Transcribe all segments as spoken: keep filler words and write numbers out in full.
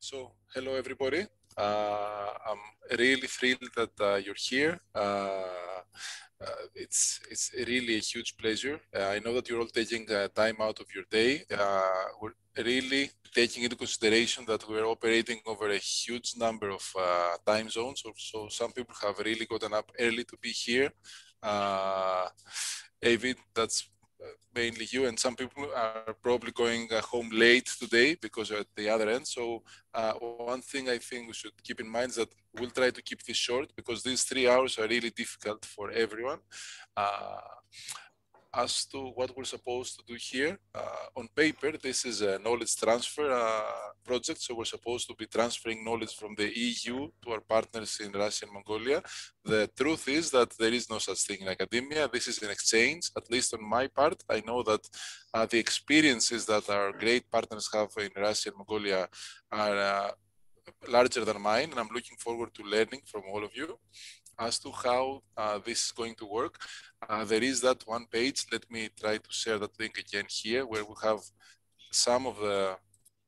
So, hello everybody. Uh, I'm really thrilled that uh, you're here. Uh, uh, it's it's really a huge pleasure. Uh, I know that you're all taking uh, time out of your day. Uh, we're really taking into consideration that we're operating over a huge number of uh, time zones. So, so some people have really gotten up early to be here. Uh, David, that's mainly you, and some people are probably going uh, home late today because you're at the other end. So uh, one thing I think we should keep in mind is that we'll try to keep this short because these three hours are really difficult for everyone. Uh, as to what we're supposed to do here, uh, on paper, this is a knowledge transfer uh, project. So we're supposed to be transferring knowledge from the E U to our partners in Russia and Mongolia. The truth is that there is no such thing in academia. This is an exchange, at least on my part. I know that uh, the experiences that our great partners have in Russia and Mongolia are uh, larger than mine, and I'm looking forward to learning from all of you. As to how uh, this is going to work, uh, there is that one page. Let me try to share that link again here, where we have some of the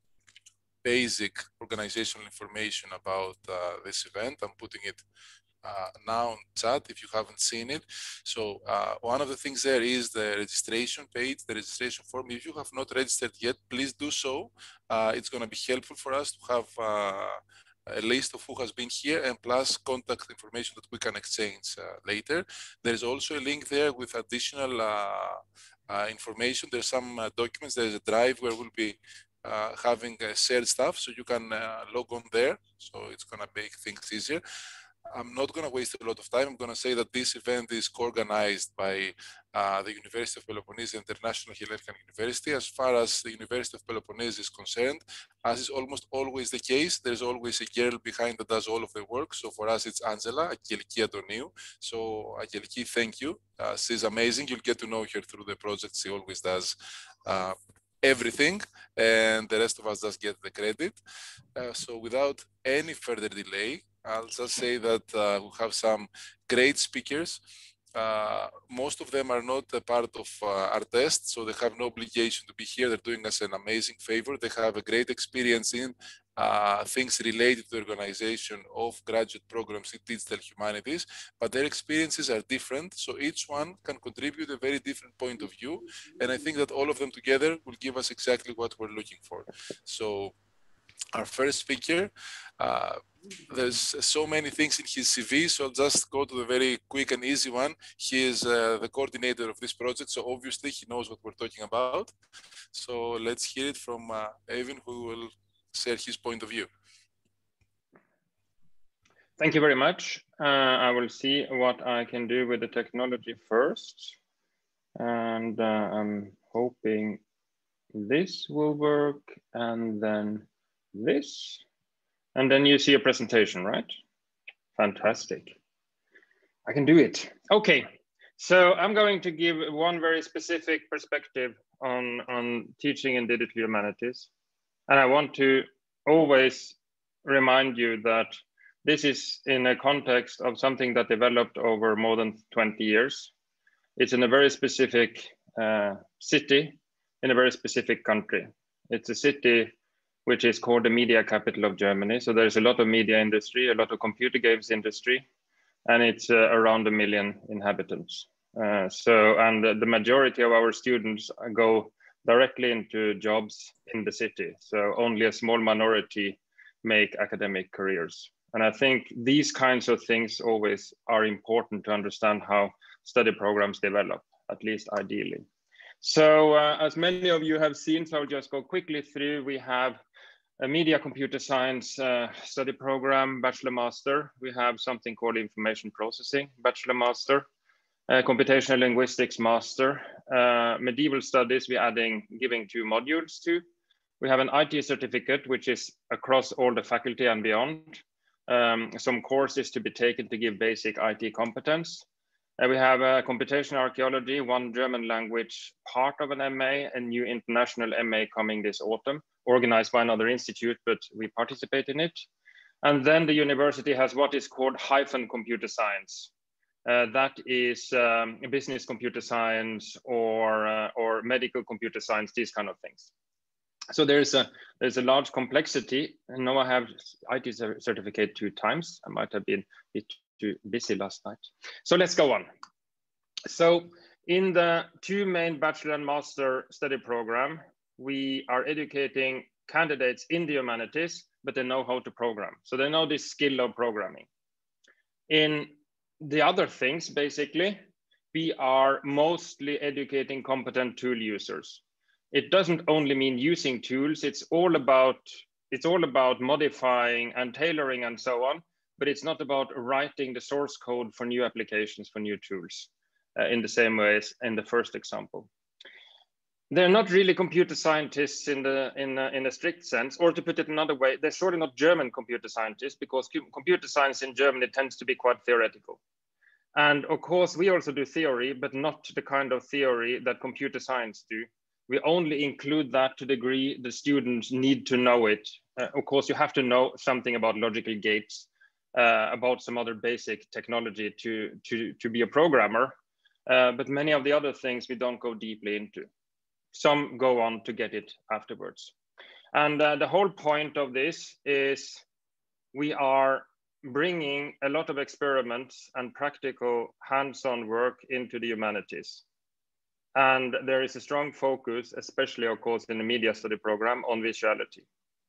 basic organizational information about uh, this event. I'm putting it uh, now on chat if you haven't seen it. So uh, one of the things there is the registration page, the registration form. If you have not registered yet, please do so. Uh, it's going to be helpful for us to have uh, a list of who has been here and plus contact information that we can exchange uh, later. There's also a link there with additional uh, uh, information. There's some uh, documents. There's a drive where we'll be uh, having uh, shared stuff, so you can uh, log on there. So it's going to make things easier. I'm not going to waste a lot of time. I'm going to say that this event is co-organized by uh, the University of Peloponnese International Hellenic University. As far as the University of Peloponnese is concerned, as is almost always the case, there's always a girl behind that does all of the work. So for us, it's Angela Aggeliki Adoniou. So Aggeliki, thank you. Uh, she's amazing. You'll get to know her through the project. She always does uh, everything, and the rest of us just get the credit. Uh, so without any further delay, I'll just say that uh, we have some great speakers. Uh, most of them are not a part of uh, ARTEST, so they have no obligation to be here. They're doing us an amazing favor. They have a great experience in uh, things related to the organization of graduate programs in digital humanities, but their experiences are different. So each one can contribute a very different point of view. And I think that all of them together will give us exactly what we're looking for. So our first speaker, uh, there's so many things in his C V, so I'll just go to the very quick and easy one. He is uh, the coordinator of this project, so obviously he knows what we're talking about. So let's hear it from uh, Evan, who will share his point of view. Thank you very much. Uh, I will see what I can do with the technology first. And uh, I'm hoping this will work, and then this. And then you see a presentation, right? Fantastic. I can do it. Okay, so I'm going to give one very specific perspective on, on teaching in digital humanities. And I want to always remind you that this is in a context of something that developed over more than twenty years. It's in a very specific uh, city, in a very specific country. It's a city which is called the media capital of Germany. So there's a lot of media industry, a lot of computer games industry, and it's uh, around a million inhabitants. Uh, so, and the majority of our students go directly into jobs in the city. So only a small minority make academic careers. And I think these kinds of things always are important to understand how study programs develop, at least ideally. So uh, as many of you have seen, so I'll just go quickly through. We have a media computer science uh, study program, bachelor master. We have something called information processing, bachelor master, uh, computational linguistics master, uh, medieval studies, we're adding, giving two modules to. We have an I T certificate, which is across all the faculty and beyond. Um, some courses to be taken to give basic I T competence. Uh, we have a computational archaeology, one German language part of an M A, a new international M A coming this autumn, organized by another institute, but we participate in it. And then the university has what is called hyphen computer science. Uh, that is um, business computer science or, uh, or medical computer science, these kind of things. So there's a there's a large complexity. And now I have I T certificate two times. I might have been a bit too busy last night. So let's go on. So in the two main bachelor and master study program, we are educating candidates in the humanities, but they know how to program. So they know this skill of programming. In the other things, basically, we are mostly educating competent tool users. It doesn't only mean using tools, it's all about it's all about modifying and tailoring and so on, but it's not about writing the source code for new applications, for new tools, uh, in the same way as in the first example. They're not really computer scientists in the in a, in a strict sense, or to put it another way, they're surely not German computer scientists, because computer science in Germany tends to be quite theoretical. And of course, we also do theory, but not the kind of theory that computer science do. We only include that to the degree the students need to know it. Uh, of course, you have to know something about logical gates, uh, about some other basic technology to, to, to be a programmer. Uh, but many of the other things we don't go deeply into. Some go on to get it afterwards. And uh, the whole point of this is we are bringing a lot of experiments and practical hands-on work into the humanities. And there is a strong focus, especially of course in the media study program, on visuality.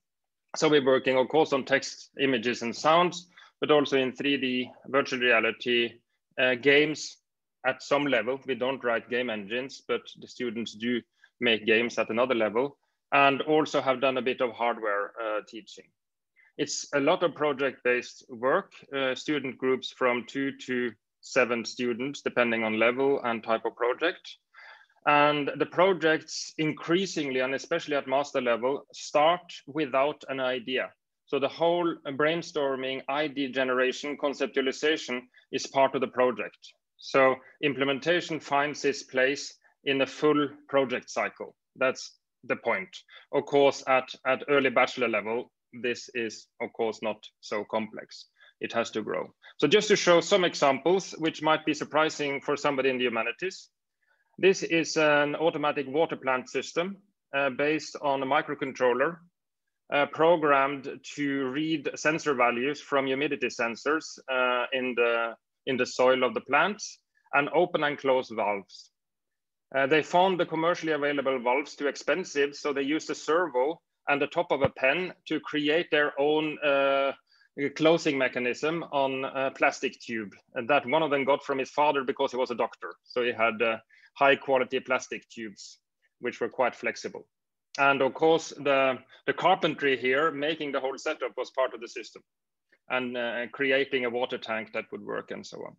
So we're working of course on text, images and sounds, but also in three D, virtual reality, uh, games at some level. We don't write game engines, but the students do make games at another level, and also have done a bit of hardware uh, teaching. It's a lot of project-based work, uh, student groups from two to seven students, depending on level and type of project. And the projects increasingly, and especially at master level, start without an idea. So the whole brainstorming, idea generation, conceptualization is part of the project. So implementation finds its place in a full project cycle. That's the point. Of course, at, at early bachelor level, this is of course not so complex. It has to grow. So just to show some examples, which might be surprising for somebody in the humanities. This is an automatic water plant system uh, based on a microcontroller uh, programmed to read sensor values from humidity sensors uh, in, the, in the soil of the plants, and open and close valves. Uh, they found the commercially available valves too expensive, so they used a servo and the top of a pen to create their own uh, closing mechanism on a plastic tube. And that one of them got from his father because he was a doctor. So he had uh, high quality plastic tubes, which were quite flexible. And of course, the, the carpentry here, making the whole setup, was part of the system, and uh, creating a water tank that would work and so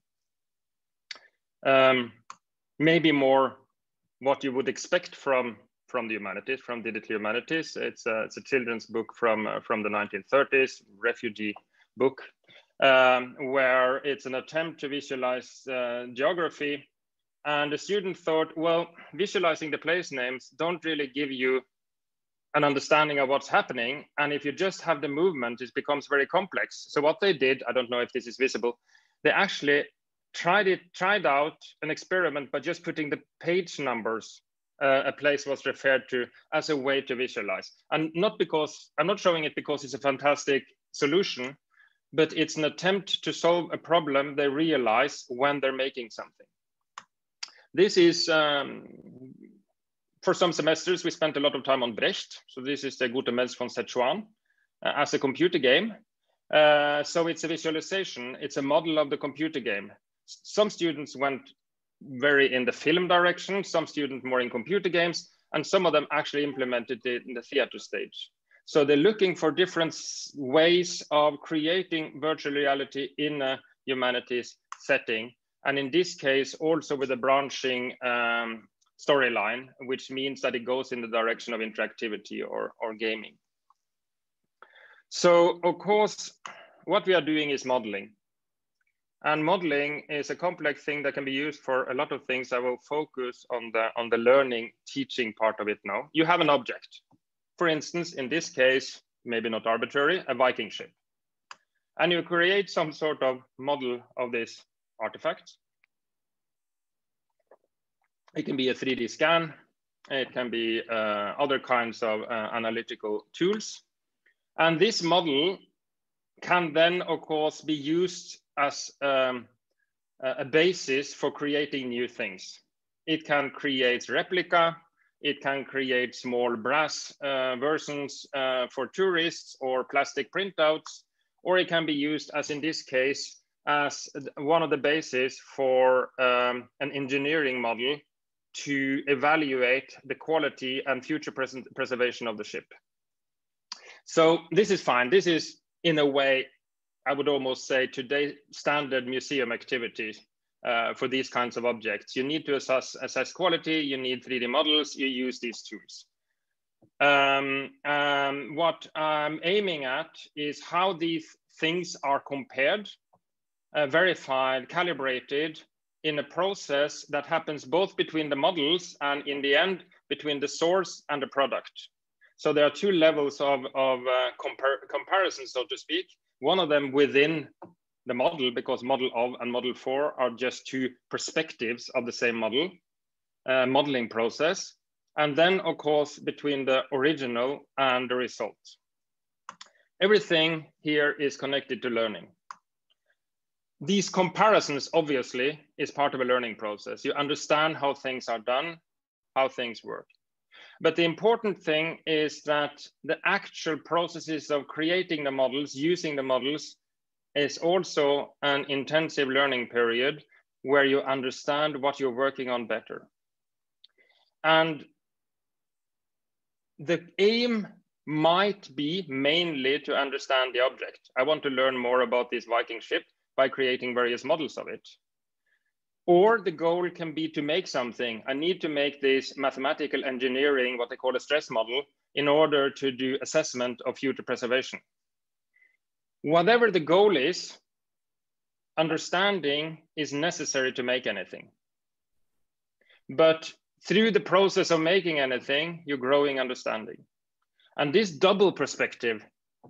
on. Um, maybe more what you would expect from from the humanities, from digital humanities. It's a, it's a children's book from, uh, from the nineteen thirties, refugee book, um, where it's an attempt to visualize uh, geography. And the student thought, well, visualizing the place names don't really give you an understanding of what's happening. And if you just have the movement, it becomes very complex. So what they did, I don't know if this is visible, they actually tried it, tried out an experiment by just putting the page numbers Uh, a place was referred to as a way to visualize. And not because, I'm not showing it because it's a fantastic solution, but it's an attempt to solve a problem they realize when they're making something. This is, um, for some semesters, we spent a lot of time on Brecht. So this is the Gute Mensch von Sichuan uh, as a computer game. Uh, so it's a visualization, it's a model of the computer game. Some students went very in the film direction, some students more in computer games, and some of them actually implemented it in the theater stage. So they're looking for different ways of creating virtual reality in a humanities setting. And in this case, also with a branching um, storyline, which means that it goes in the direction of interactivity or, or gaming. So of course, what we are doing is modeling. And modeling is a complex thing that can be used for a lot of things. I will focus on the, on the learning, teaching part of it now. You have an object. For instance, in this case, maybe not arbitrary, a Viking ship. And you create some sort of model of this artifact. It can be a three D scan. It can be uh, other kinds of uh, analytical tools. And this model can then, of course, be used as um, a basis for creating new things. It can create replica, it can create small brass uh, versions uh, for tourists or plastic printouts, or it can be used, as in this case, as one of the bases for um, an engineering model to evaluate the quality and future pres preservation of the ship. So this is fine. This is, in a way, I would almost say today, standard museum activities uh, for these kinds of objects. You need to assess, assess quality, you need three D models, you use these tools. Um, um, what I'm aiming at is how these things are compared, uh, verified, calibrated in a process that happens both between the models and in the end, between the source and the product. So there are two levels of, of uh, compar comparison, so to speak. One of them within the model, because model of and model for are just two perspectives of the same model, uh, modeling process. And then, of course, between the original and the result. Everything here is connected to learning. These comparisons, obviously, is part of a learning process. You understand how things are done, how things work. But the important thing is that the actual processes of creating the models, using the models, is also an intensive learning period where you understand what you're working on better. And the aim might be mainly to understand the object. I want to learn more about this Viking ship by creating various models of it. Or the goal can be to make something. I need to make this mathematical engineering, what they call a stress model, in order to do assessment of future preservation. Whatever the goal is, understanding is necessary to make anything. But through the process of making anything, you're growing understanding. And this double perspective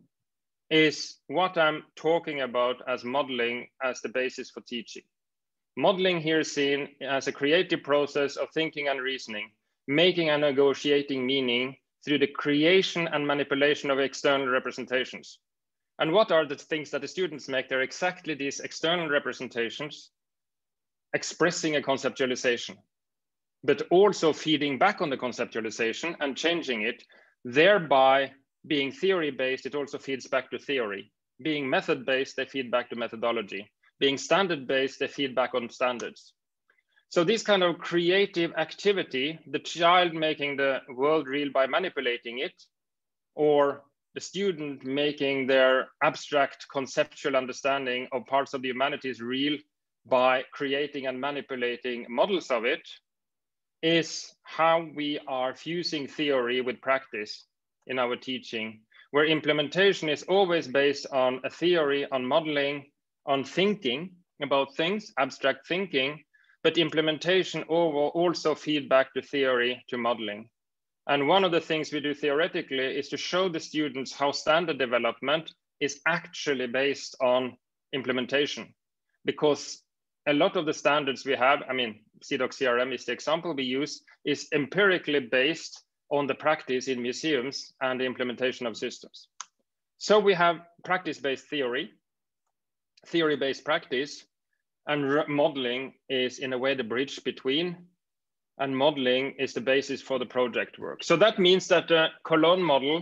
is what I'm talking about as modeling as the basis for teaching. Modeling here is seen as a creative process of thinking and reasoning, making and negotiating meaning through the creation and manipulation of external representations. And what are the things that the students make? They're exactly these external representations expressing a conceptualization, but also feeding back on the conceptualization and changing it, thereby being theory-based, it also feeds back to theory. Being method-based, they feed back to methodology. Being standard-based, they feed back on standards. So this kind of creative activity, the child making the world real by manipulating it, or the student making their abstract conceptual understanding of parts of the humanities real by creating and manipulating models of it, is how we are fusing theory with practice in our teaching, where implementation is always based on a theory, on modeling, on thinking about things, abstract thinking, but implementation also feed back to theory, to modeling. And one of the things we do theoretically is to show the students how standard development is actually based on implementation. Because a lot of the standards we have, I mean, C doc C R M is the example we use, is empirically based on the practice in museums and the implementation of systems. So we have practice-based theory, theory-based practice, and modeling is in a way the bridge between, and modeling is the basis for the project work. So that means that the Cologne model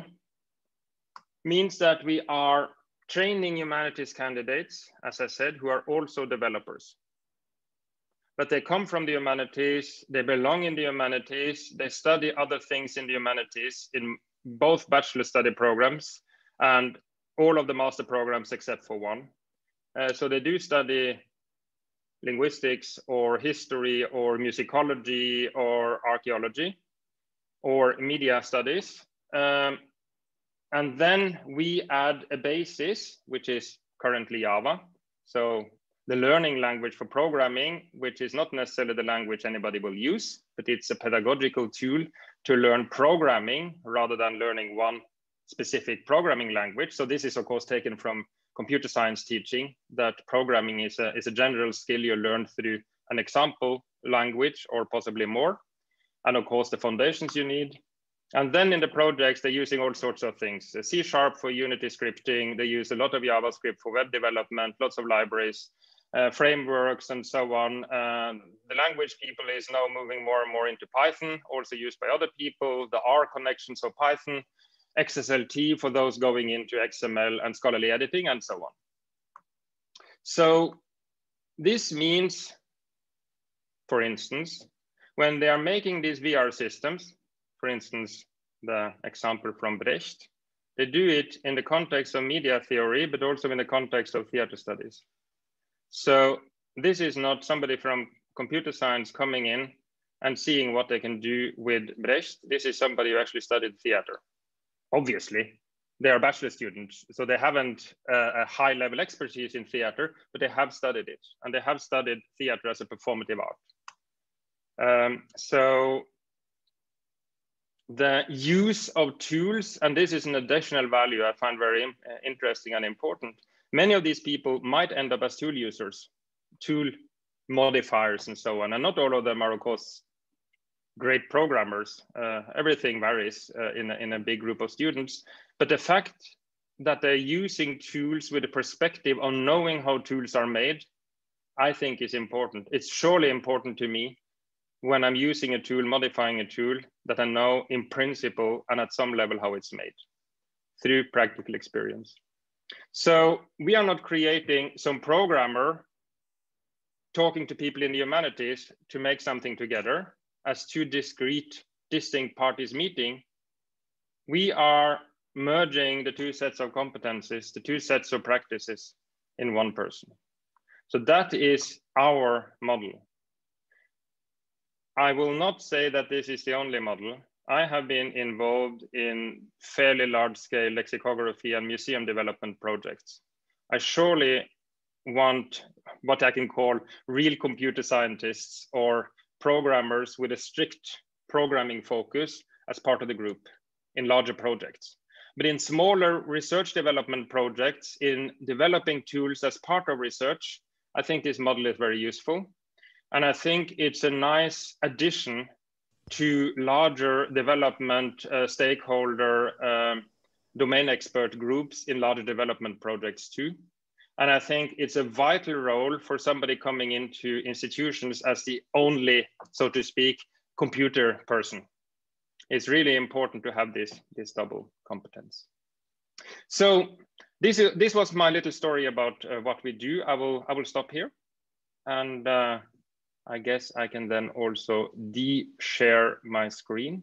means that we are training humanities candidates, as I said, who are also developers. But they come from the humanities, they belong in the humanities, they study other things in the humanities in both bachelor study programs and all of the master programs except for one. Uh, so they do study linguistics or history or musicology or archaeology or media studies. Um, and then we add a basis, which is currently Java. So the learning language for programming, which is not necessarily the language anybody will use, but it's a pedagogical tool to learn programming rather than learning one specific programming language. So this is of course taken from computer science teaching, that programming is a, is a general skill you learn through an example language or possibly more. and of course the foundations you need. And then in the projects, they're using all sorts of things. C Sharp for Unity scripting, they use a lot of JavaScript for web development, lots of libraries, uh, frameworks, and so on. Um, the language people is now moving more and more into Python, also used by other people, the R connections of Python, X S L T for those going into X M L and scholarly editing, and so on. So this means, for instance, when they are making these V R systems, for instance, the example from Brecht, they do it in the context of media theory, but also in the context of theater studies. So this is not somebody from computer science coming in and seeing what they can do with Brecht. This is somebody who actually studied theater. Obviously, they are bachelor students, so they haven't uh, a high level expertise in theater, but they have studied it, and they have studied theater as a performative art. Um, so the use of tools, and this is an additional value I find very uh, interesting and important. Many of these people might end up as tool users, tool modifiers, and so on. And not all of them are, of course, great programmers. Uh, everything varies uh, in, a, in a big group of students. But the fact that they're using tools with a perspective on knowing how tools are made, I think is important. It's surely important to me when I'm using a tool, modifying a tool, that I know in principle and at some level how it's made through practical experience. So we are not creating some programmer talking to people in the humanities to make something together as two discrete, distinct parties meeting. We are merging the two sets of competencies, the two sets of practices in one person. So that is our model. I will not say that this is the only model. I have been involved in fairly large scale lexicography and museum development projects. I surely want what I can call real computer scientists or programmers with a strict programming focus as part of the group in larger projects. But in smaller research development projects, in developing tools as part of research, I think this model is very useful. And I think it's a nice addition to larger development uh, stakeholder um, domain expert groups in larger development projects too. And I think it's a vital role for somebody coming into institutions as the only, so to speak, computer person. It's really important to have this, this double competence. So this, is, this was my little story about uh, what we do. I will, I will stop here. And uh, I guess I can then also de-share my screen.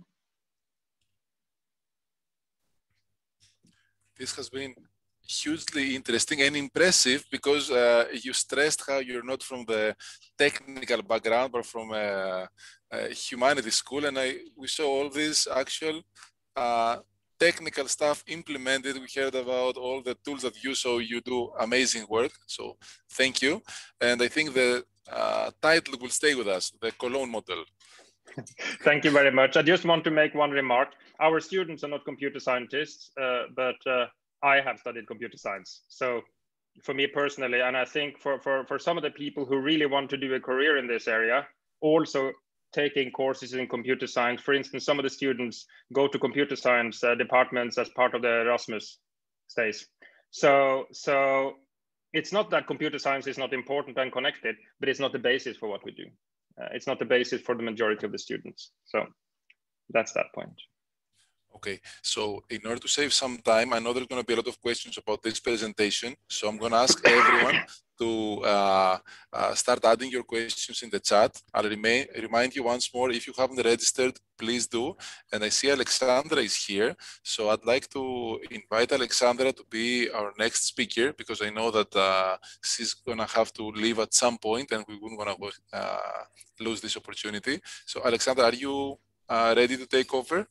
This has been hugely interesting and impressive because uh, you stressed how you're not from the technical background, but from a, a humanities school. And I, we saw all this actual uh, technical stuff implemented. We heard about all the tools that you, so you do amazing work. So thank you. And I think the uh, title will stay with us, the Cologne model. Thank you very much. I just want to make one remark. Our students are not computer scientists, uh, but uh, I have studied computer science. So for me personally, and I think for, for, for some of the people who really want to do a career in this area, also taking courses in computer science. For instance, some of the students go to computer science uh, departments as part of the Erasmus stays. So, so it's not that computer science is not important and connected, but it's not the basis for what we do. Uh, it's not the basis for the majority of the students. So that's that point. Okay, so in order to save some time, I know there's going to be a lot of questions about this presentation. So I'm going to ask everyone to uh, uh, start adding your questions in the chat. I'll remain, remind you once more, if you haven't registered, please do. And I see Alexandra is here. So I'd like to invite Alexandra to be our next speaker, because I know that uh, she's going to have to leave at some point and we wouldn't want to uh, lose this opportunity. So Alexandra, are you uh, ready to take over?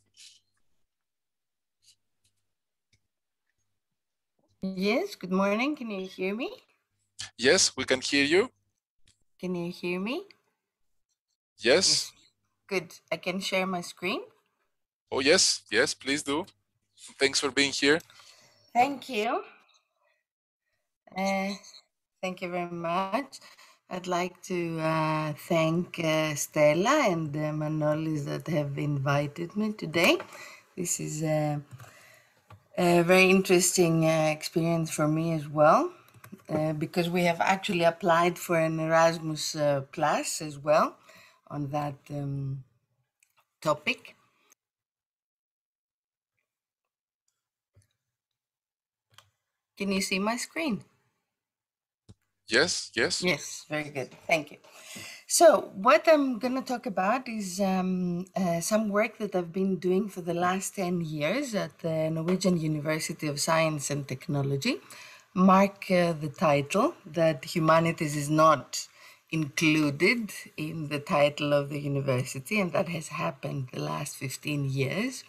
Yes, good morning. Can you hear me? Yes, we can hear you. Can you hear me? Yes. Yes. Good. I can share my screen. Oh, yes. Yes, please do. Thanks for being here. Thank you. Uh, thank you very much. I'd like to uh, thank uh, Stella and uh, Manolis that have invited me today. This is a, a very interesting uh, experience for me as well, uh, because we have actually applied for an Erasmus uh, Plus as well on that um, topic. Can you see my screen? Yes, yes. Yes, very good. Thank you. So what I'm going to talk about is um, uh, some work that I've been doing for the last ten years at the Norwegian University of Science and Technology. Mark uh, the title that humanities is not included in the title of the university, and that has happened the last fifteen years.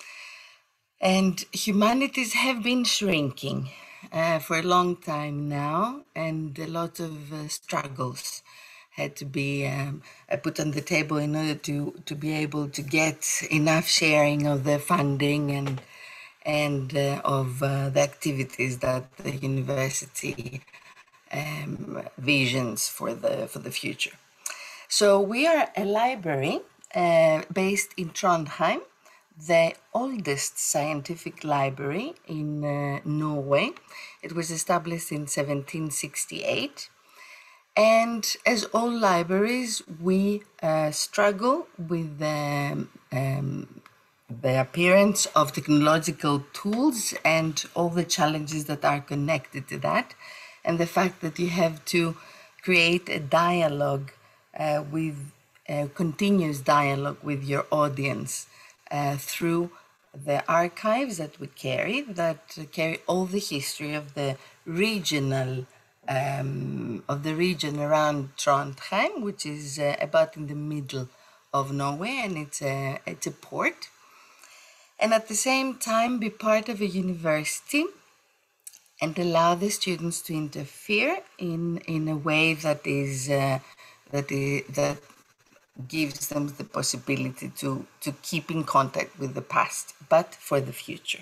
And humanities have been shrinking uh, for a long time now, and a lot of uh, struggles had to be um, uh, put on the table in order to, to be able to get enough sharing of the funding and and uh, of uh, the activities that the university um, visions for the for the future. So we are a library uh, based in Trondheim, the oldest scientific library in uh, Norway. It was established in seventeen sixty-eight. And as all libraries, we uh, struggle with the, um, the appearance of technological tools and all the challenges that are connected to that, and the fact that you have to create a dialogue uh, with a continuous dialogue with your audience uh, through the archives that we carry, that carry all the history of the regional um, of the region around Trondheim, which is uh, about in the middle of Norway, and it's a it's a port. And at the same time, be part of a university and allow the students to interfere in in a way that is uh, that is, that gives them the possibility to to keep in contact with the past, but for the future.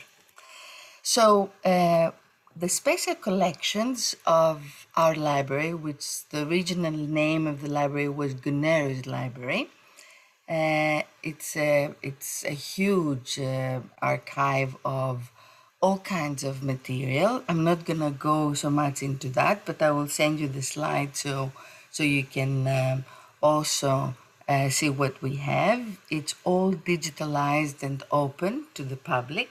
So uh, the special collections of our library, which the original name of the library was Gunnerus Library, uh, it's a it's a huge uh, archive of all kinds of material. I'm not gonna go so much into that, but I will send you the slide so so you can um, also uh, see what we have. It's all digitalized and open to the public.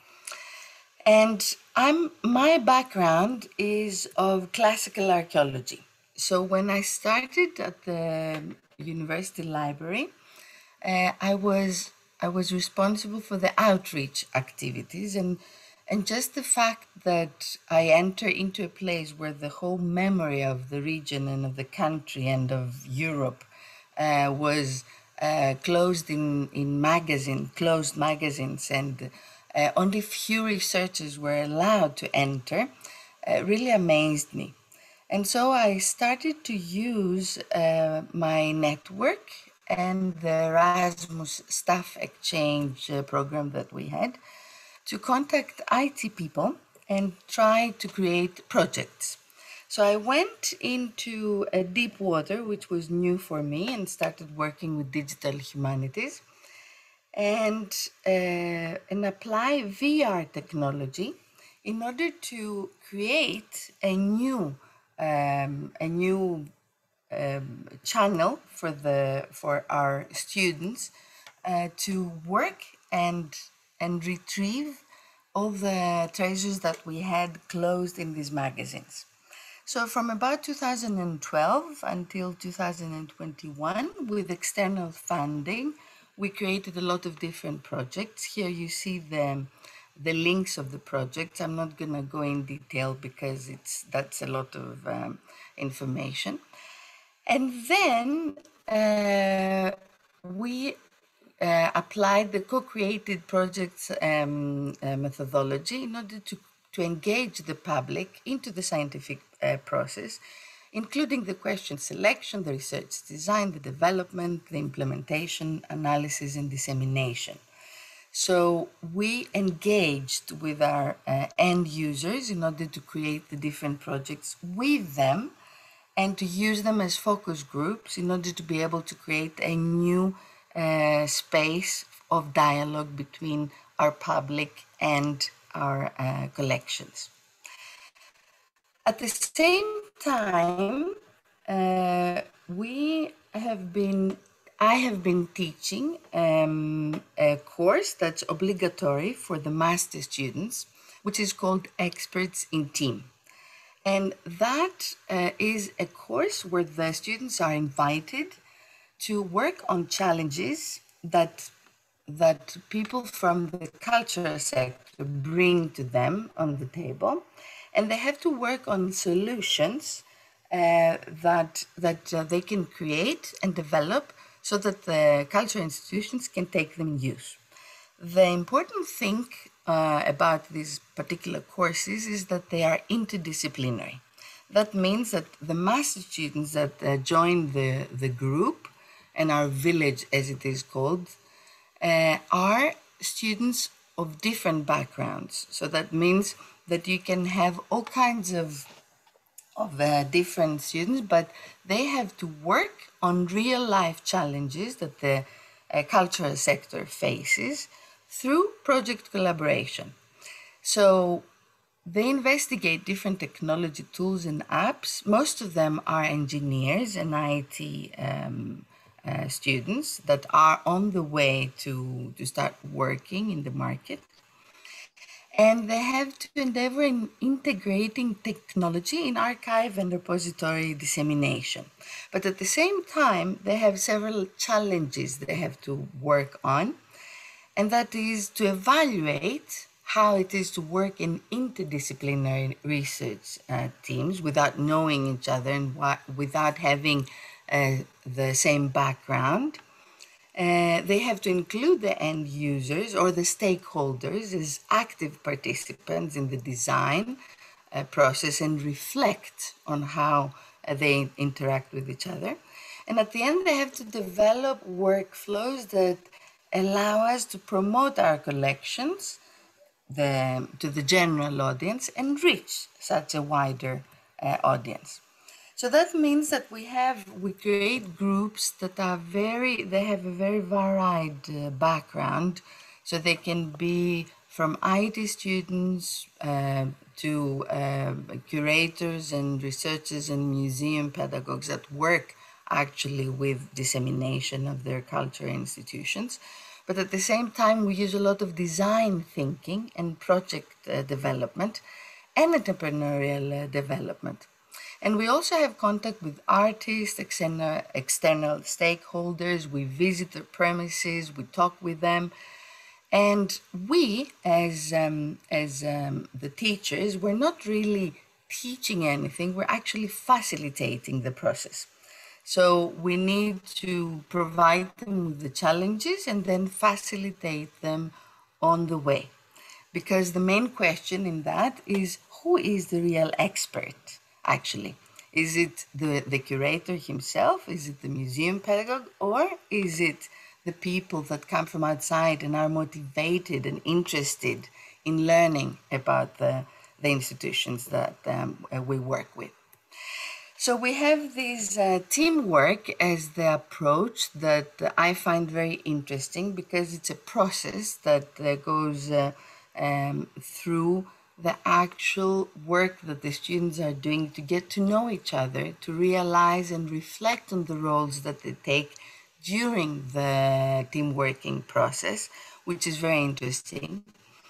And I'm my background is of classical archaeology. So when I started at the university library, uh, I was I was responsible for the outreach activities, and and just the fact that I enter into a place where the whole memory of the region and of the country and of Europe uh, was uh, closed in, in magazine, closed magazines, and uh, only few researchers were allowed to enter, uh, really amazed me. And so I started to use uh, my network and the Erasmus staff exchange uh, program that we had to contact I T people and try to create projects. So I went into a deep water, which was new for me, and started working with digital humanities and, uh, and apply V R technology in order to create a new um, a new um, channel for the for our students uh, to work and and retrieve all the treasures that we had closed in these magazines. So from about two thousand twelve until two thousand twenty-one, with external funding, we created a lot of different projects. Here you see the the links of the projects. I'm not going to go in detail because it's that's a lot of um, information. And then uh, we uh, applied the co-created projects um, uh, methodology in order to, to engage the public into the scientific uh, process, including the question selection, the research design, the development, the implementation, analysis, and dissemination. So we engaged with our uh, end users in order to create the different projects with them, and to use them as focus groups in order to be able to create a new uh, space of dialogue between our public and our uh, collections. At the same time, uh, we have been, I have been teaching um, a course that's obligatory for the master students, which is called Experts in Team. And that uh, is a course where the students are invited to work on challenges that that people from the cultural sector bring to them on the table, and they have to work on solutions uh, that that uh, they can create and develop so that the cultural institutions can take them in use. The important thing uh, about these particular courses is that they are interdisciplinary. That means that the master students that uh, join the, the group and our village, as it is called, uh, are students of different backgrounds. So that means that you can have all kinds of of uh, different students, but they have to work on real life challenges that the uh, cultural sector faces through project collaboration. So they investigate different technology tools and apps. Most of them are engineers and I T um, uh, students that are on the way to, to start working in the market. And they have to endeavor in integrating technology in archive and repository dissemination. But at the same time, they have several challenges they have to work on, and that is to evaluate how it is to work in interdisciplinary research uh, teams without knowing each other and without having uh, the same background. Uh, they have to include the end users or the stakeholders as active participants in the design uh, process and reflect on how uh, they interact with each other. And at the end, they have to develop workflows that allow us to promote our collections the, to the general audience and reach such a wider uh, audience. So that means that we have, we create groups that are very, they have a very varied uh, background. So they can be from I T students uh, to uh, curators and researchers and museum pedagogues that work actually with dissemination of their cultural institutions. But at the same time, we use a lot of design thinking and project uh, development and entrepreneurial uh, development. And we also have contact with artists, external, external stakeholders. We visit their premises, we talk with them. And we, as, um, as um, the teachers, we're not really teaching anything, we're actually facilitating the process. So we need to provide them with the challenges and then facilitate them on the way. Because the main question in that is, who is the real expert, actually? Is it the, the curator himself? Is it the museum pedagogue? Or is it the people that come from outside and are motivated and interested in learning about the, the institutions that um, we work with? So we have this uh, teamwork as the approach that I find very interesting because it's a process that uh, goes uh, um, through the actual work that the students are doing to get to know each other, to realize and reflect on the roles that they take during the team working process, which is very interesting.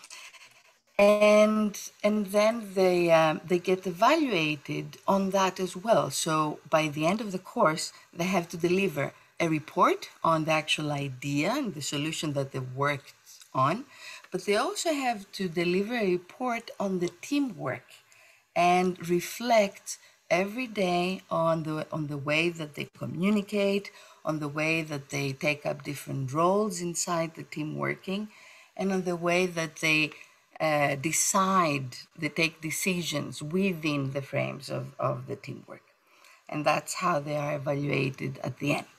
And, and then they, um, they get evaluated on that as well. So by the end of the course, they have to deliver a report on the actual idea and the solution that they've worked on, but they also have to deliver a report on the teamwork and reflect every day on the, on the way that they communicate, on the way that they take up different roles inside the team working, and on the way that they uh, decide, they take decisions within the frames of, of the teamwork. And that's how they are evaluated at the end.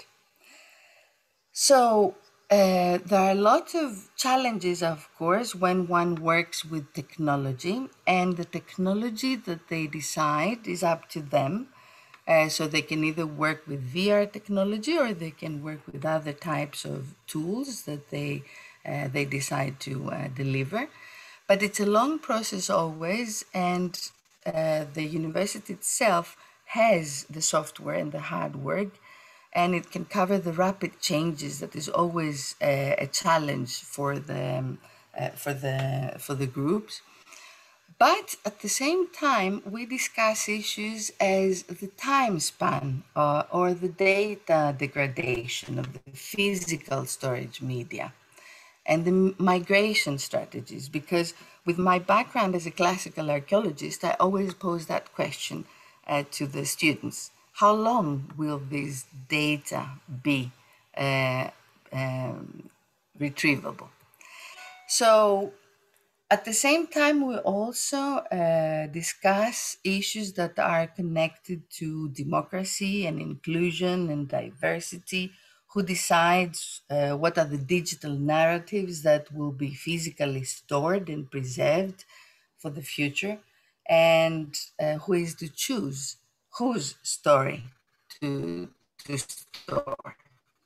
So uh, there are lots of challenges, of course, when one works with technology, and the technology that they decide is up to them. Uh, so they can either work with V R technology or they can work with other types of tools that they, uh, they decide to uh, deliver. But it's a long process always, and uh, the university itself has the software and the hardware, and it can cover the rapid changes that is always a, a challenge for the, um, uh, for, the, for the groups. But at the same time, we discuss issues as the time span uh, or the data degradation of the physical storage media and the migration strategies. Because with my background as a classical archaeologist, I always pose that question uh, to the students. How long will this data be uh, um, retrievable? So at the same time, we also uh, discuss issues that are connected to democracy and inclusion and diversity. Who decides uh, what are the digital narratives that will be physically stored and preserved for the future? And uh, who is to choose whose story to, to store?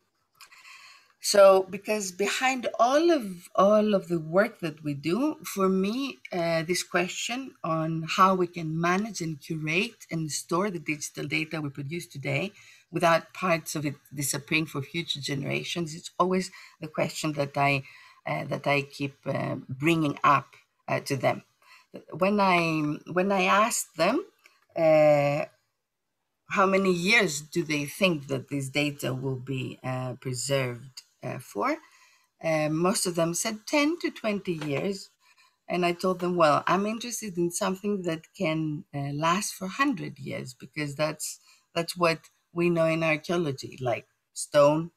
So, because behind all of all of the work that we do, for me, uh, this question on how we can manage and curate and store the digital data we produce today without parts of it disappearing for future generations, it's always the question that I uh, that I keep uh, bringing up uh, to them. When I when I ask them. Uh, how many years do they think that this data will be uh, preserved uh, for? Uh, most of them said ten to twenty years. And I told them, well, I'm interested in something that can uh, last for one hundred years, because that's, that's what we know in archaeology, like stone,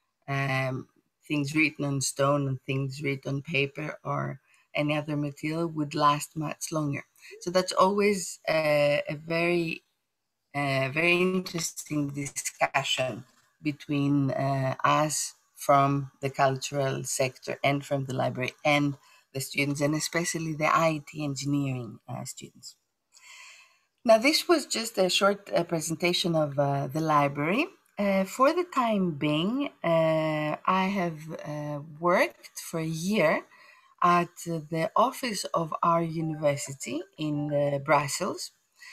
um, things written on stone and things written on paper or any other material would last much longer. So that's always uh, a very a very interesting discussion between uh, us from the cultural sector and from the library and the students, and especially the I T engineering uh, students. Now, this was just a short uh, presentation of uh, the library. Uh, for the time being, uh, I have uh, worked for a year at the office of our university in uh, Brussels.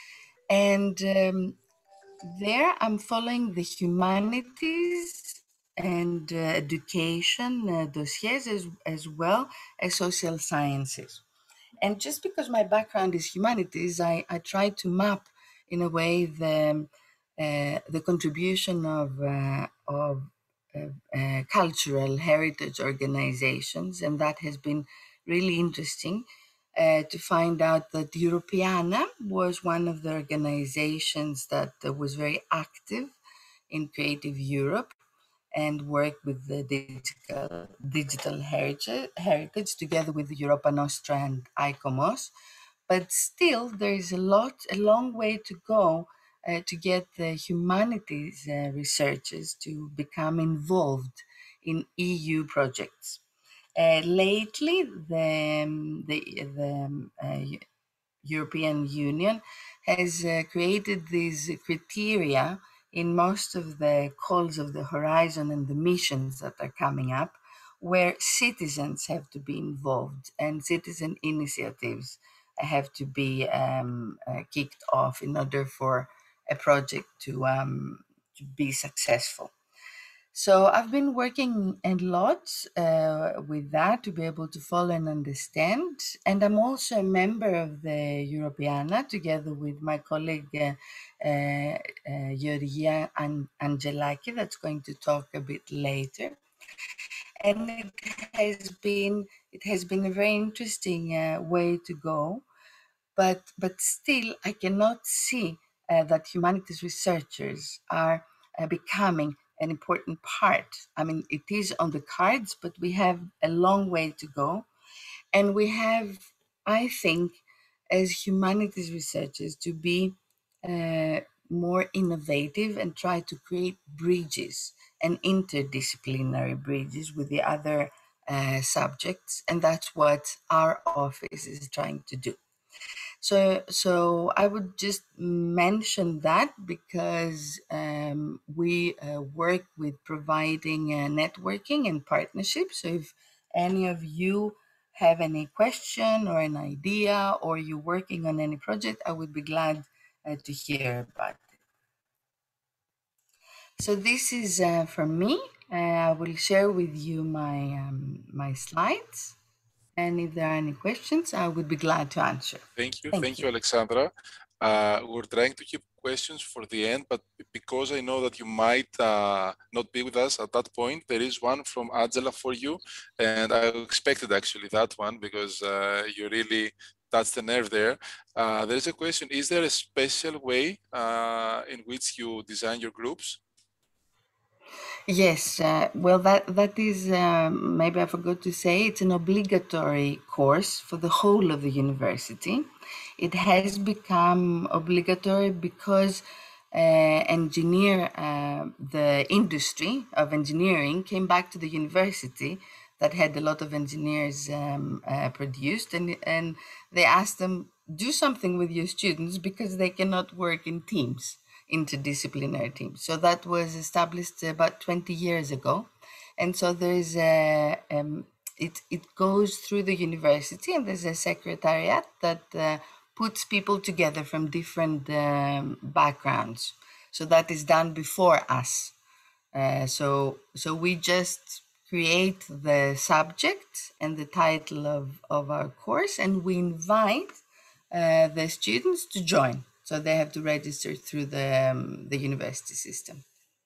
And um, there, I'm following the humanities and uh, education uh, dossiers as, as well as social sciences. And just because my background is humanities, I, I try to map in a way the, uh, the contribution of, uh, of uh, uh, cultural heritage organizations, and that has been really interesting uh, to find out that Europeana was one of the organizations that uh, was very active in Creative Europe and worked with the digital, digital heritage, heritage together with Europa Nostra and ICOMOS. But still, there is a lot, a long way to go uh, to get the humanities uh, researchers to become involved in E U projects. Uh, lately, the, um, the, the um, uh, European Union has uh, created these criteria in most of the calls of the horizon and the missions that are coming up, where citizens have to be involved and citizen initiatives have to be um, uh, kicked off in order for a project to, um, to be successful. So I've been working a lot uh, with that to be able to follow and understand. And I'm also a member of the Europeana together with my colleague uh, uh, uh, Georgia An- Angelaki, that's going to talk a bit later. And it has been it has been a very interesting uh, way to go. But, but still, I cannot see uh, that humanities researchers are uh, becoming an important part. I mean, it is on the cards, but we have a long way to go. And we have, I think, as humanities researchers, to be uh, more innovative and try to create bridges and interdisciplinary bridges with the other uh, subjects. And that's what our office is trying to do. So, so I would just mention that because um, we uh, work with providing uh, networking and partnerships. So if any of you have any question or an idea, or you're working on any project, I would be glad uh, to hear about it. So this is uh, from me. Uh, I will share with you my um, my slides. And if there are any questions, I would be glad to answer. Thank you. Thank, Thank you. you, Alexandra. Uh, we're trying to keep questions for the end, but because I know that you might uh, not be with us at that point, there is one from Angela for you. And I expected actually that one because uh, you really touched the nerve there. Uh, there's a question, is there a special way uh, in which you design your groups? Yes, uh, well, that that is um, maybe I forgot to say it's an obligatory course for the whole of the university. It has become obligatory because uh, engineer uh, the industry of engineering came back to the university that had a lot of engineers um, uh, produced, and and they asked them, do something with your students because they cannot work in teams, interdisciplinary teams. So that was established about twenty years ago. And so there's a, um, it, it goes through the university, and there's a secretariat that uh, puts people together from different um, backgrounds. So that is done before us. Uh, so, so we just create the subject and the title of, of our course, and we invite uh, the students to join. So they have to register through the, um, the university system.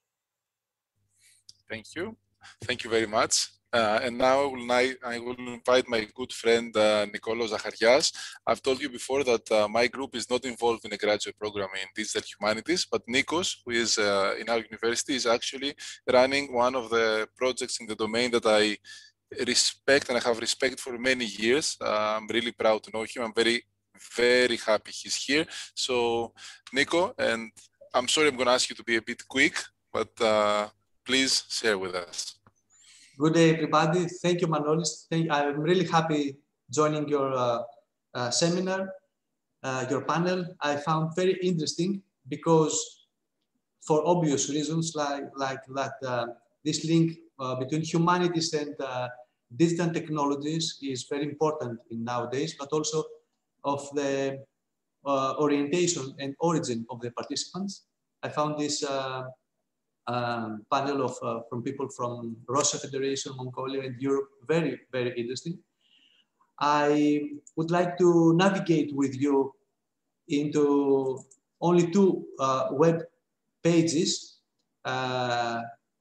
Thank you. Thank you very much. Uh, and now I will, I will invite my good friend, uh, Nikolo Zacharias. I've told you before that uh, my group is not involved in a graduate program in digital humanities, but Nikos, who is uh, in our university, is actually running one of the projects in the domain that I respect and I have respect for many years. Uh, I'm really proud to know him. I'm very, very happy he's here. So, Nico, and I'm sorry I'm going to ask you to be a bit quick, but uh, please share with us. Good day, everybody. Thank you, Manolis. Thank, I'm really happy joining your uh, uh, seminar, uh, your panel. I found very interesting because for obvious reasons, like, like that uh, this link uh, between humanities and uh, digital technologies is very important in nowadays, but also of the uh, orientation and origin of the participants. I found this uh, Um, panel of uh, from people from Russia Federation, Mongolia, and Europe. Very, very interesting. I would like to navigate with you into only two uh, web pages uh,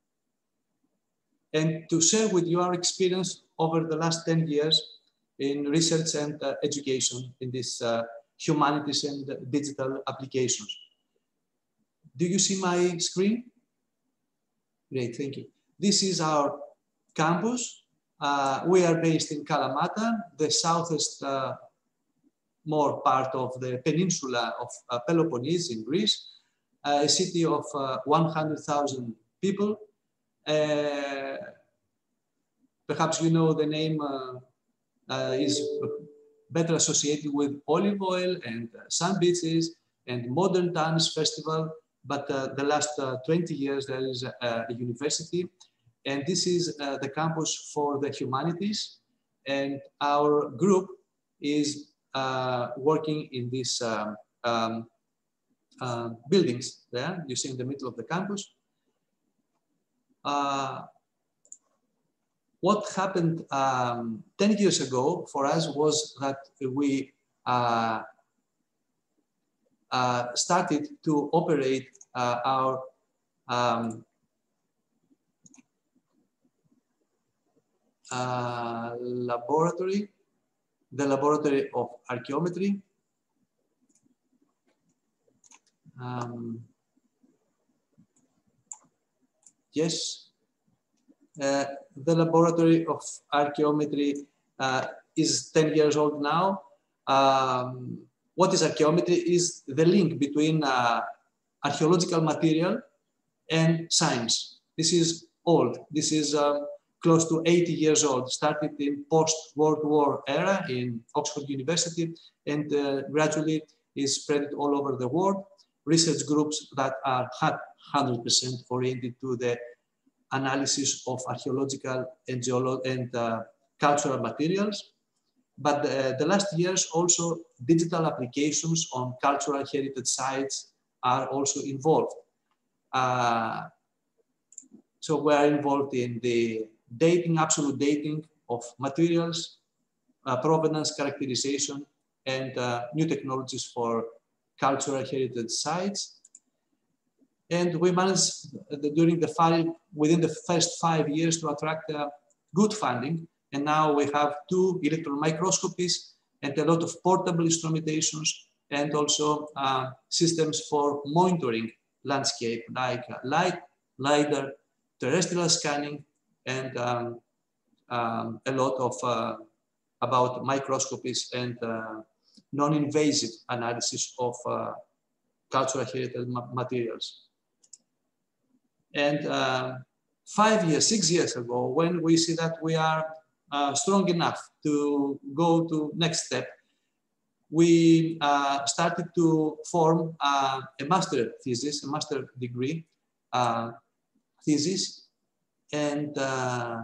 and to share with you our experience over the last ten years in research and uh, education in this uh, humanities and digital applications. Do you see my screen? Great, thank you. This is our campus. Uh, we are based in Kalamata, the southeast uh, more part of the peninsula of uh, Peloponnese in Greece, uh, a city of uh, one hundred thousand people. Uh, perhaps you know the name uh, uh, is better associated with olive oil and uh, sun beaches and modern dance festival. But uh, the last uh, twenty years, there is a, a university, and this is uh, the campus for the humanities. And our group is uh, working in these um, um, uh, buildings there, you see in the middle of the campus. Uh, what happened um, ten years ago for us was that we uh, uh, started to operate uh, our um, uh, laboratory, the laboratory of archaeometry. Um, yes, uh, the laboratory of archaeometry uh, is ten years old now. Um, what is archaeometry is the link between uh, archaeological material and science. This is old. This is um, close to eighty years old, started in post-World War era in Oxford University, and uh, gradually is spread all over the world. Research groups that are one hundred percent oriented to the analysis of archaeological and, and uh, cultural materials. But uh, the last years also digital applications on cultural heritage sites are also involved. Uh, so we are involved in the dating, absolute dating of materials, uh, provenance characterization, and uh, new technologies for cultural heritage sites. And we managed the, during the five, within the first five years to attract uh, good funding. And now we have two electron microscopies and a lot of portable instrumentations, and also uh, systems for monitoring landscape, like uh, light, LiDAR, terrestrial scanning, and um, um, a lot of uh, about microscopies and uh, non-invasive analysis of uh, cultural heritage ma materials. And uh, five years, six years ago, when we see that we are uh, strong enough to go to next step, we uh, started to form uh, a master thesis, a master degree uh, thesis, and uh,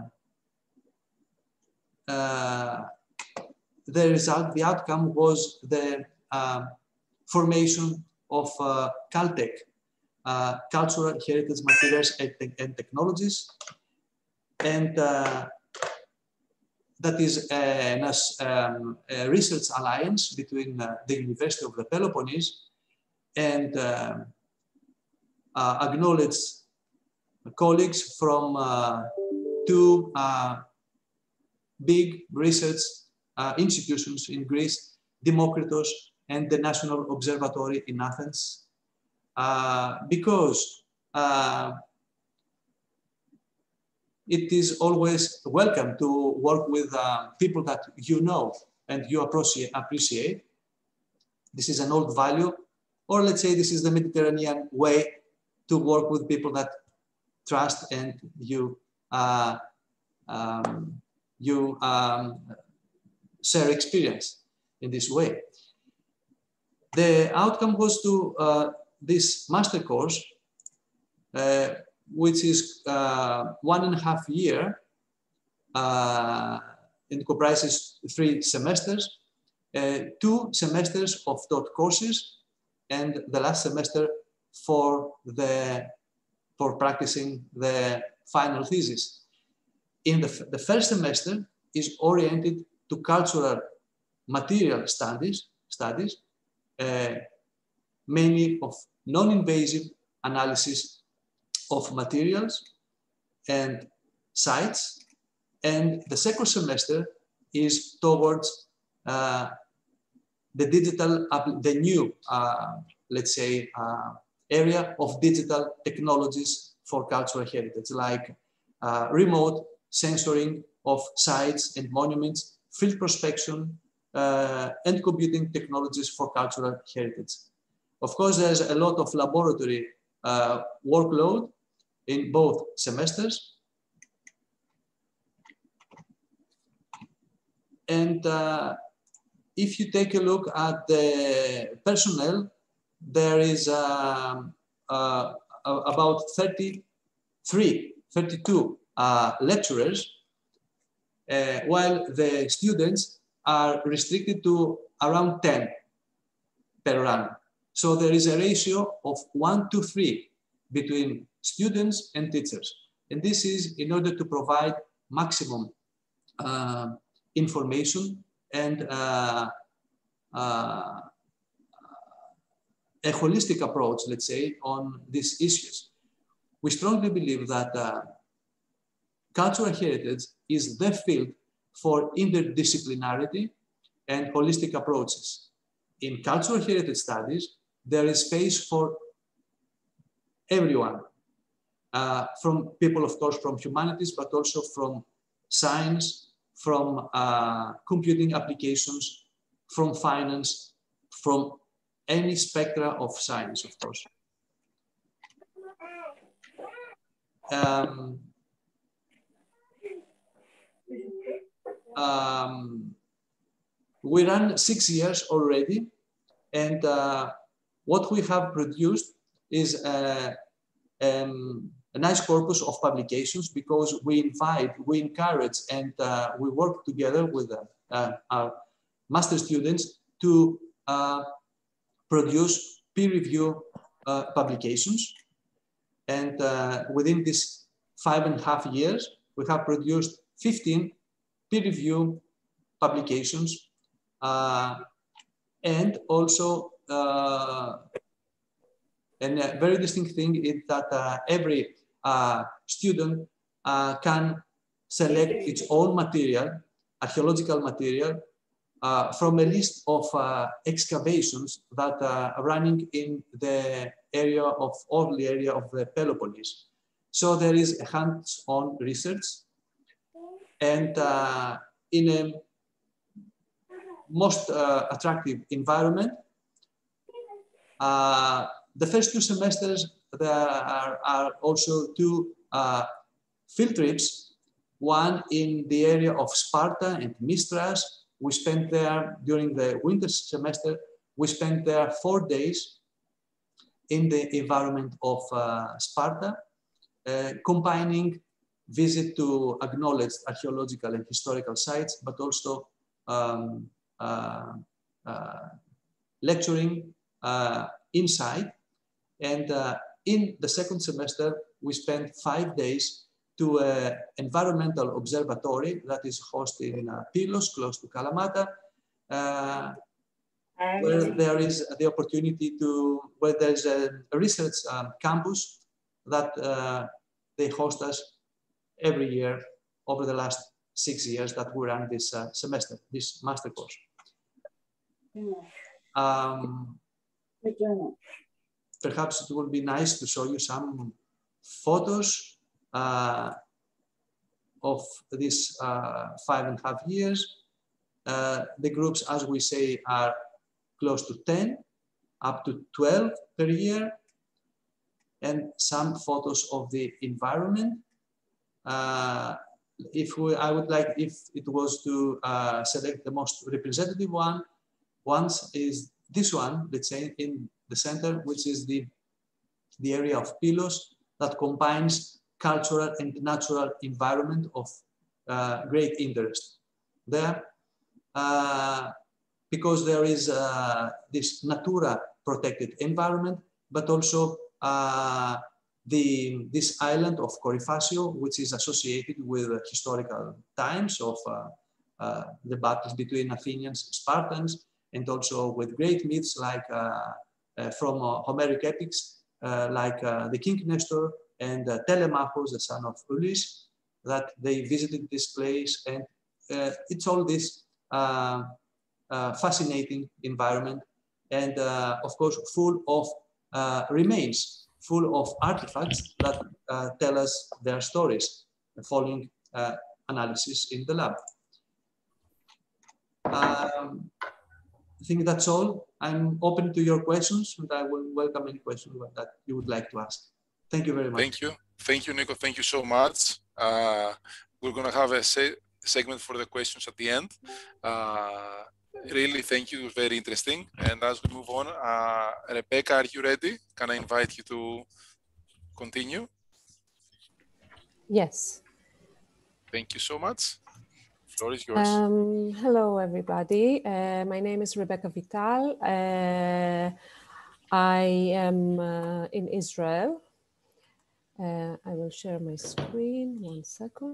uh, the result, the outcome was the uh, formation of uh, Caltech, uh, Cultural Heritage Materials and, te and Technologies, and uh, that is a, um, a research alliance between uh, the University of the Peloponnese and uh, uh, acknowledged colleagues from uh, two uh, big research uh, institutions in Greece, Demokritos and the National Observatory in Athens, uh, because uh, it is always welcome to work with uh, people that you know and you appreciate. This is an old value, or let's say this is the Mediterranean way to work with people that trust and you uh, um, you um, share experience in this way. The outcome was to uh, this master course, uh, which is uh, one and a half year uh, and comprises three semesters, uh, two semesters of taught courses, and the last semester for the for practicing the final thesis. In the, the first semester is oriented to cultural material studies, studies uh, mainly of non-invasive analysis of materials and sites. And the second semester is towards uh, the digital, the new, uh, let's say, uh, area of digital technologies for cultural heritage, like uh, remote sensoring of sites and monuments, field prospection, uh, and computing technologies for cultural heritage. Of course, there's a lot of laboratory uh, workload in both semesters. And uh, if you take a look at the personnel, there is um, uh, about thirty-three, thirty-two uh, lecturers, uh, while the students are restricted to around ten per annum. So there is a ratio of one to three between students and teachers. And this is in order to provide maximum uh, information and uh, uh, a holistic approach, let's say, on these issues. We strongly believe that uh, cultural heritage is the field for interdisciplinarity and holistic approaches. In cultural heritage studies, there is space for everyone, uh, from people, of course, from humanities, but also from science, from uh, computing applications, from finance, from any spectra of science, of course. Um, um, we ran six years already, and uh, what we have produced is uh, um, a nice corpus of publications, because we invite, we encourage, and uh, we work together with uh, uh, our master students to uh, produce peer-review uh, publications. And uh, within these five and a half years, we have produced fifteen peer-review publications. Uh, and also, uh, and a very distinct thing is that uh, every uh, student uh, can select its own material, archaeological material, uh, from a list of uh, excavations that are running in the area of, all the area of the Peloponnese. So there is a hands-on research, and uh, in a most uh, attractive environment. Uh, the first two semesters, there are, are also two uh, field trips, one in the area of Sparta and Mistras. We spent there during the winter semester, we spent there four days in the environment of uh, Sparta, uh, combining visit to acknowledged archaeological and historical sites, but also um, uh, uh, lecturing uh, inside. And uh, in the second semester, we spent five days to an environmental observatory that is hosted in uh, Pylos, close to Kalamata, uh, where there is the opportunity to, where there's a, a research um, campus that uh, they host us every year over the last six years that we ran this uh, semester, this master course. Um, perhaps it would be nice to show you some photos uh, of these uh, five and a half years. Uh, the groups, as we say, are close to ten, up to twelve per year, and some photos of the environment. Uh, if we, I would like, if it was to uh, select the most representative one, once is this one, let's say in the center, which is the, the area of Pylos that combines cultural and natural environment of uh, great interest there. Uh, because there is uh, this Natura protected environment, but also uh, the, this island of Coryphacio, which is associated with historical times of uh, uh, the battles between Athenians and Spartans, and also with great myths like uh, uh, from uh, Homeric epics, uh, like uh, the King Nestor and uh, Telemachus, the son of Ulysses, that they visited this place. And uh, it's all this uh, uh, fascinating environment, and uh, of course full of uh, remains, full of artifacts that uh, tell us their stories following uh, analysis in the lab. Um, I think that's all. I'm open to your questions, and I will welcome any questions that you would like to ask. Thank you very much. Thank you. Thank you, Nico. Thank you so much. Uh, we're going to have a se segment for the questions at the end. Uh, really, thank you. Very interesting. And as we move on, uh, Rebecca, are you ready? Can I invite you to continue? Yes. Thank you so much. The floor is yours. Um, hello, everybody. Uh, my name is Rebecca Vital. Uh, I am uh, in Israel. Uh, I will share my screen. One second.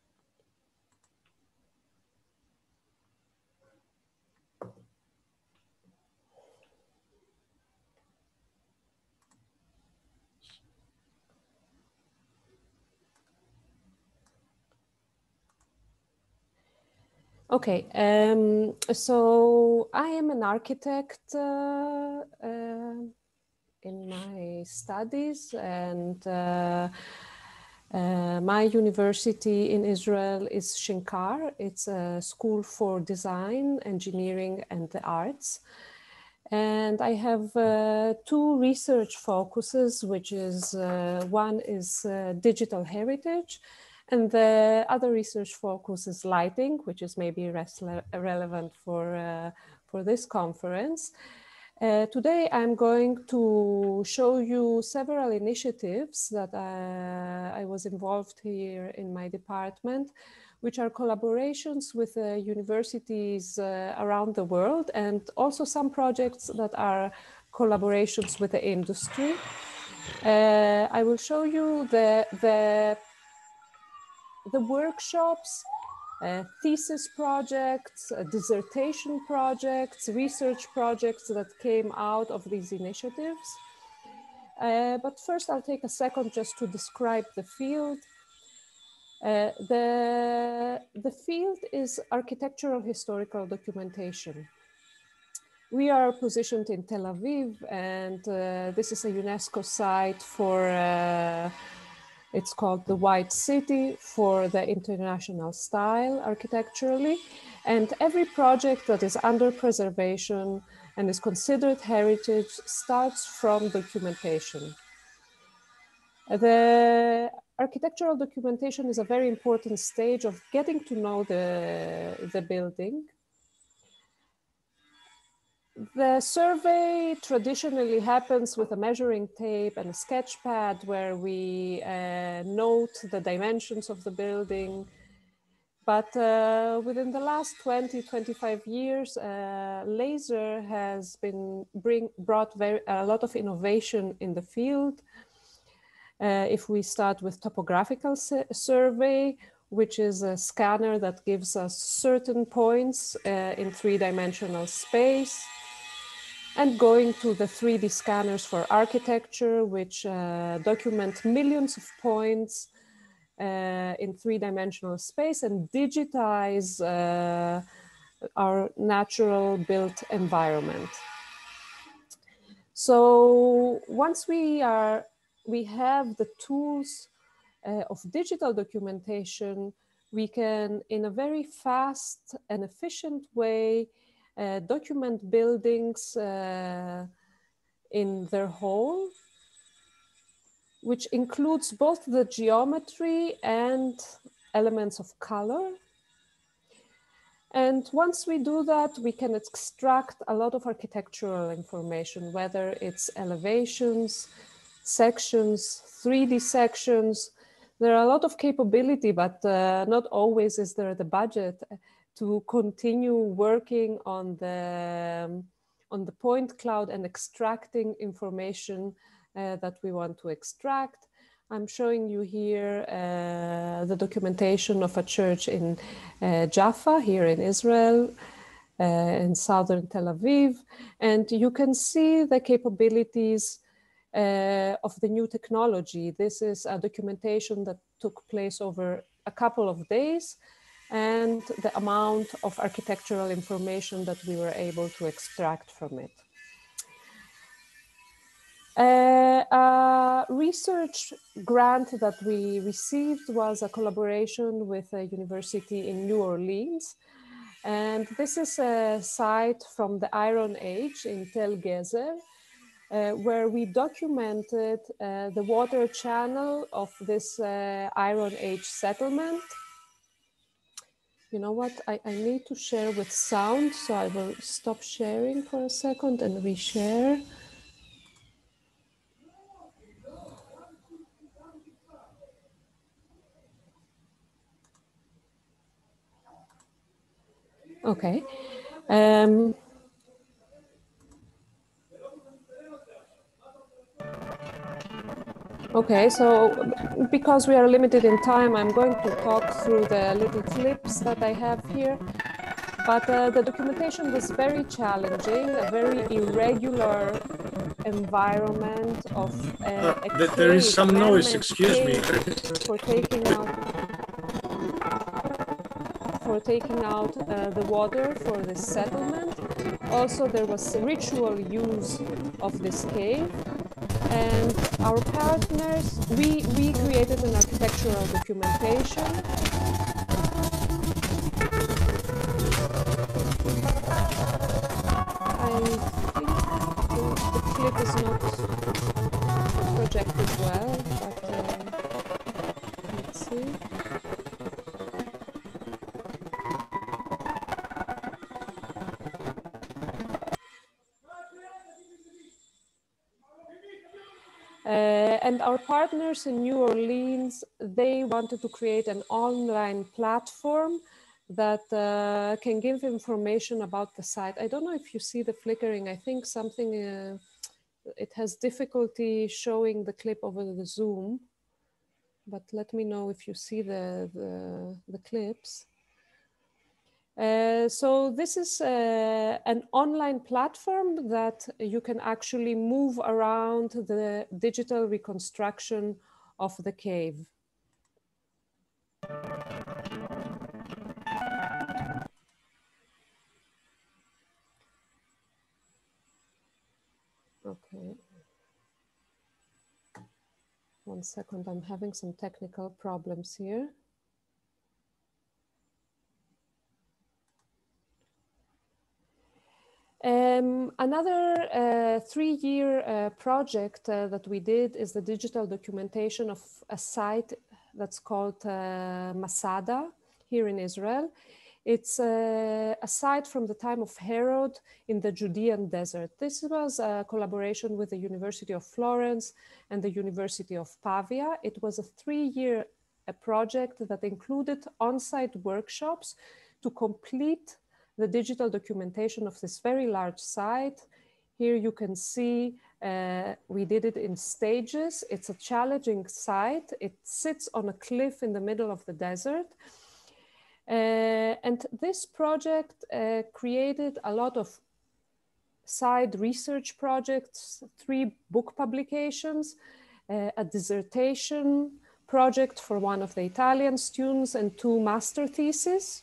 Okay, um, so I am an architect uh, uh, in my studies, and uh, uh, my university in Israel is Shinkar. It's a school for design, engineering, and the arts. And I have uh, two research focuses, which is uh, one is uh, digital heritage, And the other research focus is lighting, which is maybe relevant for, uh, for this conference. Uh, today, I'm going to show you several initiatives that uh, I was involved here in my department, which are collaborations with uh, universities uh, around the world, and also some projects that are collaborations with the industry. Uh, I will show you the, the, the workshops, Uh, thesis projects, uh, dissertation projects, research projects that came out of these initiatives. Uh, but first, I'll take a second just to describe the field. Uh, the, the field is architectural historical documentation. We are positioned in Tel Aviv, and uh, this is a UNESCO site for uh, it's called the White City for the international style architecturally. And every project that is under preservation and is considered heritage starts from documentation. The architectural documentation is a very important stage of getting to know the, the building. The survey traditionally happens with a measuring tape and a sketch pad where we uh, note the dimensions of the building. But uh, within the last twenty, twenty-five years, uh, laser has been bring, brought very, a lot of innovation in the field. Uh, if we start with topographical survey, which is a scanner that gives us certain points uh, in three-dimensional space, and going to the three D scanners for architecture, which uh, document millions of points uh, in three-dimensional space and digitize uh, our natural built environment. So once we are, we have the tools uh, of digital documentation, we can, in a very fast and efficient way, Uh, document buildings uh, in their whole, which includes both the geometry and elements of color. And once we do that, we can extract a lot of architectural information, whether it's elevations, sections, three D sections. There are a lot of capability, but uh, not always is there the budget to continue working on the, um, on the point cloud and extracting information uh, that we want to extract. I'm showing you here uh, the documentation of a church in uh, Jaffa, here in Israel, uh, in southern Tel Aviv. And you can see the capabilities uh, of the new technology. This is a documentation that took place over a couple of days, and the amount of architectural information that we were able to extract from it. Uh, a research grant that we received was a collaboration with a university in New Orleans. And this is a site from the Iron Age in Tel Gezer, uh, where we documented uh, the water channel of this uh, Iron Age settlement. You know what, I, I need to share with sound, so I will stop sharing for a second and reshare. Okay. Um, okay, so because we are limited in time, I'm going to talk through the little clips that I have here. But uh, the documentation was very challenging, a very irregular environment of uh, uh, there is some noise, excuse me. For taking out, for taking out uh, the water for this settlement. Also, there was ritual use of this cave. And our partners, we, we created an architectural documentation. I think the, the clip is not projected well, but uh, let's see. and our partners in New Orleans, they wanted to create an online platform that uh, can give information about the site. I don't know if you see the flickering. I think something, uh, it has difficulty showing the clip over the Zoom, but let me know if you see the, the, the clips. Uh, so this is uh, an online platform that you can actually move around the digital reconstruction of the cave. Okay. One second, I'm having some technical problems here. Um, another uh, three-year uh, project uh, that we did is the digital documentation of a site that's called uh, Masada here in Israel. It's uh, a site from the time of Herod in the Judean desert. This was a collaboration with the University of Florence and the University of Pavia. It was a three-year uh, project that included on-site workshops to complete the digital documentation of this very large site. Here you can see uh, we did it in stages. It's a challenging site. It sits on a cliff in the middle of the desert. Uh, and this project uh, created a lot of side research projects, three book publications, uh, a dissertation project for one of the Italian students, and two master theses.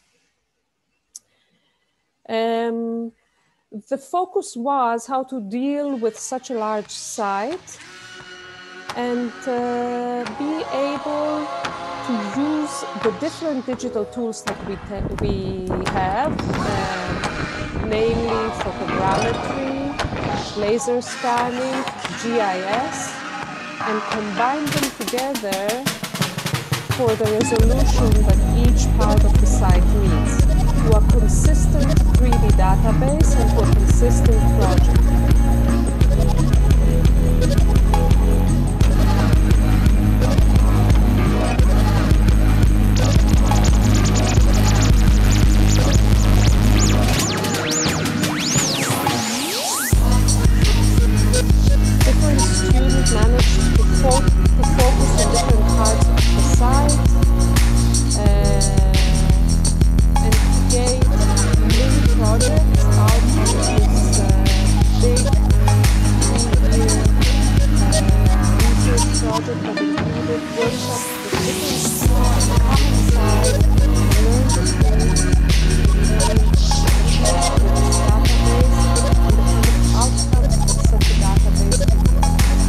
Um, the focus was how to deal with such a large site and uh, be able to use the different digital tools that we, we have, uh, namely photogrammetry, laser scanning, G I S, and combine them together for the resolution that each part of the site needs, to a consistent three D database and to a consistent project. Different students managed to, fo to focus on different parts of the site uh, and create mini projects out of this uh, big three-year uh, research project that included workshops with different common side, learn the tools, learn with this database, and the kind of outcomes that such a database can give.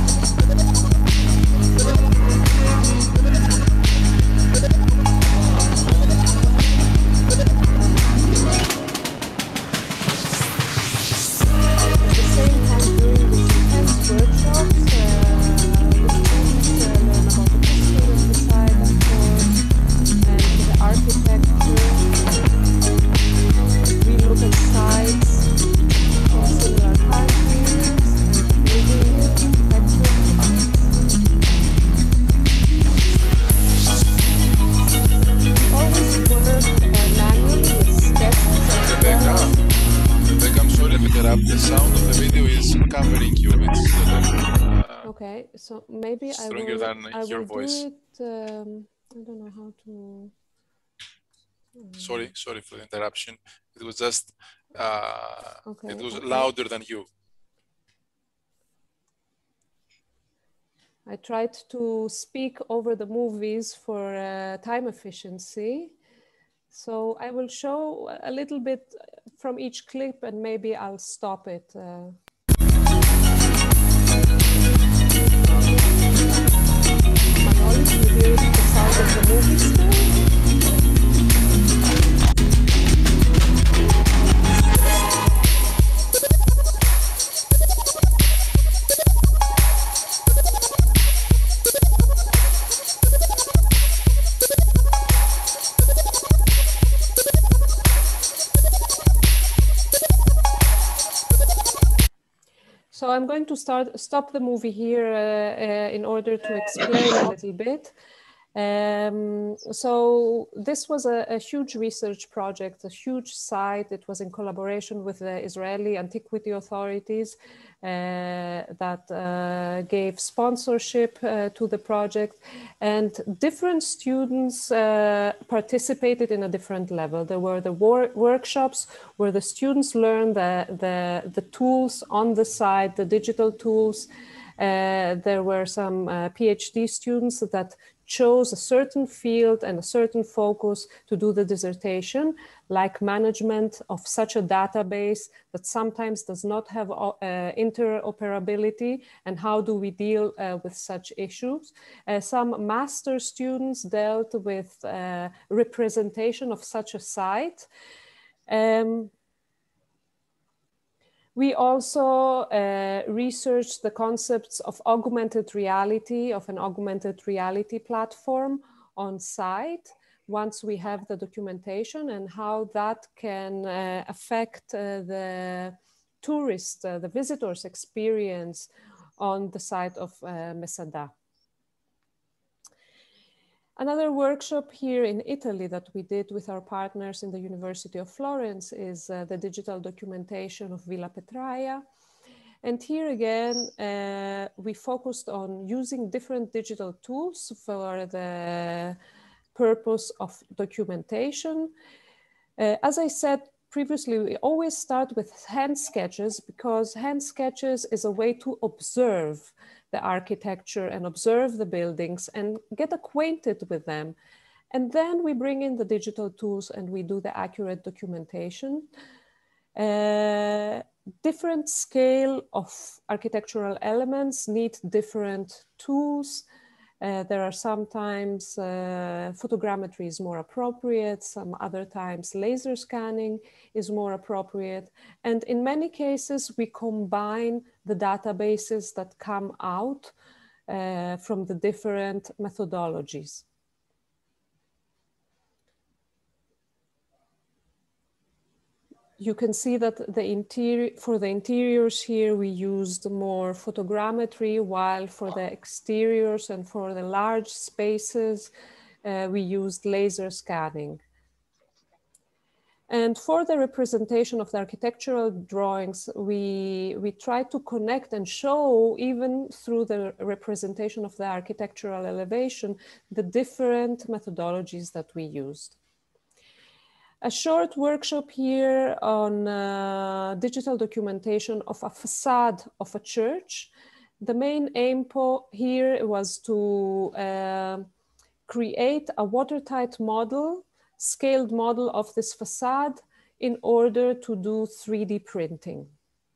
So maybe I will, I will voice. do it, um, I don't know how to... Um, sorry, sorry for the interruption. It was just, uh, okay, it was okay. louder than you. I tried to speak over the movies for uh, time efficiency. So I will show a little bit from each clip and maybe I'll stop it. Uh, Manoli, can you hear the sound of the movie still? So I'm going to start stop the movie here uh, uh, in order to explain a little bit. Um, so this was a, a huge research project, a huge site. It was in collaboration with the Israeli antiquity authorities uh, that uh, gave sponsorship uh, to the project, and different students uh, participated in a different level. There were the wor workshops where the students learned the, the, the tools on the site, the digital tools. Uh, there were some uh, PhD students that chose a certain field and a certain focus to do the dissertation, like management of such a database that sometimes does not have uh, interoperability, and how do we deal uh, with such issues. Uh, some master students dealt with uh, representation of such a site. Um, We also uh, researched the concepts of augmented reality, of an augmented reality platform on site once we have the documentation, and how that can uh, affect uh, the tourist, uh, the visitor's experience on the site of uh, Mesada. Another workshop here in Italy that we did with our partners in the University of Florence is uh, the digital documentation of Villa Petraia. And here again, uh, we focused on using different digital tools for the purpose of documentation. Uh, as I said previously, we always start with hand sketches, because hand sketches is a way to observe the architecture and observe the buildings and get acquainted with them. And then we bring in the digital tools and we do the accurate documentation. Uh, different scale of architectural elements need different tools. Uh, there are sometimes uh, photogrammetry is more appropriate, some other times laser scanning is more appropriate. And in many cases, we combine the databases that come out uh, from the different methodologies. You can see that the interior, for the interiors here, we used more photogrammetry, while for the exteriors and for the large spaces, uh, we used laser scanning. And for the representation of the architectural drawings, we, we try to connect and show, even through the representation of the architectural elevation, the different methodologies that we used. A short workshop here on uh, digital documentation of a facade of a church. The main aim here was to uh, create a watertight model, scaled model of this facade in order to do three D printing.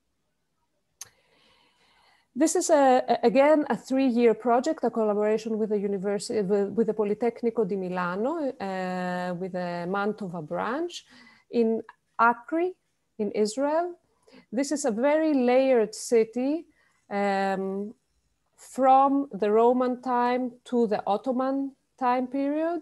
This is, a, again, a three-year project, a collaboration with the university, with, with the Politecnico di Milano, uh, with the Mantova branch in Acre, in Israel. This is a very layered city um, from the Roman time to the Ottoman time period.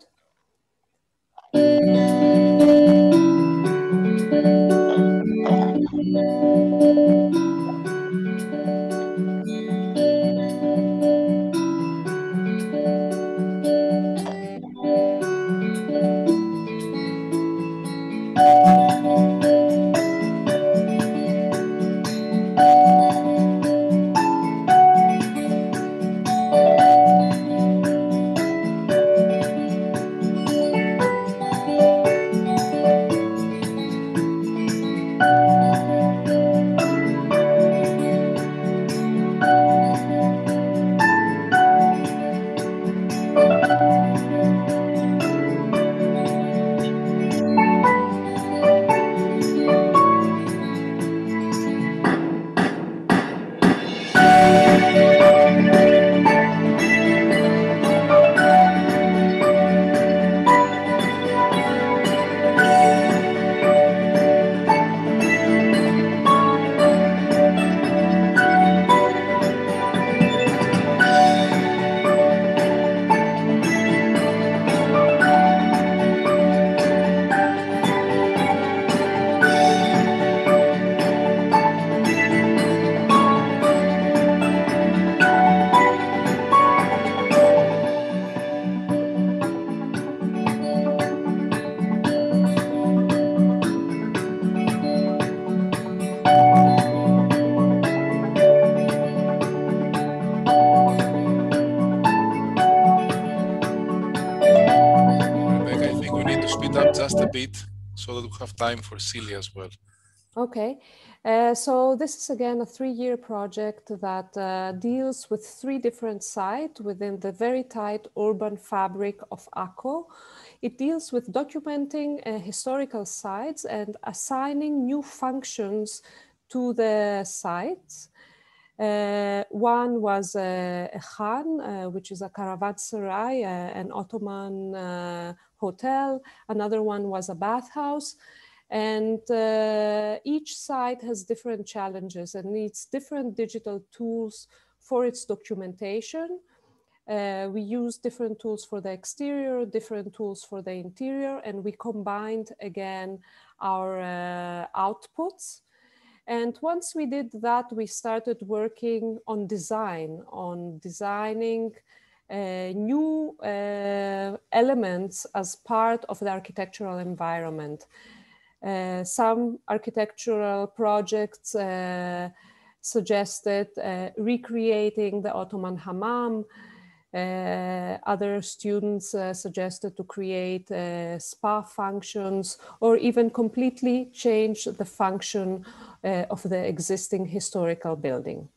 it up just a bit so that we have time for Celia as well. Okay, uh, so this is again a three-year project that uh, deals with three different sites within the very tight urban fabric of Akko. It deals with documenting uh, historical sites and assigning new functions to the sites. Uh, one was uh, a khan, uh, which is a caravanserai, uh, an Ottoman uh, hotel. Another one was a bathhouse. And uh, each site has different challenges and needs different digital tools for its documentation. Uh, we use different tools for the exterior, different tools for the interior, and we combined again our uh, outputs. And once we did that, we started working on design, on designing uh, new uh, elements as part of the architectural environment. Uh, some architectural projects uh, suggested uh, recreating the Ottoman hammam. Uh, other students uh, suggested to create uh, spa functions or even completely change the function uh, of the existing historical building.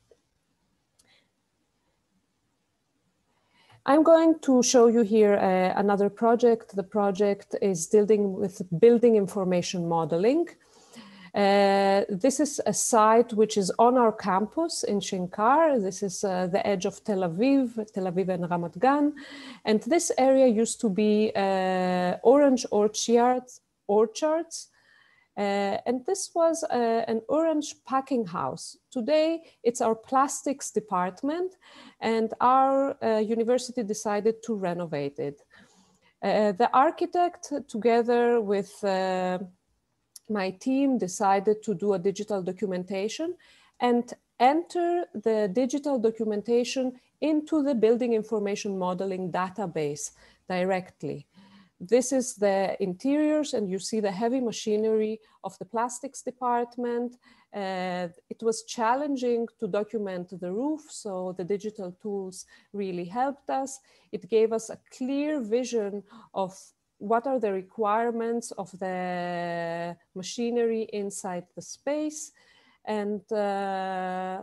I'm going to show you here uh, another project. The project is dealing with building information modeling. Uh, this is a site which is on our campus in Shinkar. This is uh, the edge of Tel Aviv, Tel Aviv and Ramat Gan. And this area used to be uh, orange orchards, orchards. Uh, and this was uh, an orange packing house. Today, it's our plastics department, and our uh, university decided to renovate it. Uh, the architect, together with uh, my team, decided to do a digital documentation and enter the digital documentation into the building information modeling database directly. This is the interiors, and you see the heavy machinery of the plastics department. Uh, it was challenging to document the roof, so the digital tools really helped us. It gave us a clear vision of what are the requirements of the machinery inside the space. And uh,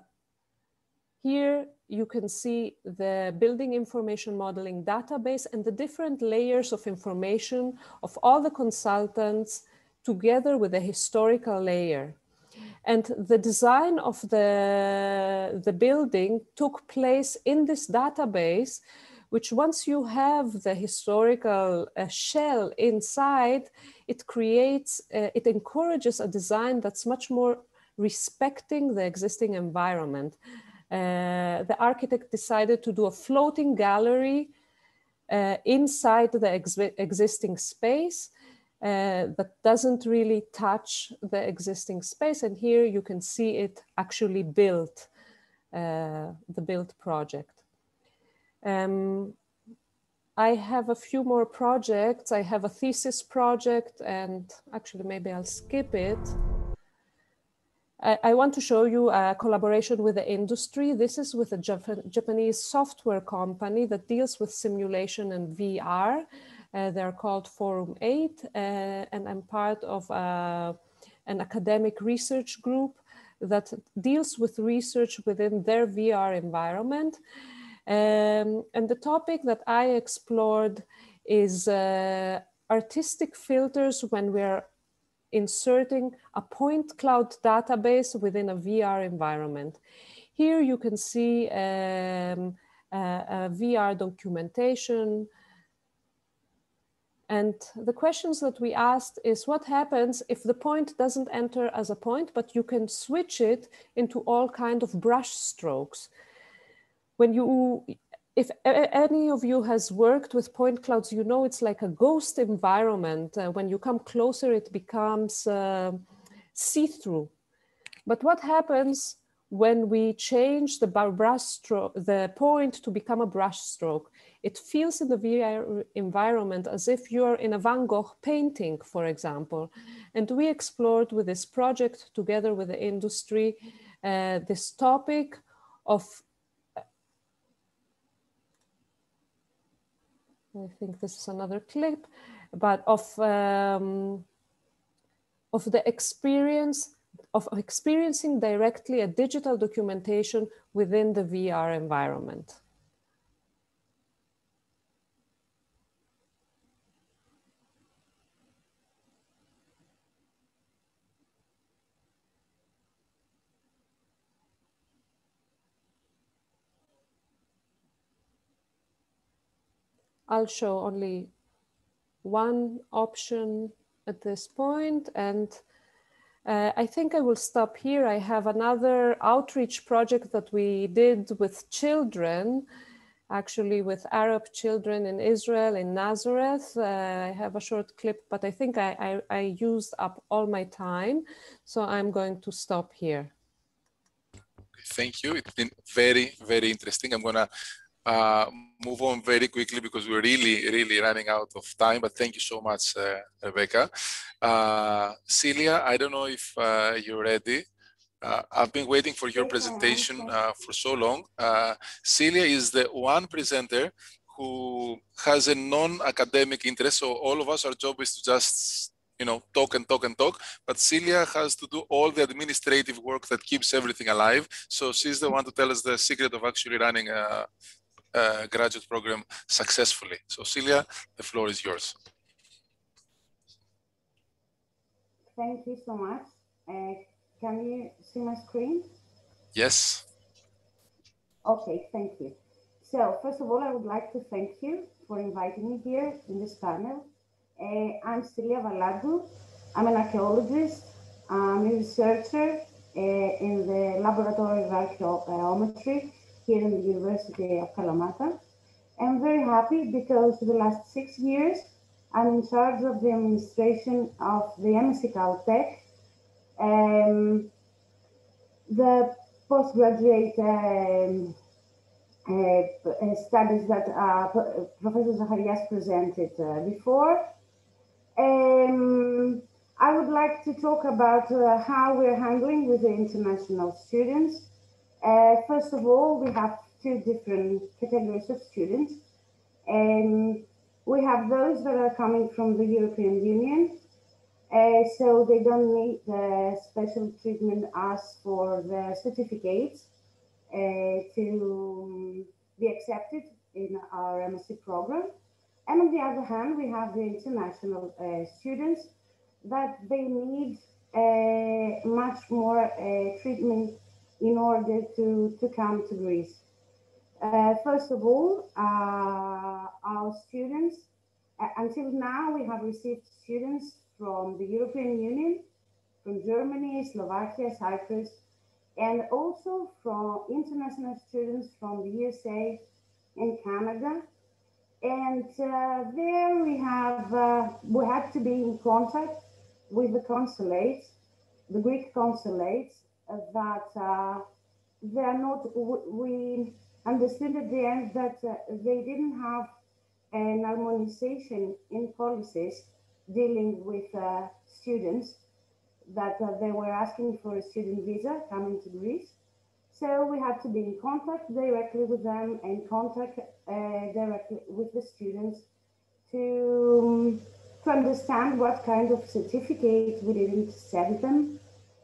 here you can see the building information modeling database and the different layers of information of all the consultants together with a historical layer. And the design of the, the building took place in this database, which once you have the historical uh, shell inside, it creates, uh, it encourages a design that's much more respecting the existing environment. Uh, the architect decided to do a floating gallery uh, inside the ex existing space uh, that doesn't really touch the existing space. And here you can see it actually built, uh, the built project. Um, I have a few more projects. I have a thesis project, and actually maybe I'll skip it. I want to show you a collaboration with the industry. This is with a Jap Japanese software company that deals with simulation and V R. Uh, they're called Forum eight, uh, and I'm part of uh, an academic research group that deals with research within their V R environment. Um, and the topic that I explored is uh, artistic filters when we're inserting a point cloud database within a V R environment. Here you can see um, a, a V R documentation. And the questions that we asked is what happens if the point doesn't enter as a point, but you can switch it into all kind of brush strokes. When you, if any of you has worked with point clouds, you know it's like a ghost environment. Uh, when you come closer, it becomes uh, see-through. But what happens when we change the brush stroke, the point to become a brush stroke? It feels in the V R environment as if you're in a Van Gogh painting, for example. And we explored with this project together with the industry, uh, this topic of I think this is another clip. but of, um, of the experience of experiencing directly a digital documentation within the V R environment. I'll show only one option at this point, and uh, I think I will stop here. I have another outreach project that we did with children, actually with Arab children in Israel, in Nazareth. Uh, I have a short clip, but I think I, I, I used up all my time, so I'm going to stop here. Thank you. It's been very, very interesting. I'm gonna uh, move on very quickly because we're really, really running out of time, but thank you so much, uh, Rebecca. Uh, Celia, I don't know if uh, you're ready. Uh, I've been waiting for your presentation uh, for so long. Uh, Celia is the one presenter who has a non-academic interest, so all of us, our job is to just you know, talk and talk and talk, but Celia has to do all the administrative work that keeps everything alive. So she's the one to tell us the secret of actually running a, a graduate program successfully. So Celia, the floor is yours. Thank you so much. Uh, can you see my screen? Yes. Okay, thank you. So first of all, I would like to thank you for inviting me here in this panel. Uh, I'm Celia Valadou. I'm an archaeologist. I'm a researcher uh, in the Laboratory of Archaeometry here in the University of Kalamata. I'm very happy because for the last six years, I'm in charge of the administration of the M S c Caltech, um, the postgraduate um, uh, studies that uh, Professor Zacharias presented uh, before. Um, I would like to talk about uh, how we're handling with the international students. Uh, first of all, we have two different categories of students. And we have those that are coming from the European Union, uh, so they don't need the special treatment as for the certificates uh, to be accepted in our M S c program. And on the other hand, we have the international uh, students that they need uh, much more uh, treatment in order to, to come to Greece. Uh, first of all, uh, our students, uh, until now, we have received students from the European Union, from Germany, Slovakia, Cyprus, and also from international students from the U S A and Canada. And uh, there we have, uh, we had to be in contact with the consulates, the Greek consulates, uh, that uh, they are not, we understood at the end that uh, they didn't have an harmonization in policies dealing with uh, students, that uh, they were asking for a student visa coming to Greece. So we had to be in contact directly with them and contact uh, directly with the students to, to understand what kind of certificate we didn't send them.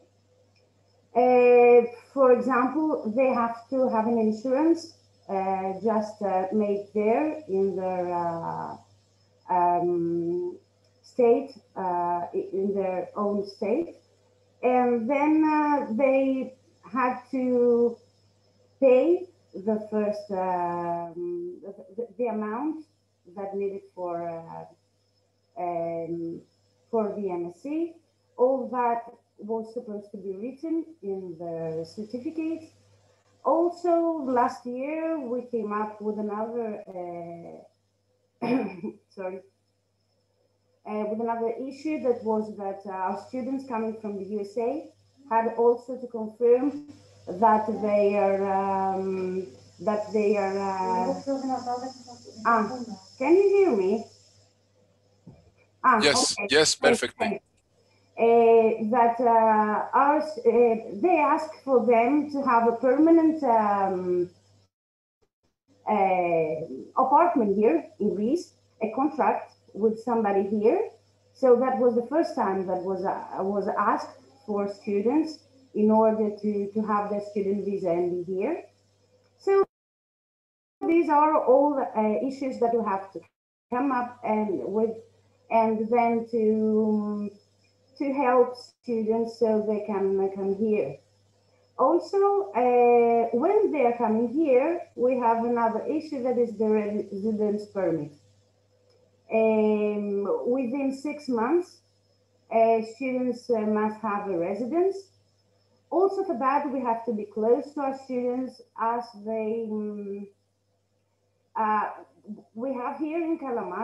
Uh, for example, they have to have an insurance uh, just uh, made there in their uh, um, state, uh, in their own state. And then uh, they had to pay the first, um, the, the amount that needed for, uh, um, for the M S c. All that was supposed to be written in the certificate. Also, last year, we came up with another, uh, sorry, uh, with another issue that was that uh, our students coming from the U S A had also to confirm that they are, um, that they are, uh, ah, can you hear me? Ah, yes, okay. yes, perfectly. Uh, that uh, are, uh, they ask for them to have a permanent um, uh, apartment here in Greece, a contract with somebody here. So that was the first time that was, uh, was asked for students in order to, to have their student visa and be here. So these are all uh, issues that you have to come up and with, and then to, to help students so they can come here. Also, uh, when they are coming here, we have another issue that is the residence permit. Um, within six months, uh, students uh, must have a residence. Also for that, we have to be close to our students as they, um, uh, we have here in Kalamata,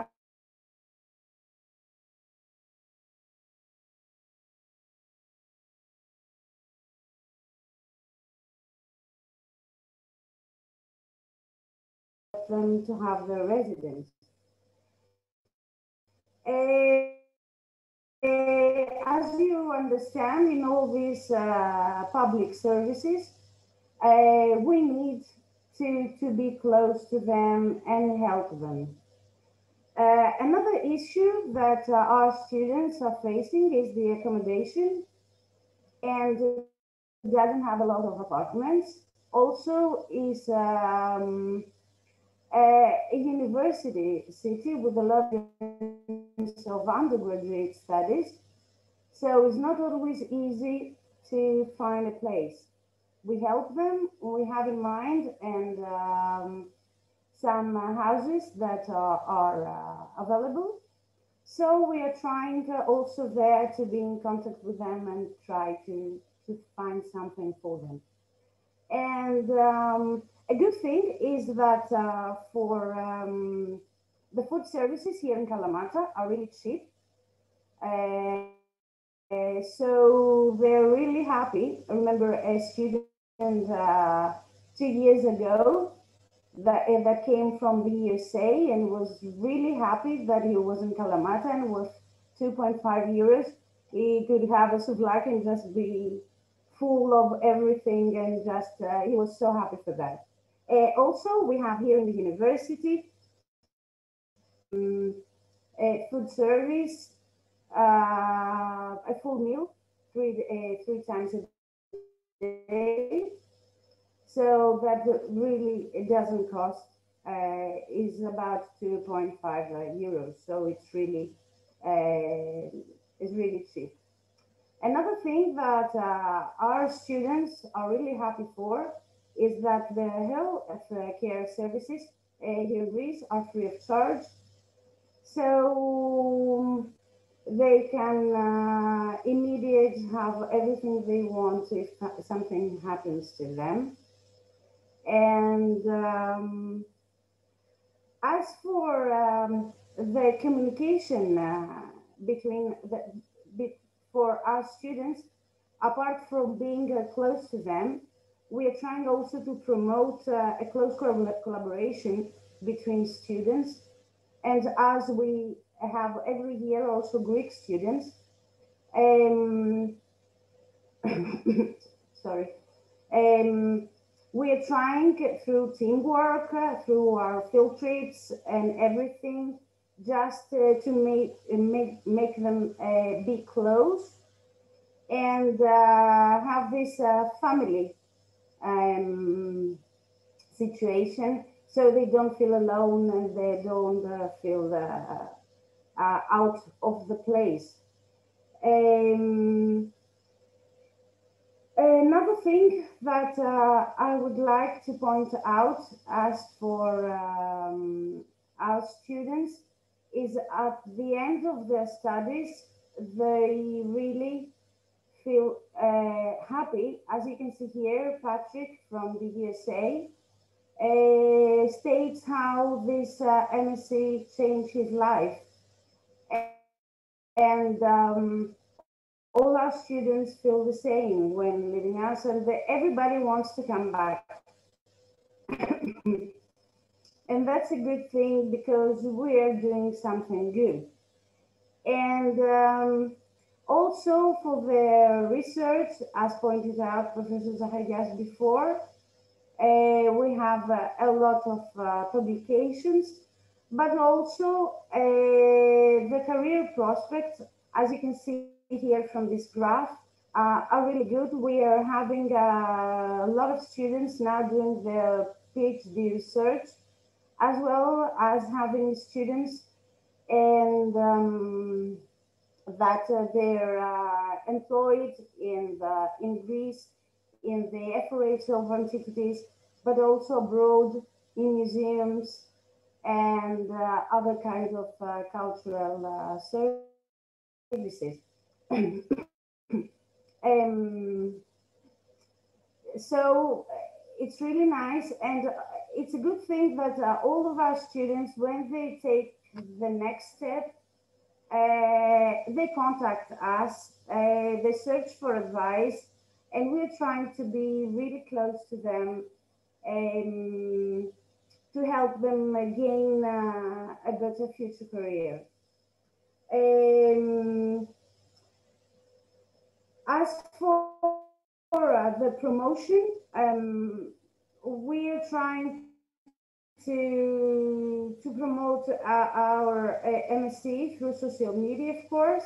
them to have their residence. Uh, as you understand, in all these uh, public services, uh, we need to, to be close to them and help them. Uh, another issue that uh, our students are facing is the accommodation, and doesn't have a lot of apartments. Also is um, a, a university city with a lot of undergraduate studies. So it's not always easy to find a place. We help them, we have in mind, and um, some uh, houses that are, are uh, available. So we are trying uh, also there to be in contact with them and try to, to find something for them. And um, a good thing is that uh, for um, the food services here in Kalamata are really cheap. Uh, so they're really happy. I remember a student uh, two years ago that, uh, that came from the U S A and was really happy that he was in Kalamata, and with two point five euros, he could have a souvlaki and just be full of everything, and just, uh, he was so happy for that. Uh, also, we have here in the university um, a food service, uh, a full meal, three, uh, three times a day. So that really, it doesn't cost, uh, is about two point five uh, euros. So it's really, uh, it's really cheap. Another thing that uh, our students are really happy for is that the health care services uh, here in Greece are free of charge. So they can uh, immediately have everything they want if something happens to them. And um, as for um, the communication uh, between the, be, for our students, apart from being uh, close to them, we are trying also to promote uh, a close collaboration between students. And as we have every year also Greek students, um, sorry, um, we are trying through teamwork, uh, through our field trips and everything, just uh, to make, make, make them uh, be close and uh, have this uh, family um, situation, so they don't feel alone and they don't uh, feel uh, uh, out of the place. Um, Another thing that uh, I would like to point out as for um, our students is at the end of their studies, they really feel uh, happy. As you can see here, Patrick from the U S A uh, states how this uh, M S c changed his life. And um, all our students feel the same when leaving us, and the, everybody wants to come back. And that's a good thing because we are doing something good. And um, also for the research, as pointed out Professor Zacharias before, uh, we have uh, a lot of uh, publications but also uh, the career prospects, as you can see here from this graph, uh, are really good. We are having uh, a lot of students now doing their PhD research, as well as having students and um, that uh, they're uh, employed in the in Greece in the F R H of Antiquities, but also abroad in museums and uh, other kinds of uh, cultural uh, services. um, so it's really nice, and it's a good thing that uh, all of our students, when they take the next step, Uh, they contact us, uh, they search for advice, and we're trying to be really close to them um, to help them gain uh, a better future career. Um, as for uh, the promotion, um, we're trying to, to promote uh, our uh, M S c through social media, of course.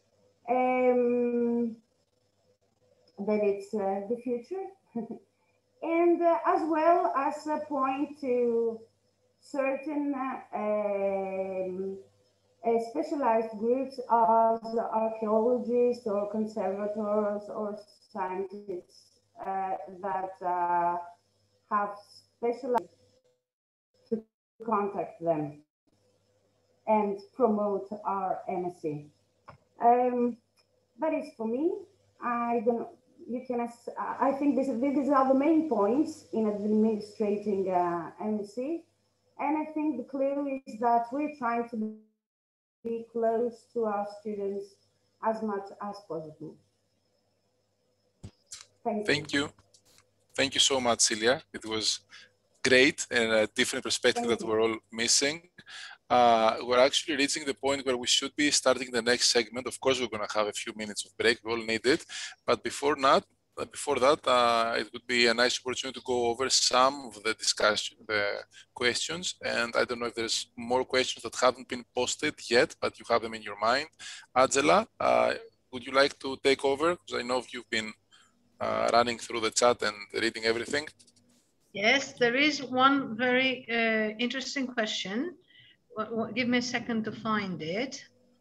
Um, that it's uh, the future, and uh, as well as a point to certain uh, um, uh, specialized groups as archaeologists or conservators or scientists uh, that uh, have specialized to contact them and promote our M S c. Um, that is for me. I don't. You can. I think this, these are the main points in administrating uh, M S c, and I think the clue is that we're trying to be close to our students as much as possible. Thank you. Thank you. Thank you so much, Celia. It was great and a different perspective Thank that you. we're all missing. Uh, we're actually reaching the point where we should be starting the next segment. Of course, we're going to have a few minutes of break. We all need it. But before that, before that, uh, it would be a nice opportunity to go over some of the discussion, the questions. And I don't know if there's more questions that haven't been posted yet, but you have them in your mind. Angela, uh, would you like to take over? Because I know you've been uh, running through the chat and reading everything. Yes, there is one very uh, interesting question. Give me a second to find it.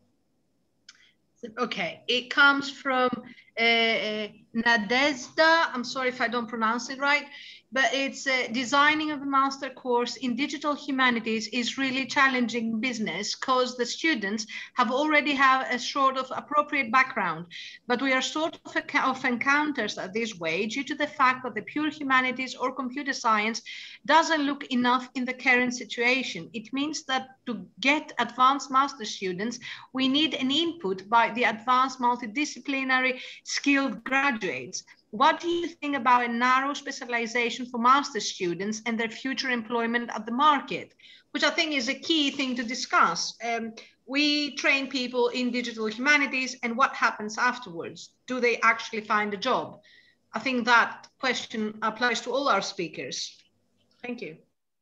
Okay, it comes from uh, Nadezhda. I'm sorry if I don't pronounce it right, but it's uh, designing of a master course in digital humanities is really challenging business because the students have already have a sort of appropriate background, but we are sort of, of encounters this way due to the fact that the pure humanities or computer science doesn't look enough in the current situation. It means that to get advanced master students, we need an input by the advanced multidisciplinary skilled graduates. What do you think about a narrow specialization for master students and their future employment at the market? Which I think is a key thing to discuss. Um, we train people in digital humanities, and what happens afterwards? Do they actually find a job? I think that question applies to all our speakers. Thank you.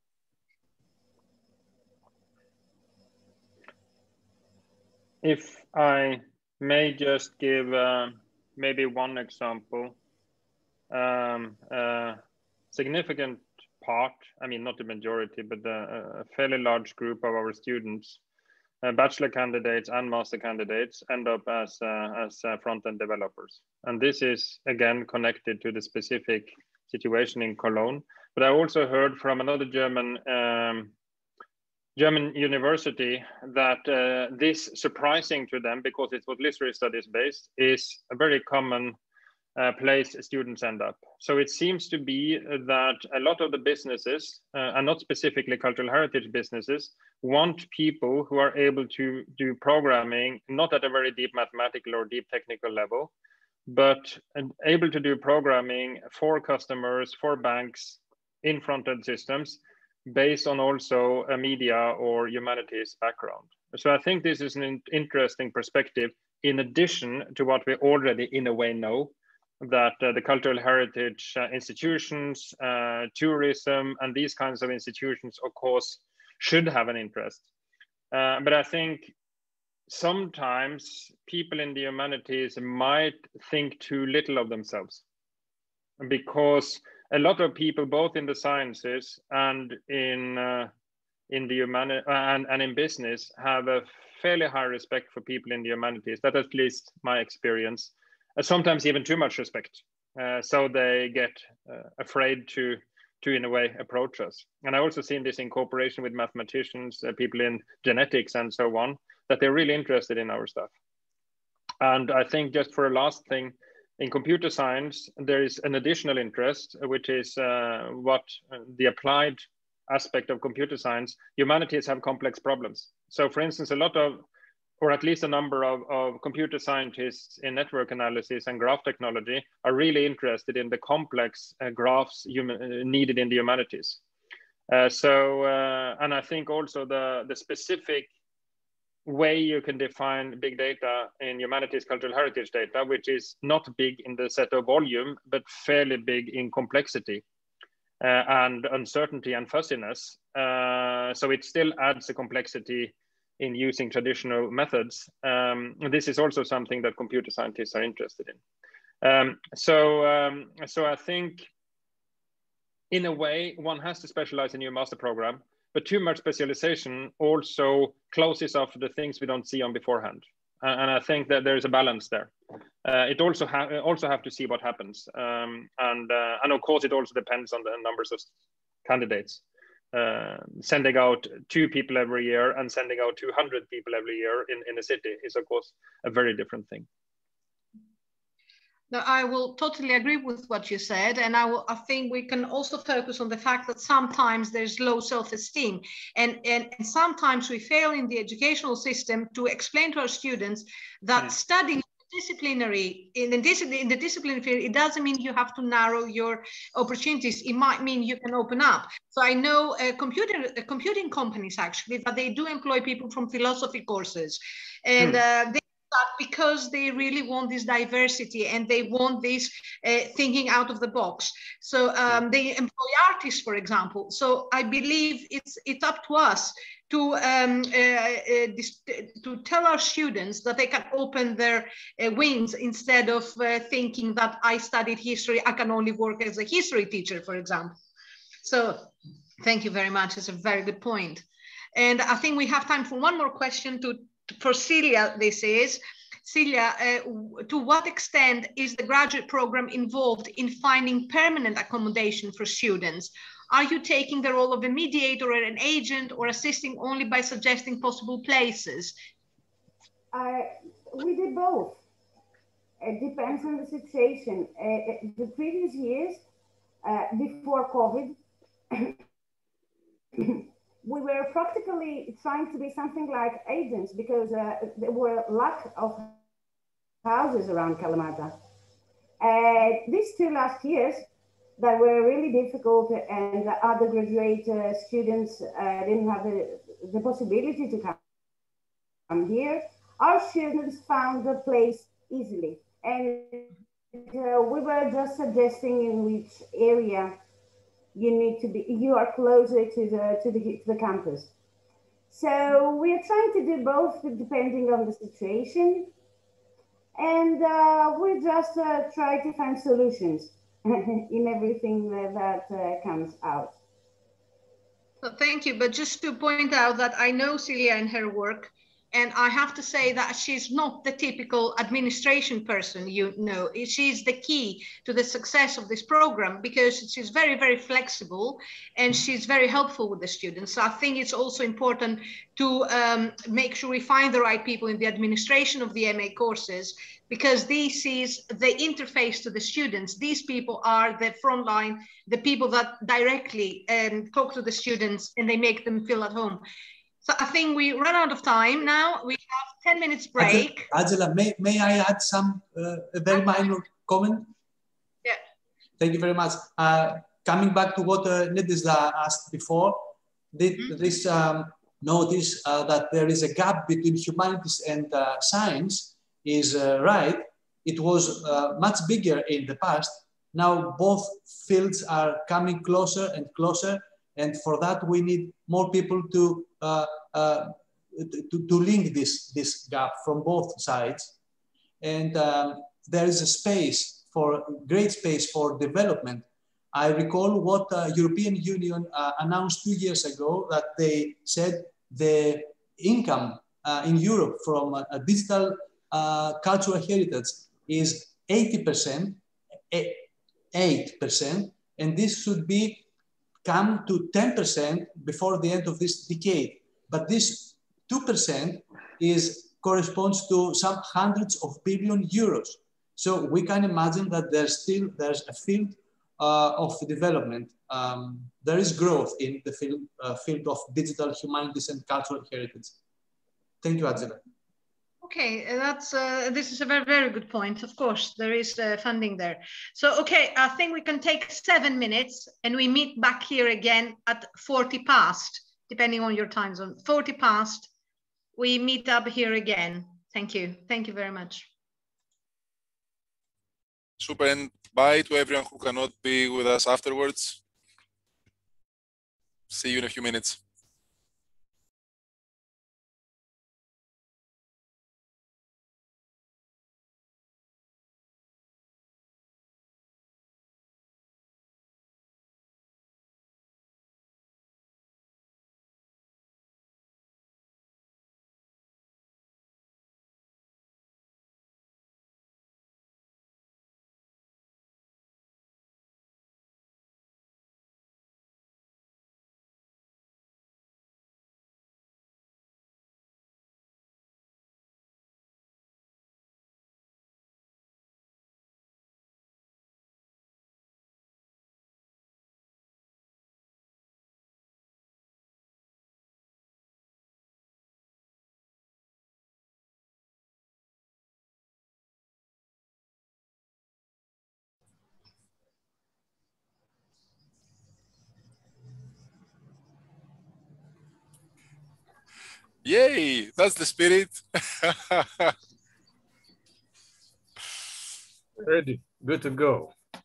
If I may just give uh, maybe one example, um, a significant part, I mean, not the majority, but a, a fairly large group of our students, uh, bachelor candidates and master candidates, end up as, uh, as uh, front-end developers. And this is, again, connected to the specific situation in Cologne. But I also heard from another German um, German university that uh, this surprising to them, because it was literary studies based, is a very common uh, place students end up. So it seems to be that a lot of the businesses, uh, and not specifically cultural heritage businesses, want people who are able to do programming, not at a very deep mathematical or deep technical level, but able to do programming for customers, for banks, in front-end systems, based on also a media or humanities background. So I think this is an interesting perspective in addition to what we already in a way know, that uh, the cultural heritage uh, institutions, uh, tourism, and these kinds of institutions, of course, should have an interest. Uh, but I think sometimes people in the humanities might think too little of themselves, because a lot of people, both in the sciences and in uh, in the humani and, and in business, have a fairly high respect for people in the humanities. That at least my experience. Uh, sometimes even too much respect. Uh, so they get uh, afraid to, to in a way approach us. And I also seen this in cooperation with mathematicians, uh, people in genetics and so on, that they're really interested in our stuff. And I think just for a last thing, in computer science, there is an additional interest, which is uh, what the applied aspect of computer science. Humanities have complex problems. So for instance, a lot of, or at least a number of, of computer scientists in network analysis and graph technology are really interested in the complex uh, graphs human, uh, needed in the humanities. Uh, so, uh, and I think also the, the specific way you can define big data in humanities cultural heritage data, which is not big in the set of volume, but fairly big in complexity uh, and uncertainty and fuzziness. Uh, so it still adds a complexity in using traditional methods. Um, this is also something that computer scientists are interested in. Um, so, um, so I think in a way, one has to specialize in your master program, but too much specialization also closes off the things we don't see on beforehand. Uh, and I think that there's a balance there. Uh, it also, ha also have to see what happens. Um, and, uh, and of course, it also depends on the numbers of candidates. Uh, sending out two people every year and sending out two hundred people every year in, in a city is, of course, a very different thing. No, I will totally agree with what you said. And I, will, I think we can also focus on the fact that sometimes there's low self-esteem. And, and, and sometimes we fail in the educational system to explain to our students that mm. studying disciplinary in the, dis in the disciplinary field, it doesn't mean you have to narrow your opportunities. It might mean you can open up. So I know uh, computer uh, computing companies actually that they do employ people from philosophy courses, and hmm. uh, they because they really want this diversity and they want this uh, thinking out of the box. So um, they employ artists, for example. So I believe it's it's up to us to um, uh, uh, this, to tell our students that they can open their uh, wings instead of uh, thinking that I studied history, I can only work as a history teacher, for example. So thank you very much. It's a very good point. And I think we have time for one more question to, to for Celia. This is Celia, uh, to what extent is the graduate program involved in finding permanent accommodation for students? Are you taking the role of a mediator or an agent, or assisting only by suggesting possible places? Uh, we did both. It depends on the situation. Uh, the previous years, uh, before COVID, we were practically trying to be something like agents, because uh, there were lack of houses around Kalamata. Uh, these two last years, that were really difficult, and the other graduate uh, students uh, didn't have the, the possibility to come, come here. Our students found the place easily, and uh, we were just suggesting in which area you need to be, you are closer to the, to the, to the campus. So we are trying to do both depending on the situation, and uh, we just uh, try to find solutions in everything that uh, comes out. So thank you. But just to point out that I know Celia and her work, and I have to say that she's not the typical administration person, you know. She's the key to the success of this program, because she's very, very flexible and she's very helpful with the students. So I think it's also important to um, make sure we find the right people in the administration of the M A courses, because this is the interface to the students. These people are the front line, the people that directly um, talk to the students and they make them feel at home. So I think we run out of time now. We have ten minutes break. Angela, may, may I add some, uh, a very minor comment? Yeah. Thank you very much. Uh, coming back to what uh, Nadezhda asked before, this, mm-hmm. this um, notice uh, that there is a gap between humanities and uh, science is uh, right. It was uh, much bigger in the past. Now both fields are coming closer and closer, And for that, we need more people to, uh, uh, to, to link this, this gap from both sides. And um, there is a space for, great space for development. I recall what the uh, European Union uh, announced two years ago, that they said the income uh, in Europe from a, a digital uh, cultural heritage is eighty percent, eight percent, and this should be come to ten percent before the end of this decade. But this two percent is corresponds to some hundreds of billion euros. So we can imagine that there's still there's a field uh, of development. Um, there is growth in the field, uh, field of digital humanities and cultural heritage. Thank you, Angela. Okay, that's uh, this is a very, very good point. Of course, there is uh, funding there. So, okay, I think we can take seven minutes and we meet back here again at forty past, depending on your time zone. forty past, we meet up here again. Thank you. Thank you very much. Super, and bye to everyone who cannot be with us afterwards. See you in a few minutes. Yay, that's the spirit. Ready, good to go.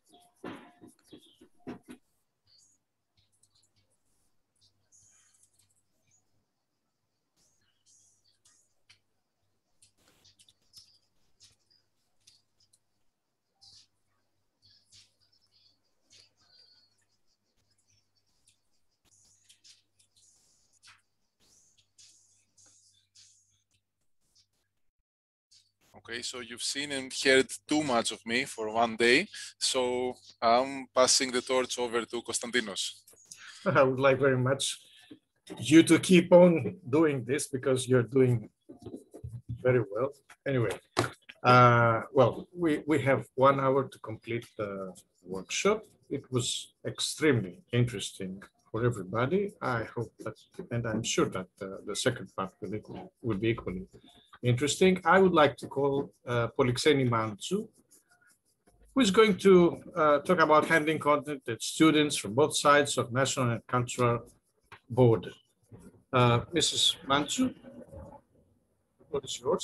Okay, so you've seen and heard too much of me for one day, so I'm passing the torch over to Konstantinos. I would like very much you to keep on doing this because you're doing very well. Anyway, uh, well, we, we have one hour to complete the workshop. It was extremely interesting for everybody. I hope that, and I'm sure that uh, the second part will, equally, will be equally interesting. I would like to call uh, Polixeni Mantsu, who is going to uh, talk about handling content that students from both sides of national and cultural border. Uh, Missus Mantsu, what is yours?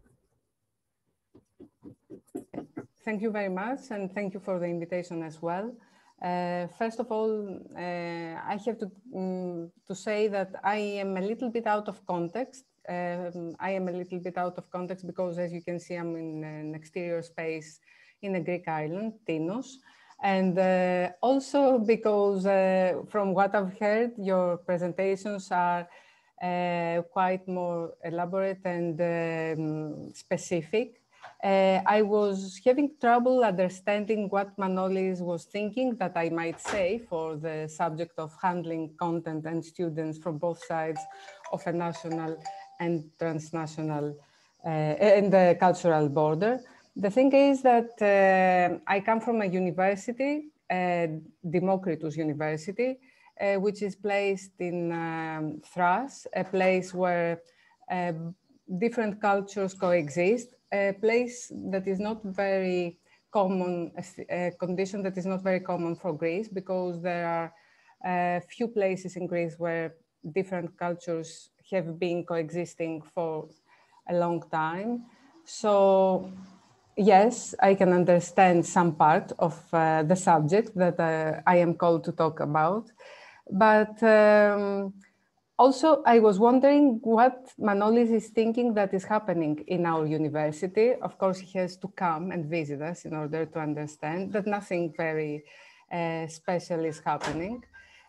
Thank you very much, and thank you for the invitation as well. Uh, first of all, uh, I have to, um, to say that I am a little bit out of context. Um, I am a little bit out of context because, as you can see, I'm in an exterior space in a Greek island, Tinos. And uh, also because uh, from what I've heard, your presentations are uh, quite more elaborate and um, specific. Uh, I was having trouble understanding what Manolis was thinking that I might say for the subject of handling content and students from both sides of a national and transnational uh, and the cultural border. The thing is that uh, I come from a university, uh, Democritus University, uh, which is placed in um, Thrace, a place where uh, different cultures coexist, a place that is not very common, a condition that is not very common for Greece, because there are a few places in Greece where different cultures have been coexisting for a long time. So yes, I can understand some part of uh, the subject that uh, I am called to talk about. But um, also, I was wondering what Manolis is thinking that is happening in our university. Of course, he has to come and visit us in order to understand that nothing very uh, special is happening.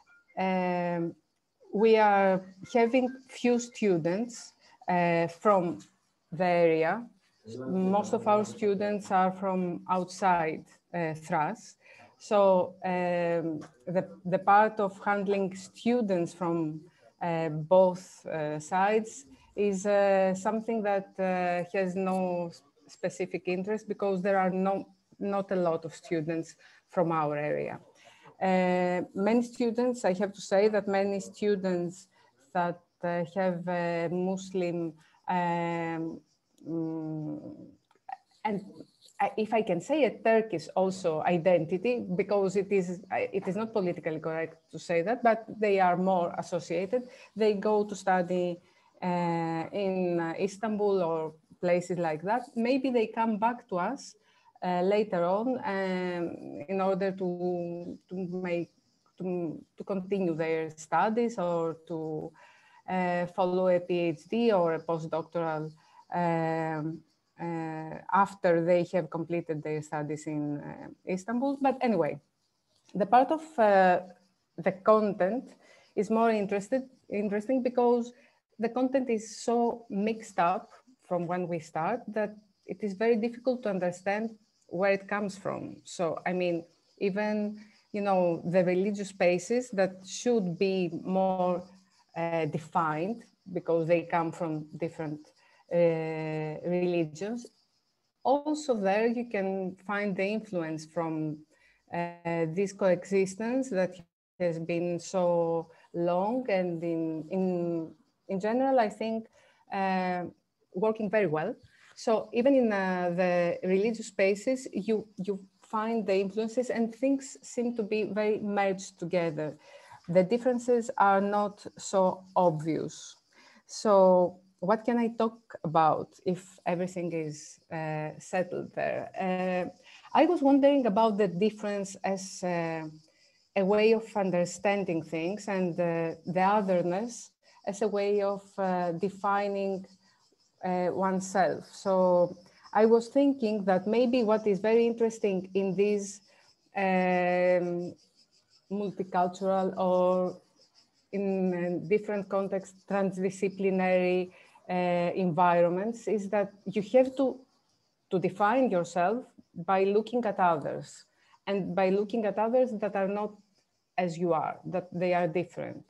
Um, we are having few students uh, from the area. Most of our students are from outside uh, Thrace. So um, the, the part of handling students from uh, both uh, sides is uh, something that uh, has no specific interest because there are no, not a lot of students from our area. Uh, many students, I have to say that many students that uh, have a Muslim um, um, and if I can say a Turkish also identity, because it is, it is not politically correct to say that, but they are more associated. They go to study uh, in uh, Istanbul or places like that. Maybe they come back to us uh, later on um, in order to, to make, to, to continue their studies or to uh, follow a PhD or a postdoctoral um, Uh, after they have completed their studies in uh, Istanbul. But anyway, the part of uh, the content is more interested, interesting because the content is so mixed up from when we start that it is very difficult to understand where it comes from. So, I mean, even, you know, the religious spaces that should be more uh, defined because they come from different Uh, religions. Also there you can find the influence from uh, this coexistence that has been so long and in, in, in general, I think, uh, working very well. So even in uh, the religious spaces, you, you find the influences and things seem to be very merged together. The differences are not so obvious. So what can I talk about if everything is uh, settled there? Uh, I was wondering about the difference as uh, a way of understanding things and uh, the otherness as a way of uh, defining uh, oneself. So I was thinking that maybe what is very interesting in these um, multicultural or in different contexts, transdisciplinary uh, environments, is that you have to, to define yourself by looking at others and by looking at others that are not as you are, that they are different.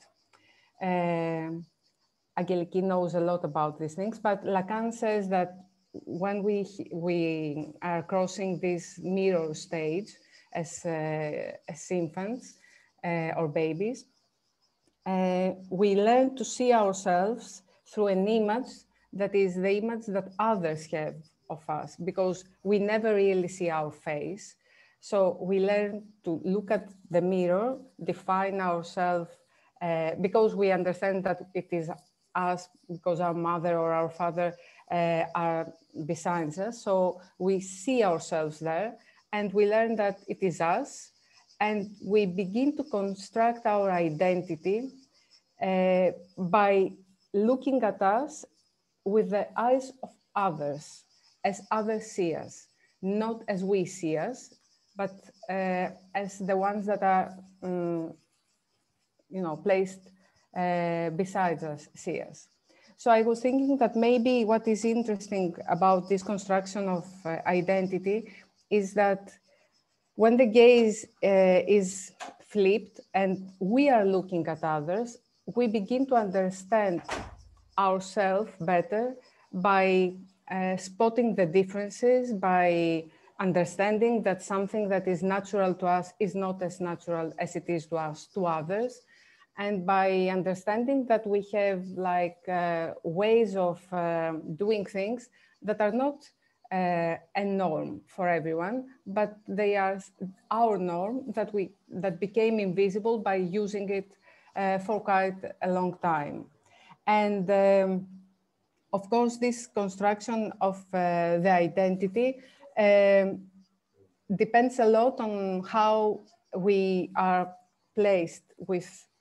Uh, Angeliki knows a lot about these things, but Lacan says that when we, we are crossing this mirror stage as, uh, as infants uh, or babies, Uh, we learn to see ourselves through an image that is the image that others have of us, because we never really see our face. So we learn to look at the mirror, define ourselves, uh, because we understand that it is us, because our mother or our father uh, are beside us. So we see ourselves there and we learn that it is us. And we begin to construct our identity uh, by looking at us with the eyes of others, as others see us, not as we see us, but uh, as the ones that are, um, you know, placed uh, beside us see us. So I was thinking that maybe what is interesting about this construction of uh, identity is that when the gaze uh, is flipped and we are looking at others, we begin to understand ourselves better by uh, spotting the differences, by understanding that something that is natural to us is not as natural as it is to us, to others, and by understanding that we have like uh, ways of uh, doing things that are not Uh, a norm for everyone, but they are our norm that we that became invisible by using it uh, for quite a long time. And um, of course, this construction of uh, the identity um, depends a lot on how we are placed with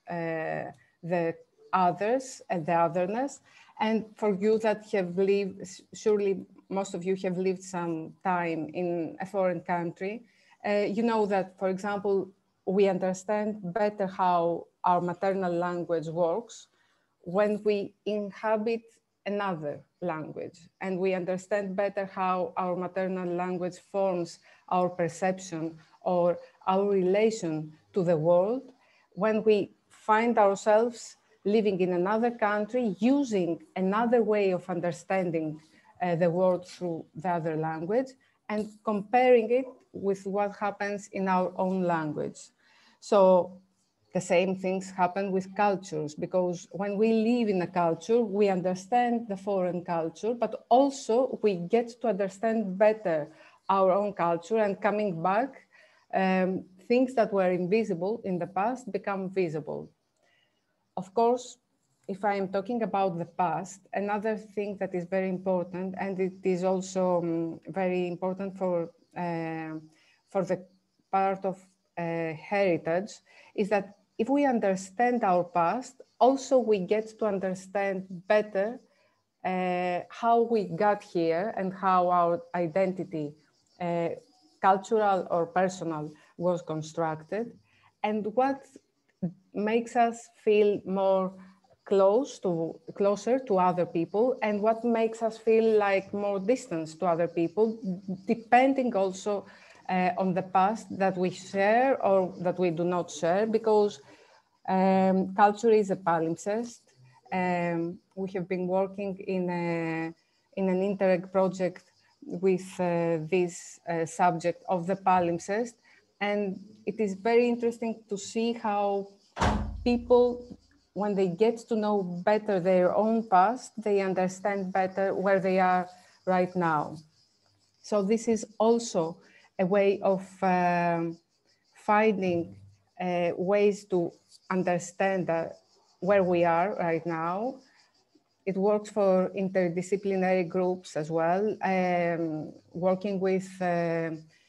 uh, the others and the otherness. And for you that have lived, surely most of you have lived some time in a foreign country, uh, you know that, for example, we understand better how our maternal language works when we inhabit another language, and we understand better how our maternal language forms our perception or our relation to the world when we find ourselves living in another country, using another way of understanding uh, the world through the other language, and comparing it with what happens in our own language. So the same things happen with cultures, because when we live in a culture, we understand the foreign culture, but also we get to understand better our own culture, and coming back, um, things that were invisible in the past become visible. Of course, if I am talking about the past, another thing that is very important, and it is also um, very important for, uh, for the part of uh, heritage, is that if we understand our past, also we get to understand better uh, how we got here and how our identity, uh, cultural or personal, was constructed, and what makes us feel more close to, closer to other people, and what makes us feel like more distance to other people, depending also uh, on the past that we share or that we do not share, because um, culture is a palimpsest. Um, we have been working in, a, in an Interreg project with uh, this uh, subject of the palimpsest, and it is very interesting to see how people, when they get to know better their own past, they understand better where they are right now. So this is also a way of um, finding uh, ways to understand uh, where we are right now. It works for interdisciplinary groups as well, um, working with uh,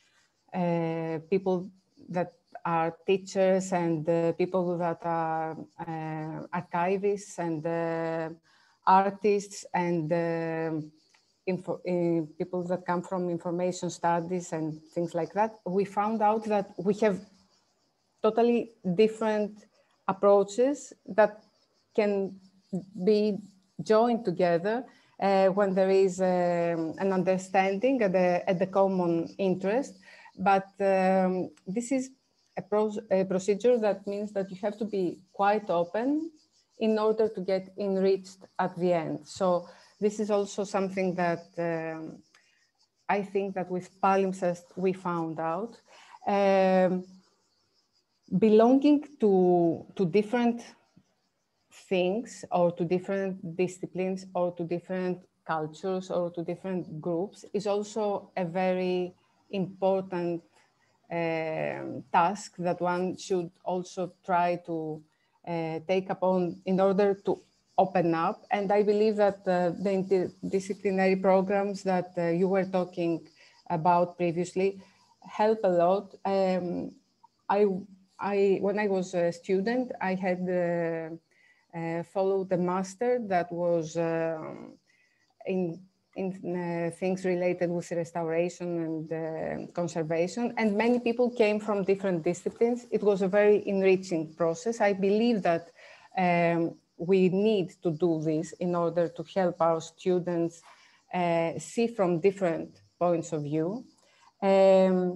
uh, people that are teachers and uh, people that are uh, archivists and uh, artists and uh, info, uh, people that come from information studies and things like that. We found out that we have totally different approaches that can be joined together uh, when there is um, an understanding at the, at the common interest. But um, this is a, pro a procedure that means that you have to be quite open in order to get enriched at the end. So this is also something that um, I think that with palimpsest we found out. Um, belonging to, to different things or to different disciplines or to different cultures or to different groups is also a very important um, task that one should also try to uh, take upon in order to open up. And I believe that uh, the interdisciplinary programs that uh, you were talking about previously help a lot. Um, I, I, when I was a student, I had uh, uh, followed a master that was um, in, in uh, things related with restoration and uh, conservation, and many people came from different disciplines. It was a very enriching process. I believe that um, we need to do this in order to help our students uh, see from different points of view. Um,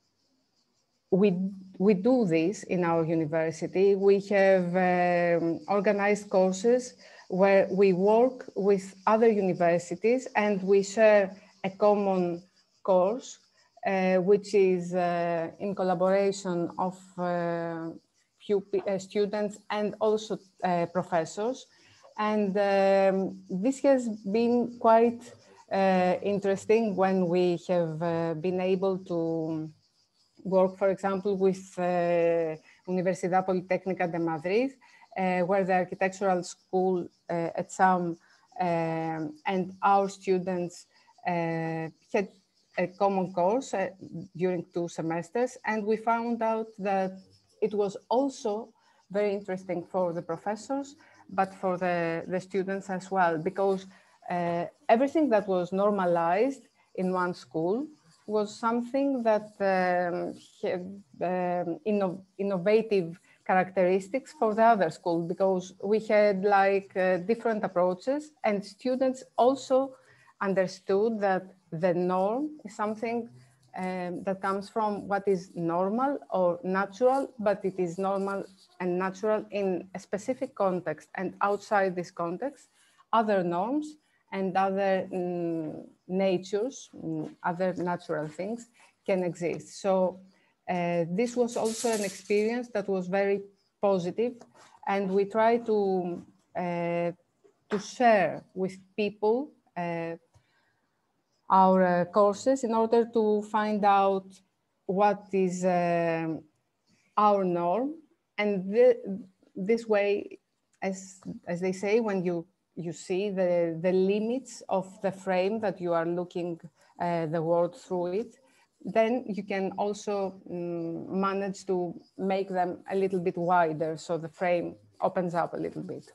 We, we do this in our university. We have um, organized courses where we work with other universities and we share a common course, uh, which is uh, in collaboration of uh, few uh, students and also uh, professors. And um, this has been quite uh, interesting when we have uh, been able to work, for example, with uh, Universidad Politécnica de Madrid, uh, where the architectural school uh, at some um, and our students uh, had a common course uh, during two semesters. And we found out that it was also very interesting for the professors, but for the, the students as well, because uh, everything that was normalized in one school was something that um, had um, inno innovative characteristics for the other school, because we had like uh, different approaches, and students also understood that the norm is something um, that comes from what is normal or natural, but it is normal and natural in a specific context, and outside this context, other norms and other um, natures, um, other natural things can exist. So uh, this was also an experience that was very positive, and we try to, uh, to share with people uh, our uh, courses in order to find out what is uh, our norm. And th this way, as, as they say, when you, you see the, the limits of the frame that you are looking uh, the world through it, then you can also um, manage to make them a little bit wider, so the frame opens up a little bit.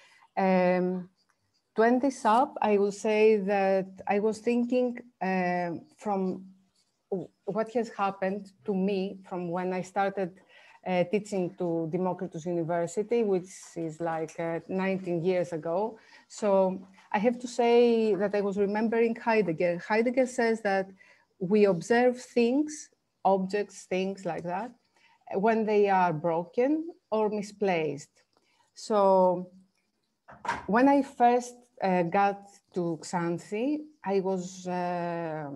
Um, twenty sub, I will say that I was thinking uh, from what has happened to me from when I started uh, teaching to Democritus University, which is like uh, nineteen years ago. So I have to say that I was remembering Heidegger. Heidegger says that we observe things, objects, things like that, when they are broken or misplaced. So when I first uh, got to Xanthi, I was uh,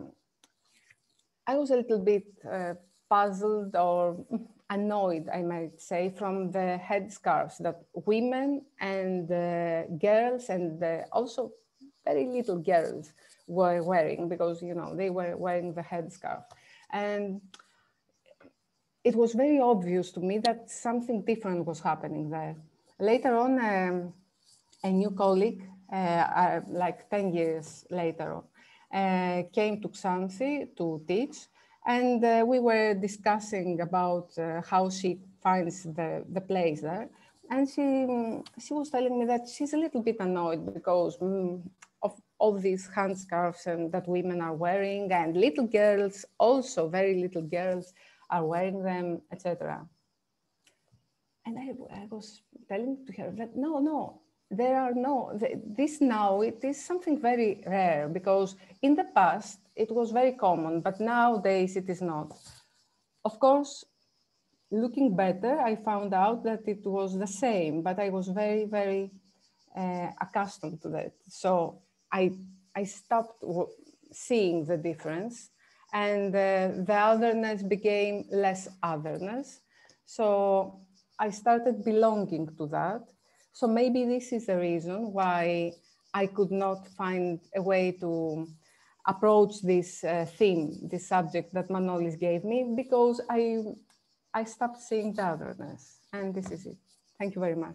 I was a little bit uh, puzzled or annoyed, I might say, from the headscarves that women and uh, girls and uh, also very little girls were wearing, because, you know, they were wearing the headscarf. And it was very obvious to me that something different was happening there. Later on, um, a new colleague, uh, uh, like ten years later on, uh, came to Xanthi to teach, and uh, we were discussing about uh, how she finds the, the place there. And she, she was telling me that she's a little bit annoyed because mm, of all these handscarves and that women are wearing, and little girls, also very little girls, are wearing them, et cetera. And I, I was telling to her that no, no, there are no, this now, it is something very rare, because in the past it was very common, but nowadays it is not. Of course, looking better, I found out that it was the same, but I was very, very uh, accustomed to that. So I, I stopped seeing the difference, and uh, the otherness became less otherness. So I started belonging to that. So maybe this is the reason why I could not find a way to approach this uh, theme, this subject that Manolis gave me, because I, I stopped seeing the otherness. And this is it. Thank you very much.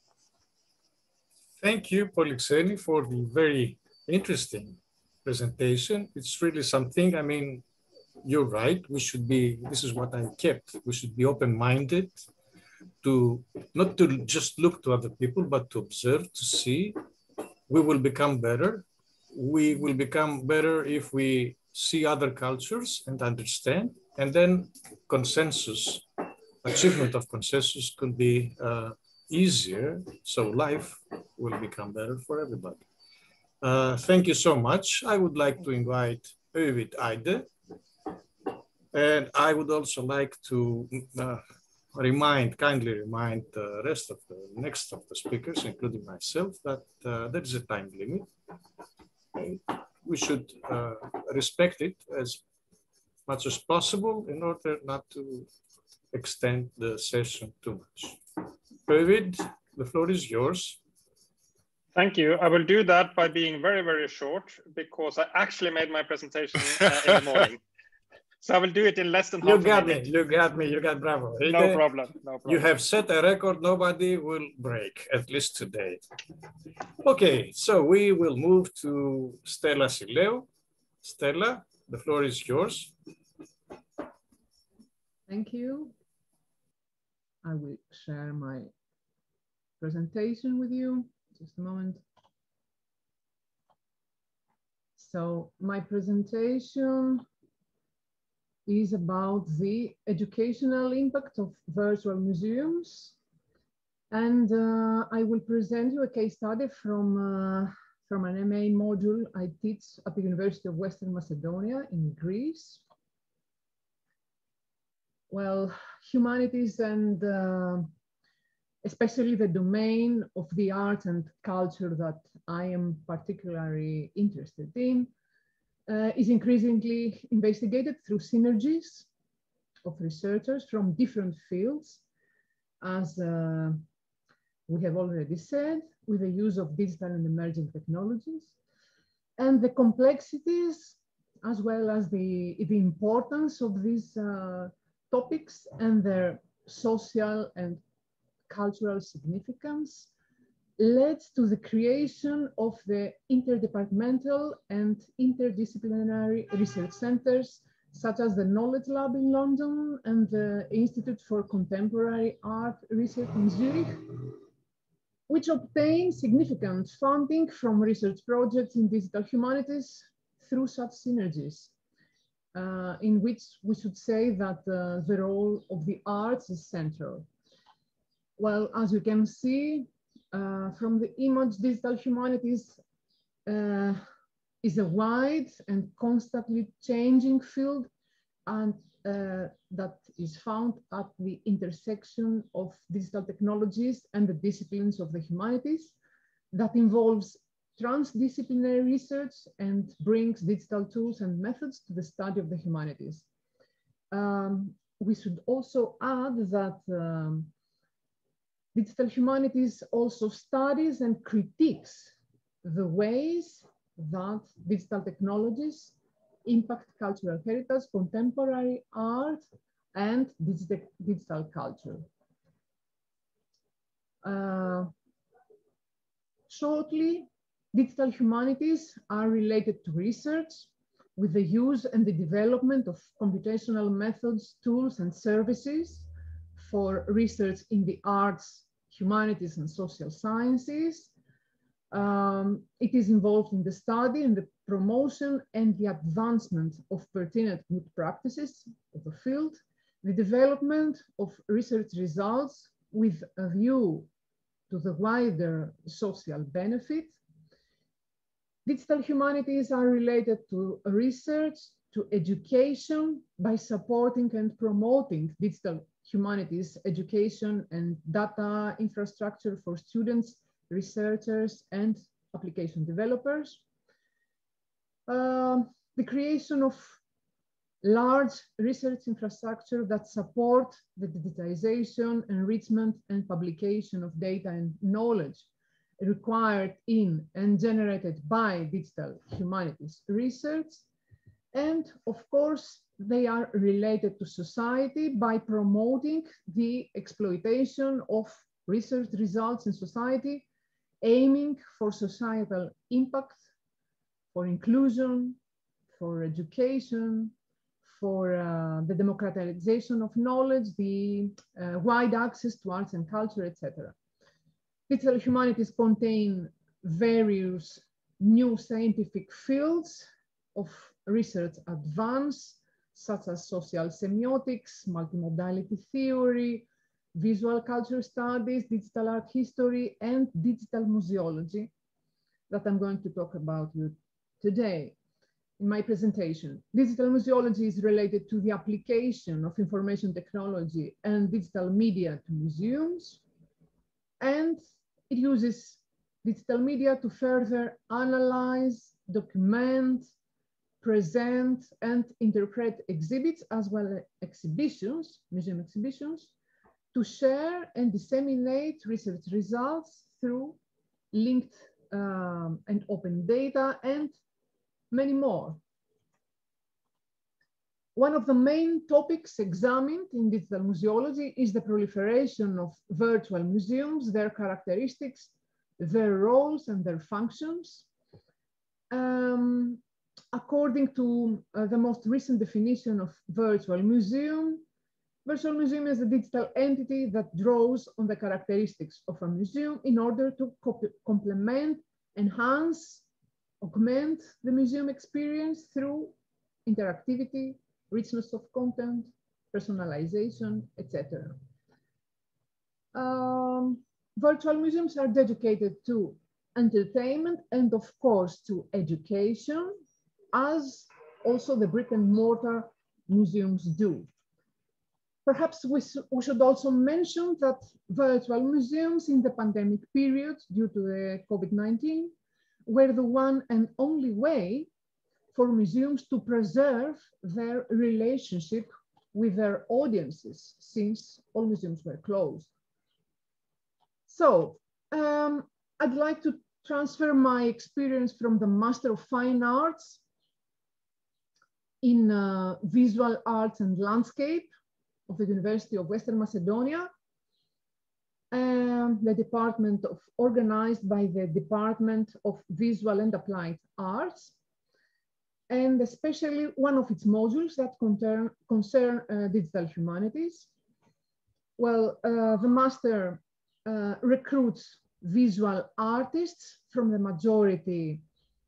Thank you, Polixeni, for the very interesting presentation. It's really something. I mean, you're right. We should be, this is what I kept. We should be open-minded to, not to just look to other people, but to observe, to see. We will become better. We will become better if we see other cultures and understand. And then consensus, achievement of consensus could be uh, easier. So life will become better for everybody. Uh, thank you so much. I would like to invite Övid Eide. And I would also like to uh, remind, kindly remind the rest of the next of the speakers, including myself, that uh, there is a time limit. We should uh, respect it as much as possible in order not to extend the session too much. Övid, the floor is yours. Thank you. I will do that by being very, very short, because I actually made my presentation uh, in the morning. So I will do it in less than you half got a minute. me, you got me, you got bravo. No problem, no problem. You have set a record nobody will break, at least today. Okay, so we will move to Stella Sileu. Stella, the floor is yours. Thank you. I will share my presentation with you. Just a moment. So my presentation is about the educational impact of virtual museums. And uh, I will present you a case study from, uh, from an M A module I teach at the University of Western Macedonia in Greece. Well, humanities and uh, especially the domain of the arts and culture that I am particularly interested in uh, is increasingly investigated through synergies of researchers from different fields, as uh, we have already said, with the use of digital and emerging technologies, and the complexities as well as the, the importance of these uh, topics and their social and cultural significance led to the creation of the interdepartmental and interdisciplinary research centers, such as the Knowledge Lab in London and the Institute for Contemporary Art Research in Zurich, which obtain significant funding from research projects in digital humanities through such synergies, uh, in which we should say that uh, the role of the arts is central. Well, as you can see uh, from the image, digital humanities uh, is a wide and constantly changing field, and uh, that is found at the intersection of digital technologies and the disciplines of the humanities, that involves transdisciplinary research and brings digital tools and methods to the study of the humanities. Um, we should also add that um, digital humanities also studies and critiques the ways that digital technologies impact cultural heritage, contemporary art, and digital, digital culture. Uh, shortly, digital humanities are related to research with the use and the development of computational methods, tools, and services for research in the arts, humanities, and social sciences. Um, it is involved in the study and the promotion and the advancement of pertinent good practices of the field, the development of research results with a view to the wider social benefit. Digital humanities are related to research, to education by supporting and promoting digital humanities education and data infrastructure for students, researchers, and application developers. Uh, the creation of large research infrastructure that support the digitization, enrichment, and publication of data and knowledge required in and generated by digital humanities research. And of course, they are related to society by promoting the exploitation of research results in society, aiming for societal impact, for inclusion, for education, for uh, the democratization of knowledge, the uh, wide access to arts and culture, et cetera. Digital humanities contain various new scientific fields of research advance, such as social semiotics, multimodality theory, visual culture studies, digital art history, and digital museology that I'm going to talk about you today in my presentation. Digital museology is related to the application of information technology and digital media to museums, and it uses digital media to further analyze, document, present, and interpret exhibits as well as exhibitions, museum exhibitions, to share and disseminate research results through linked um, and open data, and many more. One of the main topics examined in digital museology is the proliferation of virtual museums, their characteristics, their roles, and their functions. Um, according to uh, the most recent definition of virtual museum, Virtual museum is a digital entity that draws on the characteristics of a museum in order to complement, enhance, augment the museum experience through interactivity, richness of content, personalization, et cetera. Um, virtual museums are dedicated to entertainment and, of course, to education, as also the brick and mortar museums do. Perhaps we, we should also mention that virtual museums in the pandemic period, due to the COVID nineteen, were the one and only way for museums to preserve their relationship with their audiences, since all museums were closed. So um, I'd like to transfer my experience from the Master of Fine Arts in uh, Visual Arts and Landscape of the University of Western Macedonia, and the department of organized by the Department of Visual and Applied Arts, and especially one of its modules that concern, concern uh, digital humanities. Well, uh, the master uh, recruits visual artists from the majority,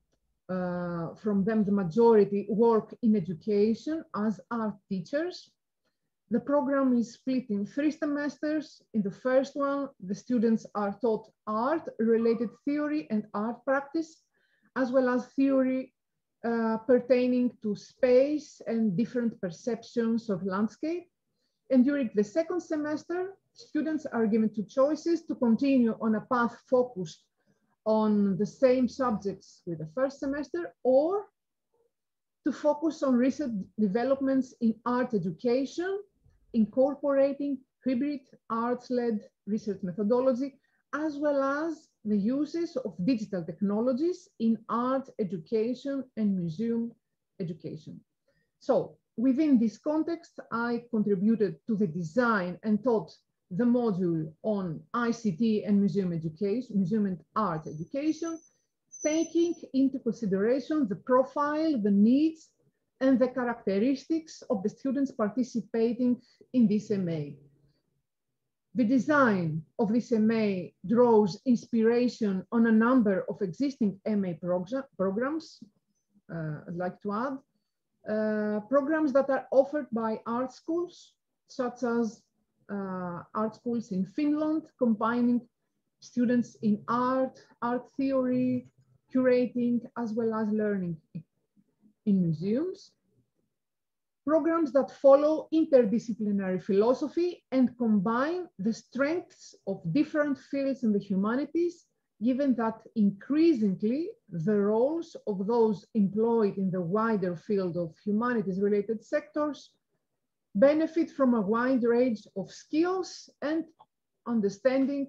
uh, from them the majority work in education as art teachers. The program is split in three semesters. In the first one, the students are taught art-related theory and art practice, as well as theory uh, pertaining to space and different perceptions of landscape. And during the second semester, students are given two choices: to continue on a path focused on the same subjects with the first semester, or to focus on recent developments in art education, incorporating hybrid arts-led research methodology, as well as the uses of digital technologies in art education and museum education. So within this context, I contributed to the design and taught the module on I C T and museum education, museum and art education, taking into consideration the profile, the needs, and the characteristics of the students participating in this M A. The design of this M A draws inspiration on a number of existing M A programs, uh, I'd like to add, uh, programs that are offered by art schools, such as uh, art schools in Finland, combining students in art, art theory, curating, as well as learning in museums. Programs that follow interdisciplinary philosophy and combine the strengths of different fields in the humanities, given that increasingly the roles of those employed in the wider field of humanities-related sectors benefit from a wide range of skills and understanding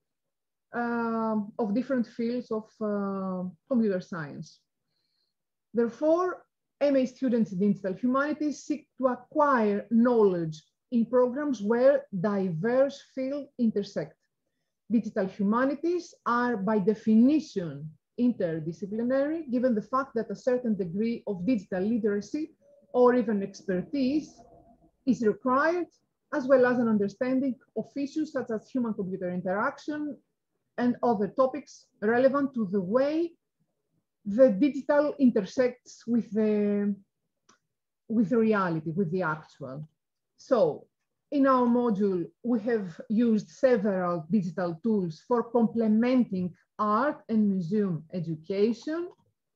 uh, of different fields of uh, computer science. Therefore, M A students in digital humanities seek to acquire knowledge in programs where diverse fields intersect. Digital humanities are by definition interdisciplinary, given the fact that a certain degree of digital literacy or even expertise is required, as well as an understanding of issues such as human-computer interaction and other topics relevant to the way the digital intersects with the, with the reality, with the actual. So in our module, we have used several digital tools for complementing art and museum education.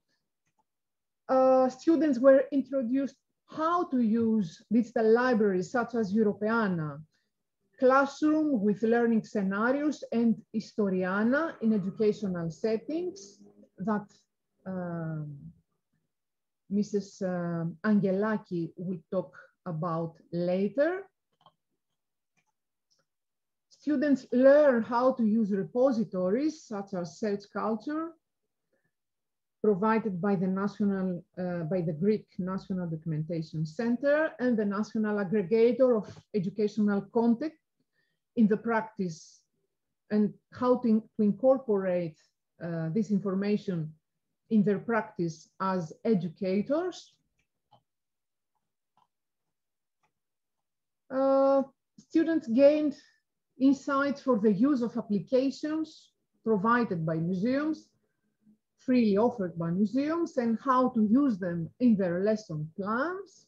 Uh, students were introduced how to use digital libraries such as Europeana, Classroom with learning scenarios, and Historiana in educational settings that um, Missus Uh, Angelaki will talk about later. Students learn how to use repositories such as Search Culture, provided by the national, uh, by the Greek National Documentation Center and the National Aggregator of Educational Content in the practice, and how to, to incorporate uh, this information in their practice as educators. Uh, students gained insights for the use of applications provided by museums, freely offered by museums, and how to use them in their lesson plans.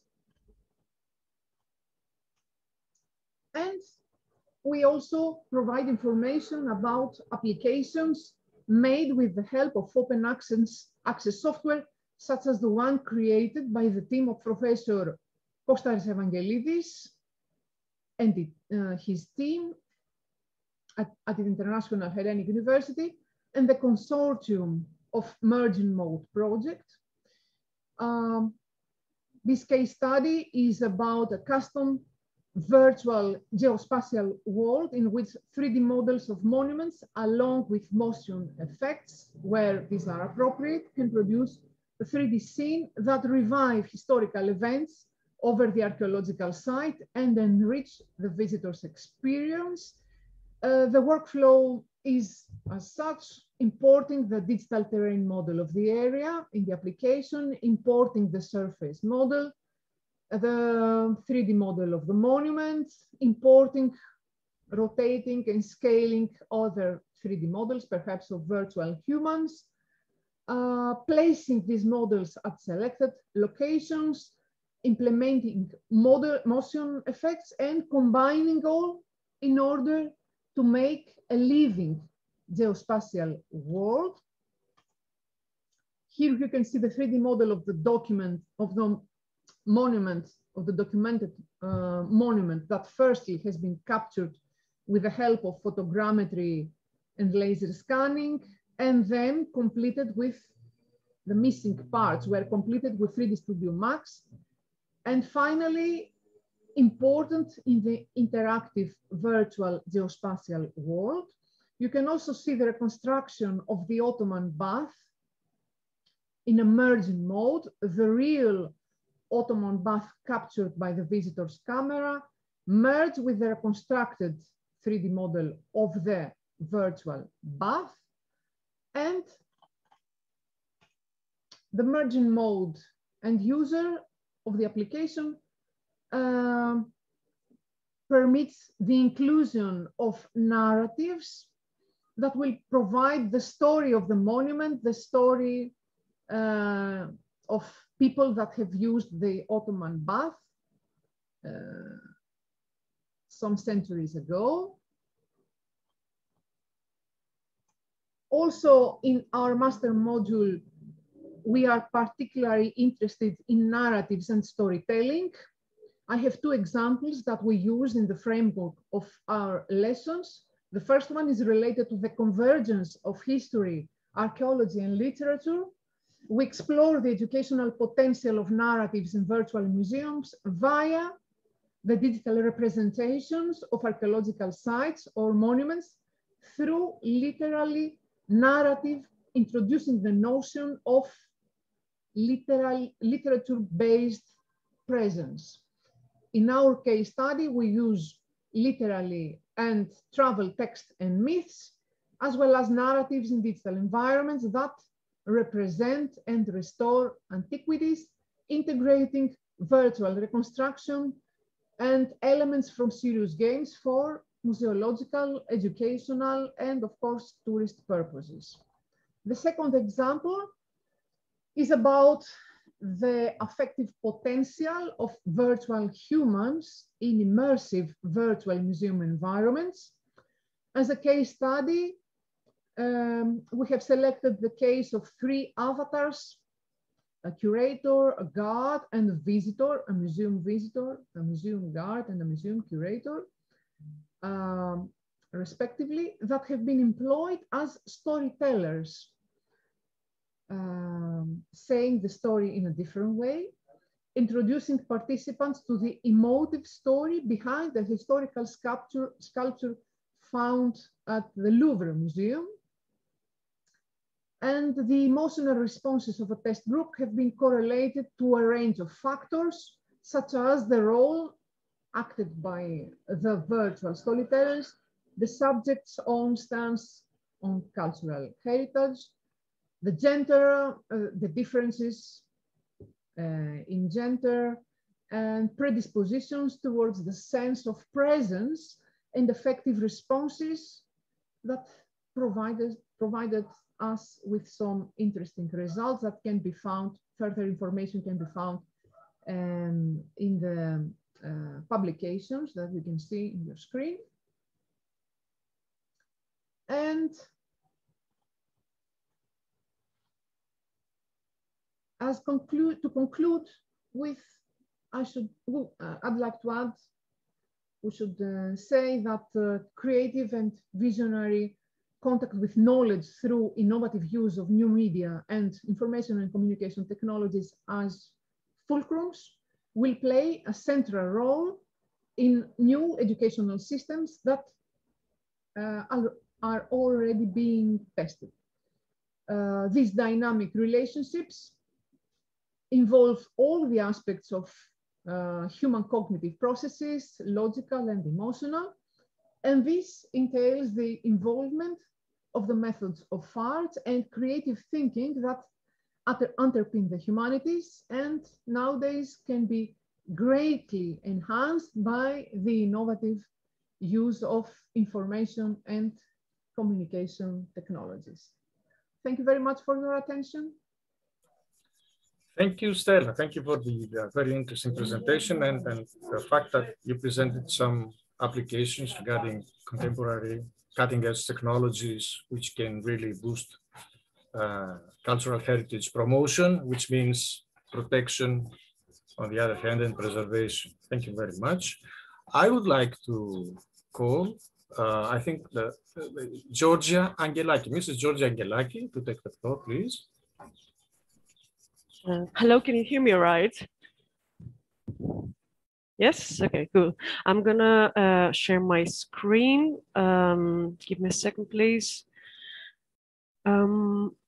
And we also provide information about applications made with the help of open access, access software, such as the one created by the team of Professor Kostas Evangelidis and it, uh, his team at, at the International Hellenic University, and the consortium of Merging Mode project. Um, this case study is about a custom virtual geospatial world in which three D models of monuments, along with motion effects, where these are appropriate, can produce a three D scene that revive historical events over the archaeological site and enrich the visitor's experience. Uh, the workflow is, as such, importing the digital terrain model of the area in the application, importing the surface model, the three D model of the monument, importing, rotating, and scaling other three D models, perhaps of virtual humans, uh, placing these models at selected locations, implementing model motion effects, and combining all in order to make a living geospatial world. Here you can see the three D model of the document, of the monument, of the documented uh, monument that firstly has been captured with the help of photogrammetry and laser scanning, and then completed with the missing parts were completed with three D Studio Max. And finally, important in the interactive virtual geospatial world, you can also see the reconstruction of the Ottoman bath in a merging mode, the real Ottoman bath captured by the visitor's camera, merged with the reconstructed three D model of the virtual bath. And the merging mode and user of the application um, permits the inclusion of narratives that will provide the story of the monument, the story uh, of people that have used the Ottoman bath uh, some centuries ago. Also, in our master module, we are particularly interested in narratives and storytelling. I have two examples that we use in the framework of our lessons. The first one is related to the convergence of history, archaeology, and literature. We explore the educational potential of narratives in virtual museums via the digital representations of archaeological sites or monuments through literally narrative, introducing the notion of literal literature-based presence. In our case study, we use literally and travel text and myths, as well as narratives in digital environments that represent and restore antiquities, integrating virtual reconstruction and elements from serious games for museological, educational, and of course, tourist purposes. The second example is about the affective potential of virtual humans in immersive virtual museum environments. As a case study, um, we have selected the case of three avatars: a curator, a guard, and a visitor, a museum visitor, a museum guard, and a museum curator, um, respectively, that have been employed as storytellers, um, saying the story in a different way, introducing participants to the emotive story behind the historical sculpture, sculpture found at the Louvre Museum. And the emotional responses of a test group have been correlated to a range of factors, such as the role acted by the virtual storytellers, the subject's own stance on cultural heritage, the gender, uh, the differences uh, in gender, and predispositions towards the sense of presence and effective responses that provided, provided us with some interesting results that can be found, further information can be found um, in the uh, publications that you can see in your screen. And as conclude, to conclude with, I should, uh, I'd like to add, we should uh, say that uh, creative and visionary contact with knowledge through innovative use of new media and information and communication technologies as fulcrums will play a central role in new educational systems that uh, are, are already being tested. Uh, these dynamic relationships involve all the aspects of uh, human cognitive processes, logical and emotional, and this entails the involvement of the methods of art and creative thinking that underpin the humanities and nowadays can be greatly enhanced by the innovative use of information and communication technologies. Thank you very much for your attention. Thank you, Stella. Thank you for the, the very interesting presentation and, and the fact that you presented some applications regarding contemporary cutting-edge technologies, which can really boost uh, cultural heritage promotion, which means protection on the other hand and preservation. Thank you very much. I would like to call, uh, I think, the, the Georgia Angelaki, Missus Georgia Angelaki, to take the floor, please. Uh, hello, can you hear me all right? Yes, okay, cool. I'm gonna uh, share my screen. Um, give me a second, please. Um,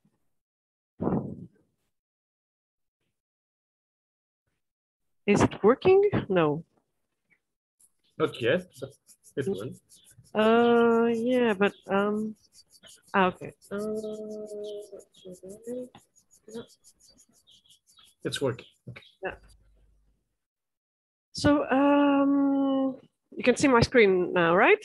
is it working? No. Not yet, but it will. Uh, yeah, but um, ah, okay. Uh, It's working. Okay. Yeah. So um, you can see my screen now, right?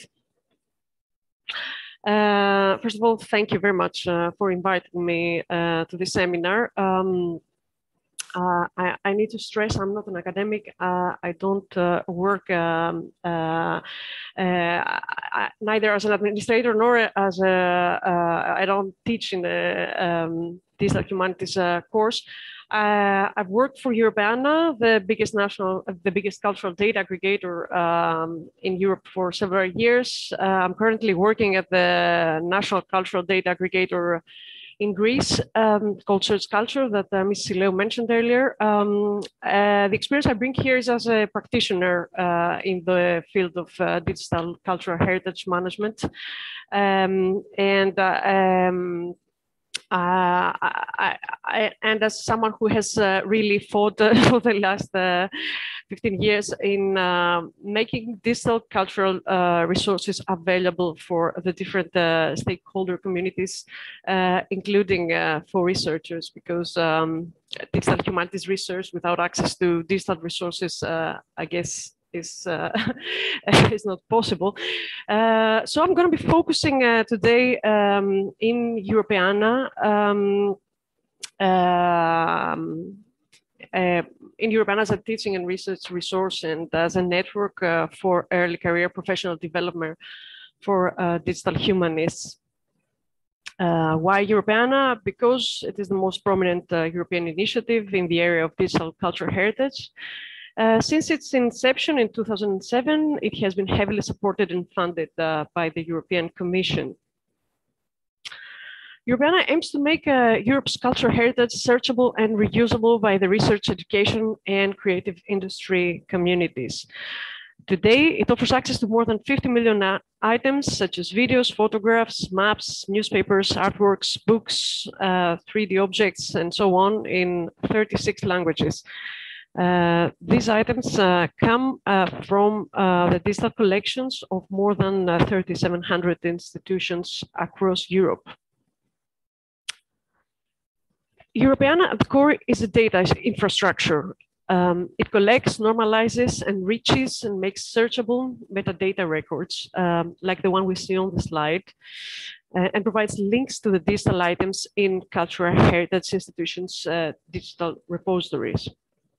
Uh, first of all, thank you very much uh, for inviting me uh, to this seminar. Um, uh, I, I need to stress I'm not an academic. Uh, I don't uh, work um, uh, uh, I, neither as an administrator nor as a, uh, I don't teach in the um, digital humanities uh, course. Uh, I've worked for Europeana, the biggest national, the biggest cultural data aggregator um, in Europe for several years. Uh, I'm currently working at the national cultural data aggregator in Greece, um, called Search Culture, that uh, Miz Sileu mentioned earlier. Um, uh, the experience I bring here is as a practitioner uh, in the field of uh, digital cultural heritage management. Um, and uh, um, Uh, I, I, and as someone who has uh, really fought uh, for the last uh, fifteen years in uh, making digital cultural uh, resources available for the different uh, stakeholder communities, uh, including uh, for researchers, because um, digital humanities research without access to digital resources, uh, I guess, is uh, is not possible. Uh, so I'm going to be focusing uh, today um, in Europeana, um, um, uh, in Europeana as a teaching and research resource and as a network uh, for early career professional development for uh, digital humanists. Uh, why Europeana? Because it is the most prominent uh, European initiative in the area of digital cultural heritage. Uh, since its inception in two thousand seven, it has been heavily supported and funded uh, by the European Commission. Europeana aims to make uh, Europe's cultural heritage searchable and reusable by the research, education, and creative industry communities. Today, it offers access to more than fifty million items, such as videos, photographs, maps, newspapers, artworks, books, uh, three D objects, and so on, in thirty-six languages. Uh, these items uh, come uh, from uh, the digital collections of more than uh, thirty-seven hundred institutions across Europe. Europeana at the core is a data infrastructure. Um, it collects, normalizes, enriches, and makes searchable metadata records, um, like the one we see on the slide, uh, and provides links to the digital items in cultural heritage institutions' uh, digital repositories.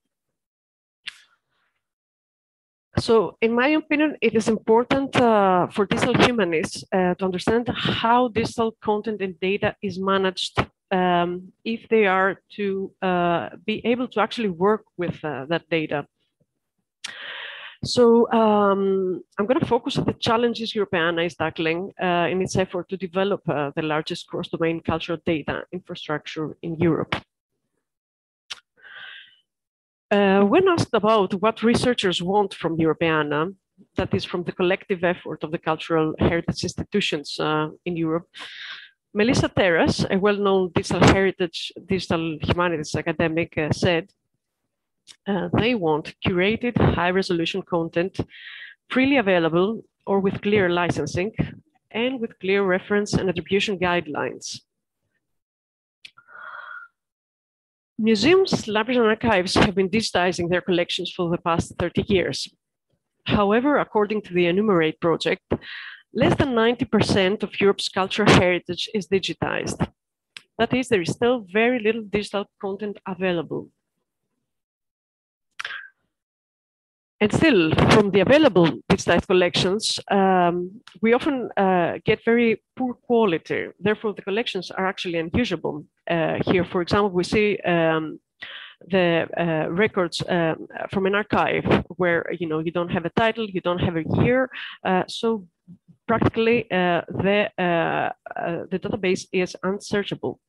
So, in my opinion, it is important uh, for digital humanists uh, to understand how digital content and data is managed um, if they are to uh, be able to actually work with uh, that data. So um, I'm going to focus on the challenges Europeana is tackling uh, in its effort to develop uh, the largest cross-domain cultural data infrastructure in Europe. Uh, when asked about what researchers want from Europeana, that is from the collective effort of the cultural heritage institutions uh, in Europe, Melissa Terras, a well-known digital heritage, digital humanities academic, uh, said, uh, they want curated high-resolution content freely available or with clear licensing and with clear reference and attribution guidelines. Museums, libraries, and archives have been digitizing their collections for the past thirty years. However, according to the Enumerate project, less than ninety percent of Europe's cultural heritage is digitized. That is, there is still very little digital content available. And still, from the available digitized collections, um, we often uh, get very poor quality. Therefore, the collections are actually unusable. Uh, here, for example, we see um, the uh, records um, from an archive where you know you don't have a title, you don't have a year, uh, so practically uh, the uh, uh, the database is unsearchable.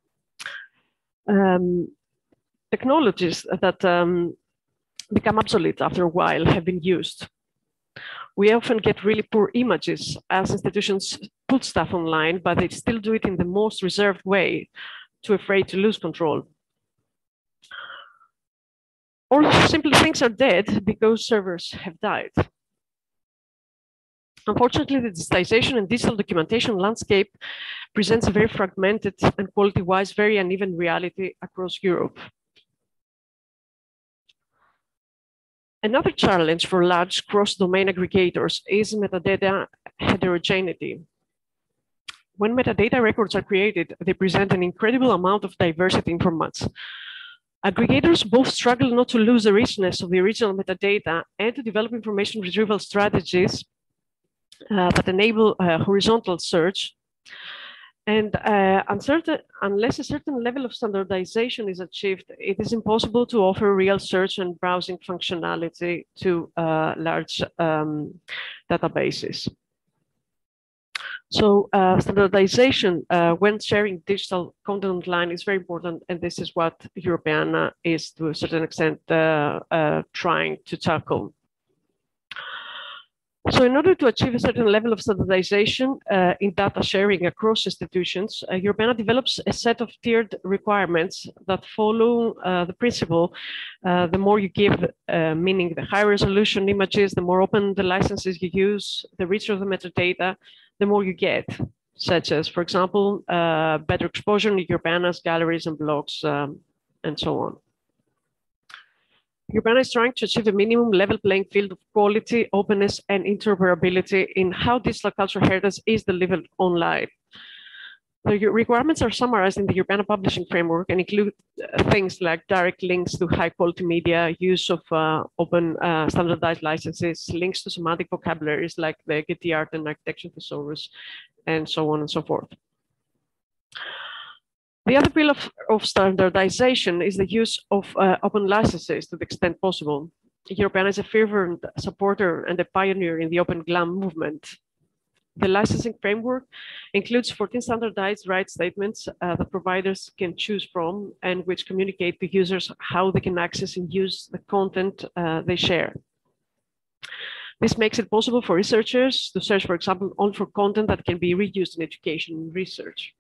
Um, technologies that um, become obsolete after a while have been used. We often get really poor images as institutions put stuff online, but they still do it in the most reserved way, too afraid to lose control. Or simply things are dead because servers have died. Unfortunately, the digitization and digital documentation landscape presents a very fragmented and quality-wise very uneven reality across Europe. Another challenge for large cross-domain aggregators is metadata heterogeneity. When metadata records are created, they present an incredible amount of diversity in formats. Aggregators both struggle not to lose the richness of the original metadata and to develop information retrieval strategies uh, that enable uh, horizontal search. And uh, uncertain, unless a certain level of standardization is achieved, it is impossible to offer real search and browsing functionality to uh, large um, databases. So uh, standardization uh, when sharing digital content online is very important, and this is what Europeana is to a certain extent uh, uh, trying to tackle. So in order to achieve a certain level of standardization uh, in data sharing across institutions, uh, Europeana develops a set of tiered requirements that follow uh, the principle, uh, the more you give, uh, meaning the higher resolution images, the more open the licenses you use, the richer the metadata, the more you get, such as, for example, uh, better exposure in Europeana's galleries and blogs, um, and so on. Europeana is trying to achieve a minimum level playing field of quality, openness, and interoperability in how digital cultural heritage is delivered online. The requirements are summarized in the Europeana publishing framework and include uh, things like direct links to high quality media, use of uh, open uh, standardized licenses, links to semantic vocabularies like the Getty Art and Architecture Thesaurus, and so on and so forth. The other pillar of, of standardization is the use of uh, open licenses to the extent possible. Europeana is a fervent supporter and a pioneer in the Open GLAM movement. The licensing framework includes fourteen standardized rights statements uh, that providers can choose from and which communicate to users how they can access and use the content uh, they share. This makes it possible for researchers to search, for example, only for content that can be reused in education and research.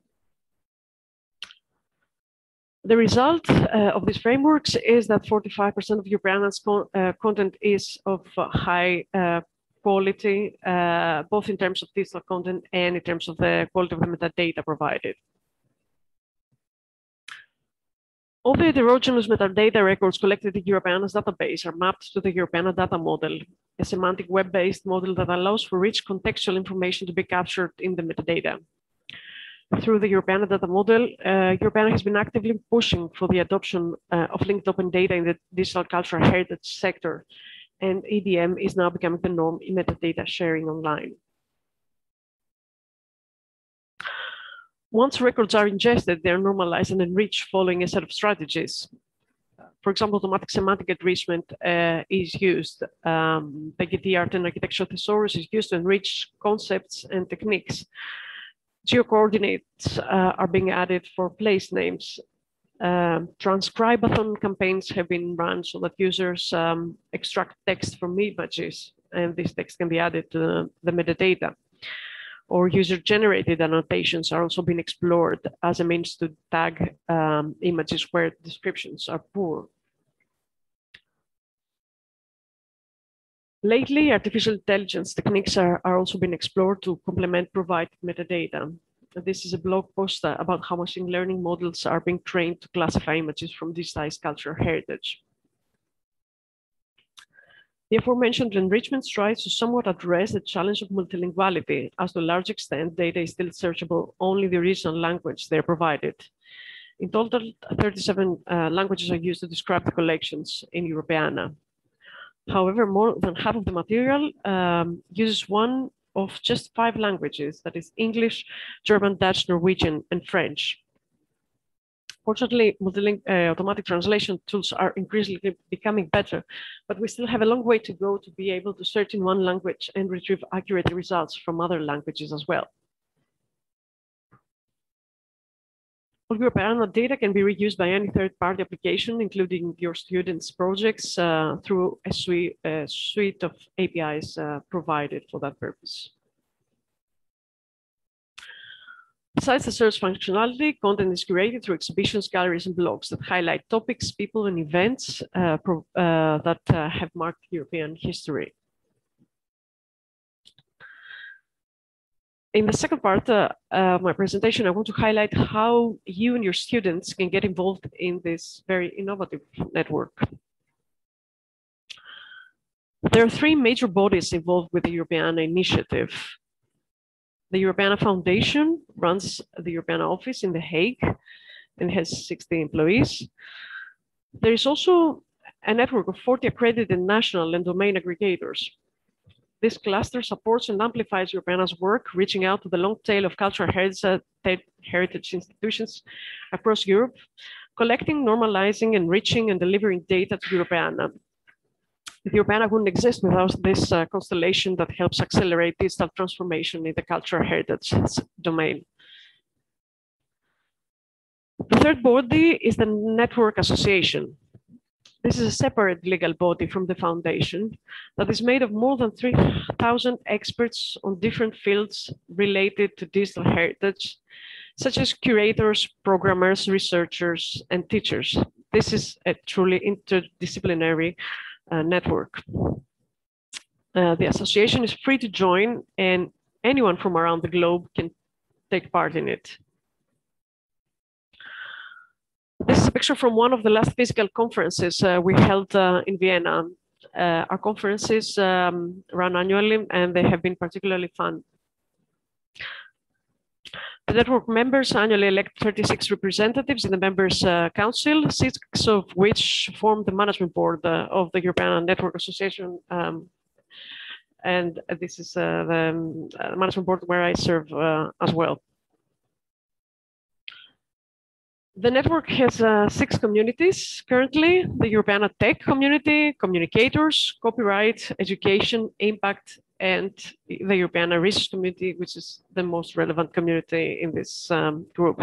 The result uh, of these frameworks is that forty-five percent of Europeana's con uh, content is of uh, high uh, quality, uh, both in terms of digital content and in terms of the quality of the metadata provided. All the heterogeneous metadata records collected in Europeana's database are mapped to the Europeana data model, a semantic web-based model that allows for rich contextual information to be captured in the metadata. Through the Europeana data model, uh, Europeana has been actively pushing for the adoption uh, of linked open data in the digital cultural heritage sector, and E D M is now becoming the norm in metadata sharing online. Once records are ingested, they are normalized and enriched following a set of strategies. For example, automatic semantic enrichment uh, is used. Um, P G T art and architectural thesaurus is used to enrich concepts and techniques. Geocoordinates uh, are being added for place names. Um, transcribathon campaigns have been run so that users um, extract text from images, and this text can be added to the, the metadata. Or user-generated annotations are also being explored as a means to tag um, images where descriptions are poor. Lately, artificial intelligence techniques are, are also being explored to complement provided metadata. This is a blog post about how machine learning models are being trained to classify images from digitized cultural heritage. The aforementioned enrichment tries to somewhat address the challenge of multilinguality, as to a large extent, data is still searchable only in the original language they are provided. In total, thirty-seven uh, languages are used to describe the collections in Europeana. However, more than half of the material um, uses one of just five languages, that is English, German, Dutch, Norwegian, and French. Fortunately, multilingual uh, automatic translation tools are increasingly becoming better, but we still have a long way to go to be able to search in one language and retrieve accurate results from other languages as well. All Europeana data can be reused by any third-party application, including your students' projects, uh, through a suite, a suite of A P Is uh, provided for that purpose. Besides the search functionality, content is curated through exhibitions, galleries, and blogs that highlight topics, people, and events uh, pro, uh, that uh, have marked European history. In the second part uh, of my presentation, I want to highlight how you and your students can get involved in this very innovative network. There are three major bodies involved with the Europeana initiative. The Europeana Foundation runs the Europeana office in The Hague and has sixty employees. There is also a network of forty accredited national and domain aggregators. This cluster supports and amplifies Europeana's work, reaching out to the long tail of cultural heritage institutions across Europe, collecting, normalizing, enriching, and delivering data to Europeana. Europeana wouldn't exist without this uh, constellation that helps accelerate digital transformation in the cultural heritage domain. The third body is the Network Association. This is a separate legal body from the foundation that is made of more than three thousand experts on different fields related to digital heritage, such as curators, programmers, researchers, and teachers. This is a truly interdisciplinary uh, network. Uh, the association is free to join, and anyone from around the globe can take part in it. This is a picture from one of the last physical conferences uh, we held uh, in Vienna. Uh, our conferences um, run annually, and they have been particularly fun. The network members annually elect thirty-six representatives in the members' uh, council, six of which form the management board uh, of the European Network Association. Um, and this is uh, the um, uh, management board where I serve uh, as well. The network has uh, six communities currently: the Europeana Tech community, communicators, copyright, education, impact, and the Europeana Research community, which is the most relevant community in this um, group.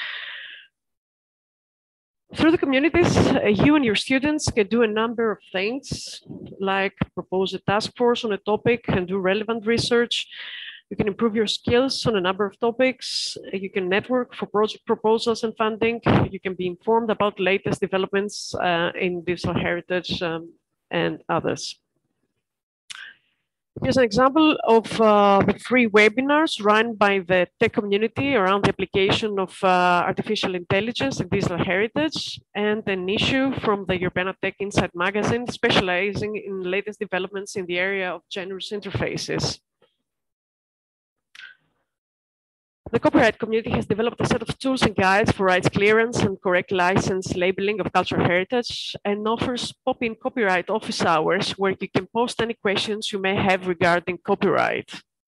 Through the communities, uh, you and your students can do a number of things, like propose a task force on a topic and do relevant research. You can improve your skills on a number of topics. You can network for project proposals and funding. You can be informed about latest developments uh, in digital heritage um, and others. Here's an example of uh, the free webinars run by the tech community around the application of uh, artificial intelligence and digital heritage, and an issue from the European Tech Insight magazine specializing in latest developments in the area of generous interfaces. The copyright community has developed a set of tools and guides for rights clearance and correct license labeling of cultural heritage, and offers pop-in copyright office hours where you can post any questions you may have regarding copyright.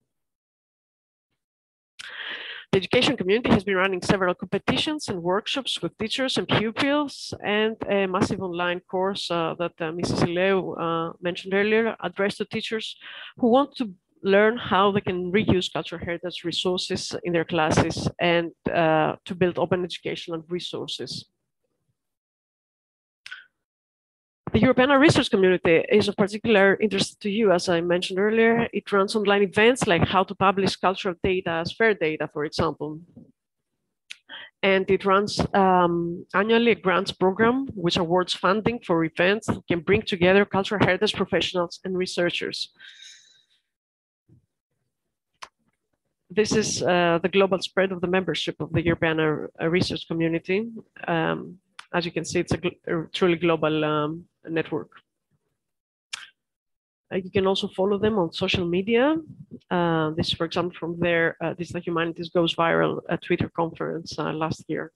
The education community has been running several competitions and workshops with teachers and pupils, and a massive online course uh, that uh, Missus Ileu uh, mentioned earlier, addressed to teachers who want to learn how they can reuse cultural heritage resources in their classes and uh, to build open educational resources. The European research community is of particular interest to you, as I mentioned earlier. It runs online events like how to publish cultural data as fair data, for example. And it runs um, annually a grants program, which awards funding for events that can bring together cultural heritage professionals and researchers. This is uh, the global spread of the membership of the European uh, research community. Um, as you can see, it's a, a truly global um, network. Uh, you can also follow them on social media. Uh, this, for example, from their uh, Digital Humanities Goes Viral uh, Twitter conference uh, last year.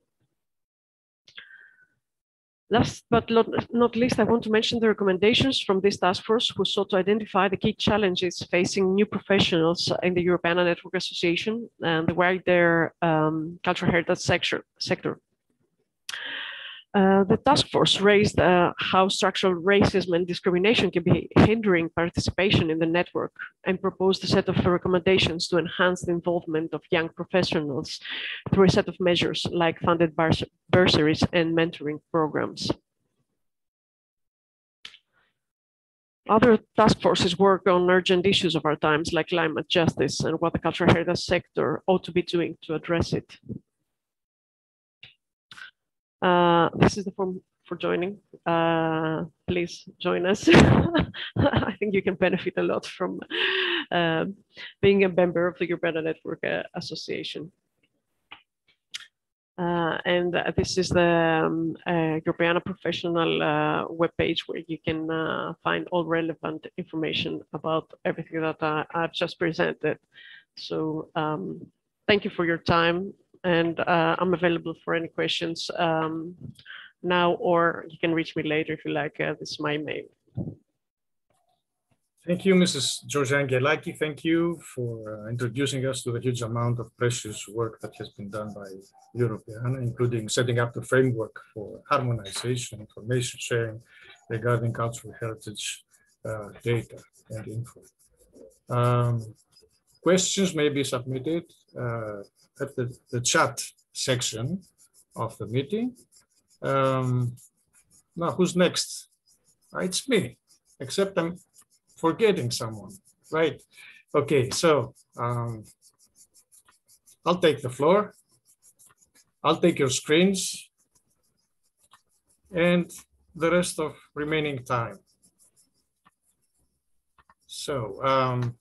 Last but not least, I want to mention the recommendations from this task force, who sought to identify the key challenges facing new professionals in the European Network Association and the wider um, cultural heritage sector. sector. Uh, the task force raised uh, how structural racism and discrimination can be hindering participation in the network, and proposed a set of recommendations to enhance the involvement of young professionals through a set of measures like funded bursaries and mentoring programs. Other task forces work on urgent issues of our times, like climate justice and what the cultural heritage sector ought to be doing to address it. Uh, this is the form for joining. Uh, please join us. I think you can benefit a lot from uh, being a member of the European Network uh, Association. Uh, and uh, this is the um, uh, Europeana professional uh, webpage where you can uh, find all relevant information about everything that uh, I've just presented. So um, thank you for your time. And uh, I'm available for any questions um, now, or you can reach me later if you like. Uh, this is my mail. Thank you, Missus Georgia Angelaki. Thank you for uh, introducing us to the huge amount of precious work that has been done by Europeana, including setting up the framework for harmonization, information sharing regarding cultural heritage uh, data and info. Um, questions may be submitted uh, at the, the chat section of the meeting. Um, now, who's next? Uh, it's me, except I'm forgetting someone, right? Okay, so um, I'll take the floor. I'll take your screens and the rest of remaining time. So um,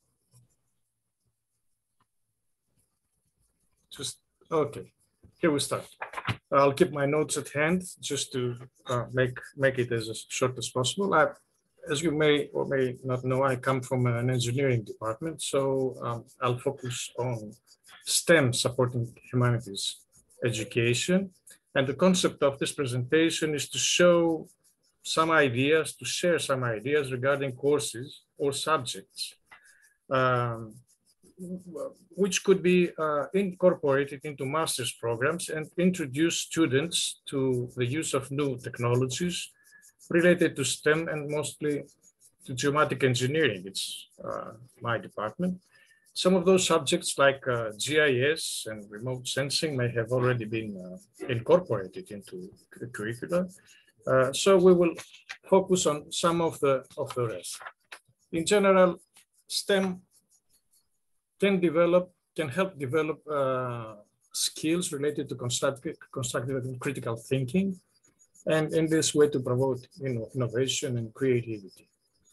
just, okay, here we start. I'll keep my notes at hand just to uh, make, make it as short as possible. I, as you may or may not know, I come from an engineering department, so um, I'll focus on STEM, supporting humanities education. And the concept of this presentation is to show some ideas, to share some ideas regarding courses or subjects, um, which could be uh, incorporated into master's programs and introduce students to the use of new technologies related to STEM and mostly to geomatic engineering. It's uh, my department. Some of those subjects like uh, G I S and remote sensing may have already been uh, incorporated into the curricula. Uh, so we will focus on some of the, of the rest. In general, STEM can develop, can help develop uh, skills related to constructive, constructive and critical thinking, and in this way to promote you know, innovation and creativity.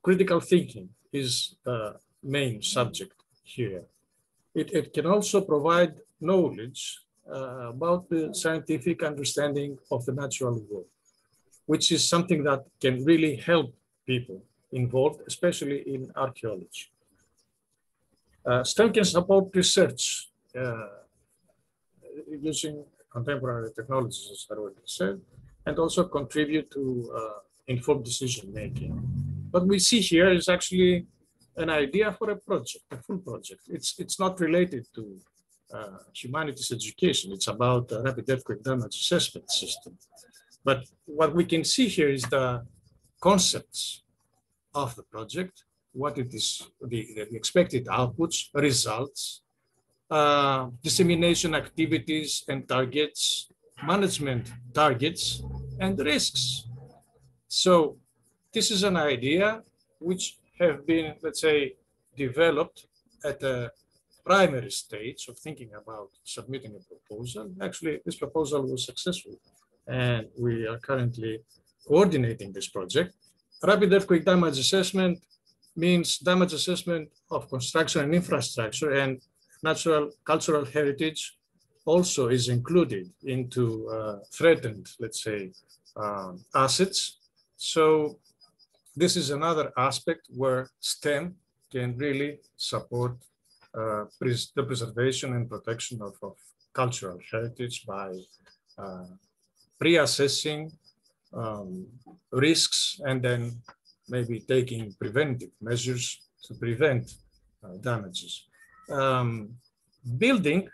critical thinking is the main subject here. It, it can also provide knowledge uh, about the scientific understanding of the natural world, which is something that can really help people involved, especially in archaeology. Uh, STEM can support research uh, using contemporary technologies, as I already said, and also contribute to uh, informed decision making. What we see here is actually an idea for a project, a full project. It's, it's not related to uh, humanities education. It's about a rapid earthquake damage assessment system. But what we can see here is the concepts of the project, what it is, the, the expected outputs, results, uh, dissemination activities and targets, management targets, and risks. So this is an idea which have been, let's say, developed at a primary stage of thinking about submitting a proposal. Actually, this proposal was successful, and we are currently coordinating this project. Rapid earthquake damage assessment means damage assessment of construction and infrastructure, and natural cultural heritage also is included into uh, threatened, let's say, uh, assets. So this is another aspect where STEM can really support uh, pres the preservation and protection of, of cultural heritage by uh, pre-assessing um, risks and then maybe taking preventive measures to prevent uh, damages. Um, building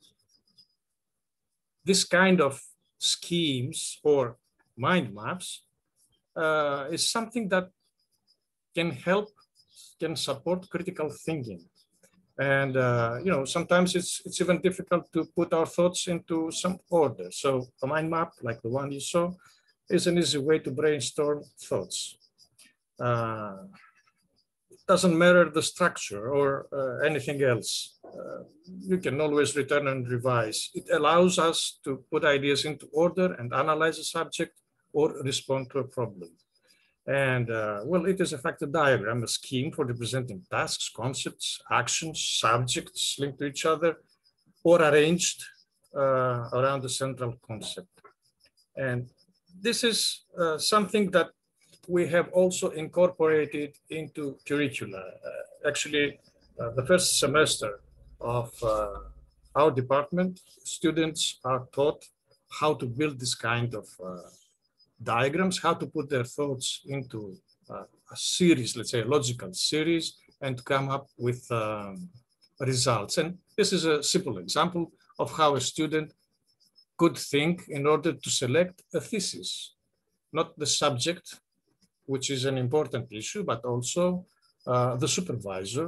this kind of schemes or mind maps uh, is something that can help, can support critical thinking. And, uh, you know, sometimes it's, it's even difficult to put our thoughts into some order. So a mind map, like the one you saw, is an easy way to brainstorm thoughts. Uh, it doesn't matter the structure or uh, anything else. Uh, you can always return and revise. It allows us to put ideas into order and analyze a subject or respond to a problem. And uh, well, it is in fact a diagram, a scheme for representing tasks, concepts, actions, subjects linked to each other, or arranged uh, around a central concept. And this is uh, something that we have also incorporated into curricula. Uh, actually, uh, the first semester of uh, our department, students are taught how to build this kind of uh, diagrams, how to put their thoughts into uh, a series, let's say a logical series, and come up with um, results. And this is a simple example of how a student could think in order to select a thesis, not the subject, which is an important issue, but also uh, the supervisor,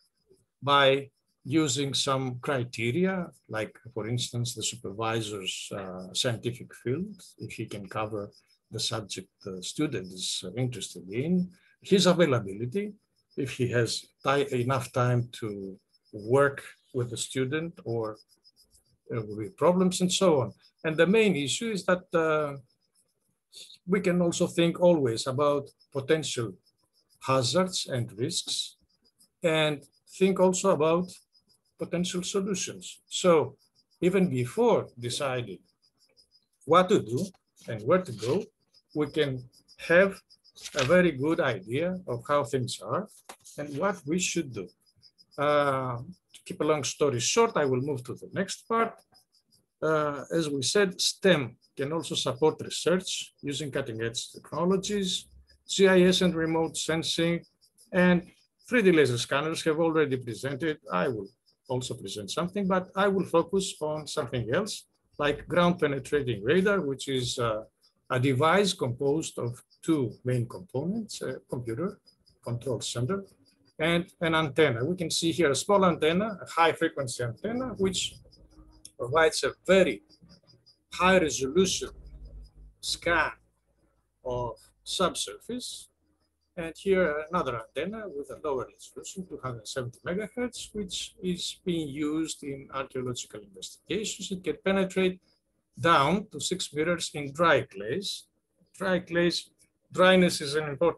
by using some criteria, like, for instance, the supervisor's uh, scientific field, if he can cover the subject the student is interested in, his availability, if he has enough time to work with the student or uh, with problems and so on. And the main issue is that uh, we can also think always about potential hazards and risks, and think also about potential solutions. So even before deciding what to do and where to go, we can have a very good idea of how things are and what we should do. Uh, to keep a long story short, I will move to the next part. Uh, as we said, STEM can also support research using cutting-edge technologies. G I S and remote sensing and three D laser scanners have already presented. I will also present something, but I will focus on something else, like ground penetrating radar, which is uh, a device composed of two main components, a computer control center and an antenna. We can see here a small antenna, a high frequency antenna, which provides a very high resolution scan of subsurface. And here another antenna with a lower resolution, two hundred seventy megahertz, which is being used in archaeological investigations. It can penetrate down to six meters in dry clays. Dry clays, dryness is an important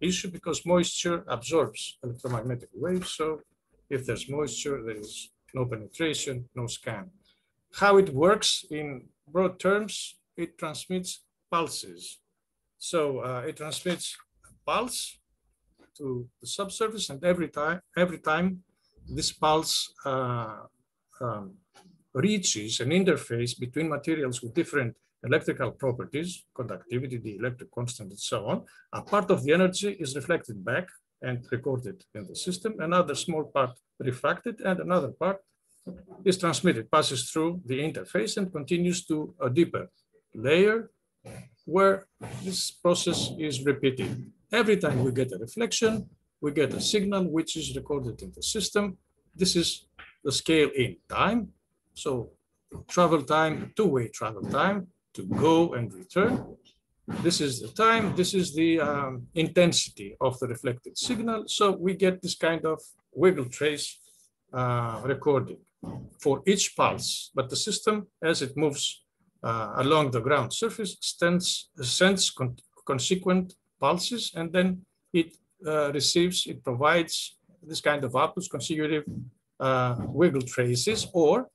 issue because moisture absorbs electromagnetic waves. So if there's moisture, there is no penetration, no scan. How it works in broad terms, it transmits pulses. So uh, it transmits a pulse to the subsurface, and every time, every time this pulse uh, um, reaches an interface between materials with different electrical properties, conductivity, the electric constant, and so on, a part of the energy is reflected back and recorded in the system, another small part refracted, and another part is transmitted, passes through the interface and continues to a deeper layer where this process is repeated. Every time we get a reflection, we get a signal which is recorded in the system. This is the scale in time. So travel time, two-way travel time to go and return. This is the time, this is the um, intensity of the reflected signal. So we get this kind of wiggle trace uh, recording for each pulse, but the system, as it moves uh, along the ground surface, sends, sends con consequent pulses, and then it uh, receives, it provides this kind of outputs, consecutive uh, wiggle traces, or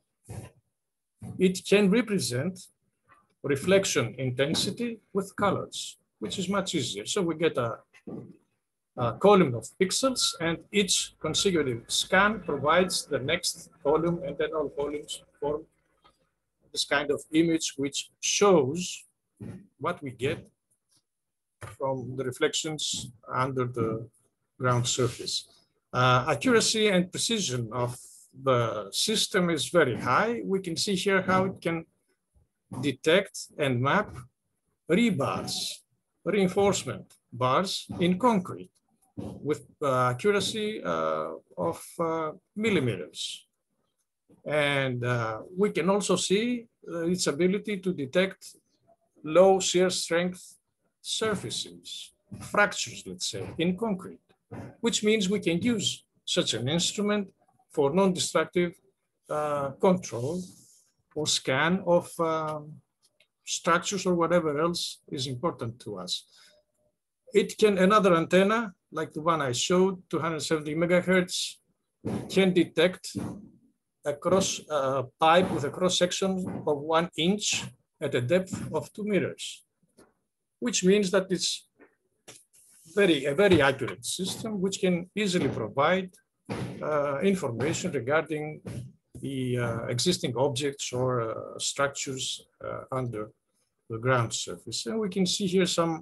it can represent reflection intensity with colors, which is much easier. So we get a, a column of pixels, and each consecutive scan provides the next column, and then all columns form this kind of image, which shows what we get from the reflections under the ground surface. Uh, accuracy and precision of the system is very high. We can see here how it can detect and map rebars, reinforcement bars in concrete with uh, accuracy uh, of uh, millimeters. And uh, we can also see uh, its ability to detect low shear strength surfaces, fractures, let's say, in concrete, which means we can use such an instrument for non-destructive uh, control or scan of um, structures or whatever else is important to us. It can, another antenna, like the one I showed, two hundred seventy megahertz, can detect a cross uh, pipe with a cross section of one inch at a depth of two meters, which means that it's very, a very accurate system, which can easily provide uh, information regarding the uh, existing objects or uh, structures uh, under the ground surface. And we can see here some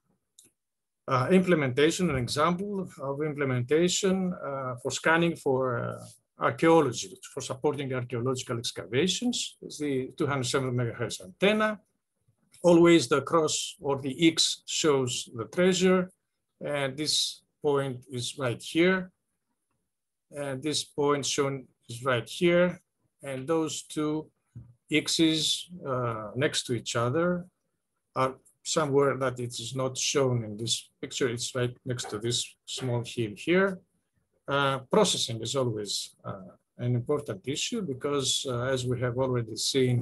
uh, implementation, an example of implementation uh, for scanning for uh, archaeology, for supporting archaeological excavations. It's the two hundred seventy megahertz antenna. Always the cross or the X shows the treasure, and this point is right here. And this point shown is right here. And those two X's uh, next to each other are somewhere that it is not shown in this picture. It's right next to this small hill here. Uh, processing is always uh, an important issue because uh, as we have already seen,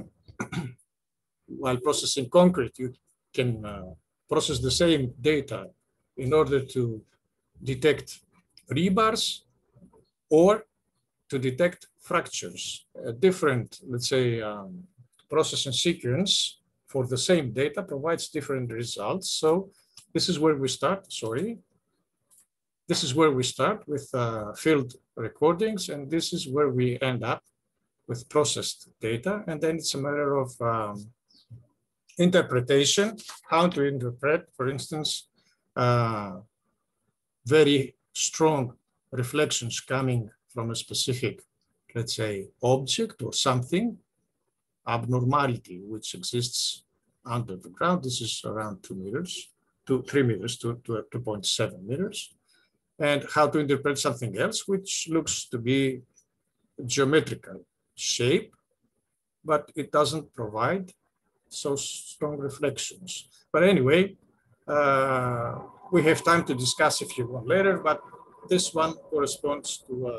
while processing concrete, you can uh, process the same data in order to detect rebars or to detect fractures. A different, let's say, um, processing sequence for the same data provides different results. So this is where we start, sorry. This is where we start with uh, field recordings, and this is where we end up with processed data. And then it's a matter of um, interpretation, how to interpret, for instance, uh, very strong reflections coming from a specific, let's say, object or something, abnormality which exists under the ground. This is around two meters, two, three meters to, to two point seven meters. And how to interpret something else, which looks to be geometrical shape, but it doesn't provide so strong reflections. But anyway, uh, we have time to discuss if you want later, but this one corresponds to a,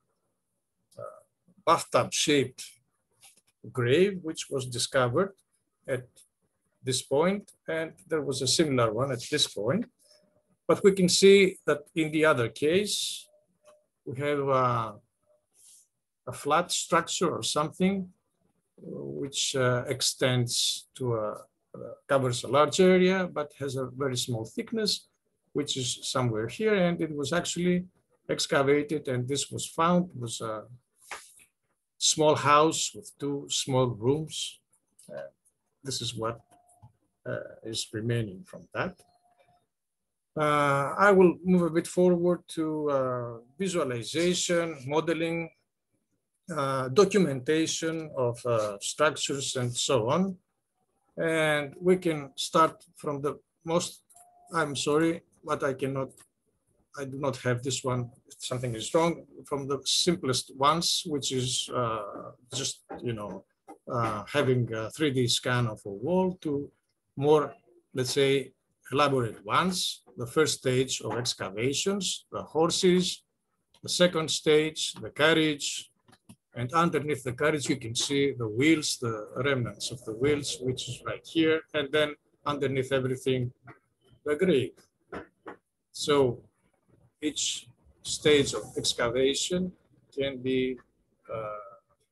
a bathtub-shaped grave, which was discovered at this point, and there was a similar one at this point. but we can see that in the other case, we have uh, a flat structure or something which uh, extends to a, uh, covers a large area, but has a very small thickness, which is somewhere here. And it was actually excavated, and this was found. It was a small house with two small rooms. Uh, this is what uh, is remaining from that. Uh, I will move a bit forward to uh, visualization, modeling, uh, documentation of uh, structures and so on. And we can start from the most, I'm sorry, but I cannot, I do not have this one. Something is wrong. From the simplest ones, which is uh, just, you know, uh, having a three D scan of a wall, to more, let's say, elaborate ones. The first stage of excavations, the horses, the second stage, the carriage, and underneath the carriage, you can see the wheels, the remnants of the wheels, which is right here. And then underneath everything, the grave. So each stage of excavation can be uh,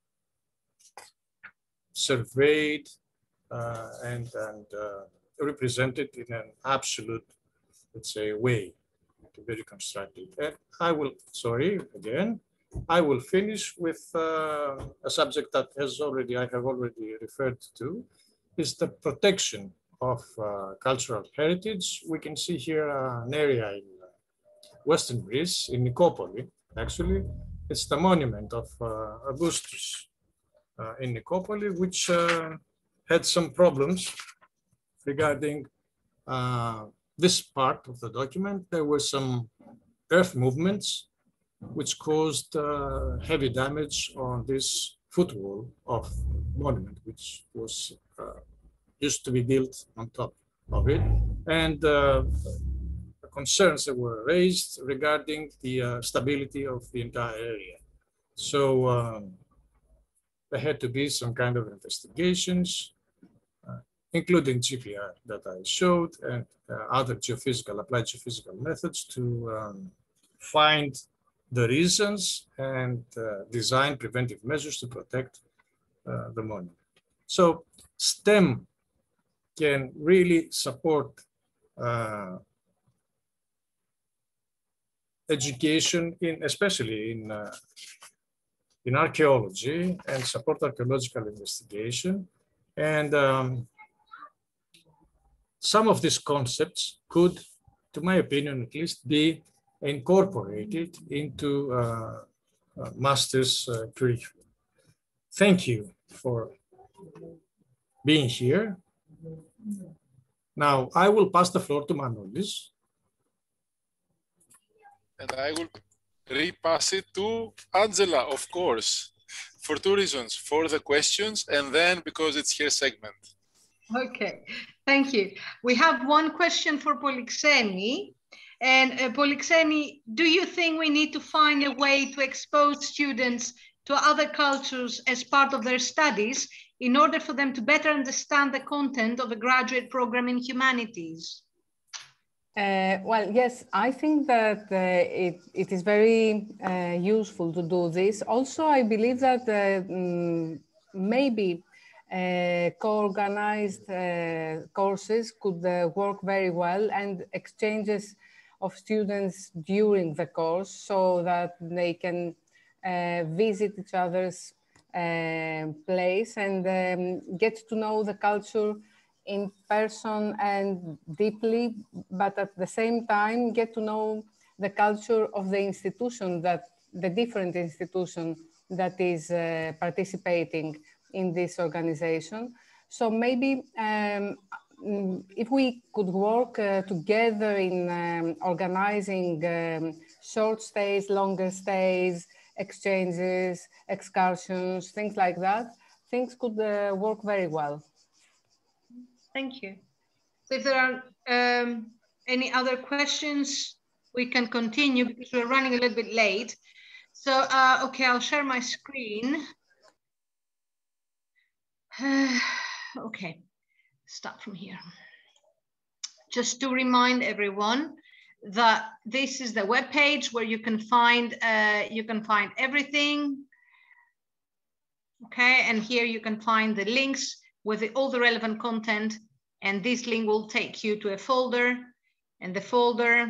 surveyed uh, and, and uh, represented in an absolute, let's say, way to be reconstructed. And I will, sorry, again, I will finish with uh, a subject that has already, I have already referred to, is the protection of uh, cultural heritage. We can see here uh, an area in Western Greece, in Nicopolis, actually. It's the monument of uh, Augustus uh, in Nicopolis, which uh, had some problems regarding uh, this part of the document. There were some earth movements which caused uh, heavy damage on this footwall of monument, which was uh, used to be built on top of it. And uh, concerns that were raised regarding the uh, stability of the entire area. So um, there had to be some kind of investigations, uh, including G P R that I showed, and uh, other geophysical, applied geophysical methods to um, find the reasons and uh, design preventive measures to protect uh, the monument. So STEM can really support uh, education, in especially in uh, in archaeology, and support archaeological investigation. And um, some of these concepts could, to my opinion at least, be incorporated into uh, uh, master's uh, curriculum. Thank you for being here. Now I will pass the floor to Manolis. And I will repass it to Angela, of course, for two reasons: for the questions, and then because it's her segment. Okay, thank you. We have one question for Polixeni. And uh, Polixeni, do you think we need to find a way to expose students to other cultures as part of their studies in order for them to better understand the content of a graduate program in humanities? Uh, well, yes, I think that uh, it, it is very uh, useful to do this. Also, I believe that uh, mm, maybe uh, co-organized uh, courses could uh, work very well, and exchanges of students during the course, so that they can uh, visit each other's uh, place and um, get to know the culture in person and deeply, but at the same time get to know the culture of the institution, that the different institution that is uh, participating in this organization. So maybe um, if we could work uh, together in um, organizing um, short stays, longer stays, exchanges, excursions, things like that, things could uh, work very well. Thank you. So if there are um, any other questions, we can continue because we're running a little bit late. So, uh, okay, I'll share my screen. Uh, okay, start from here. Just to remind everyone that this is the web page where you can find uh, you can find everything. Okay, and here you can find the links with the, all the relevant content, and this link will take you to a folder, and the folder,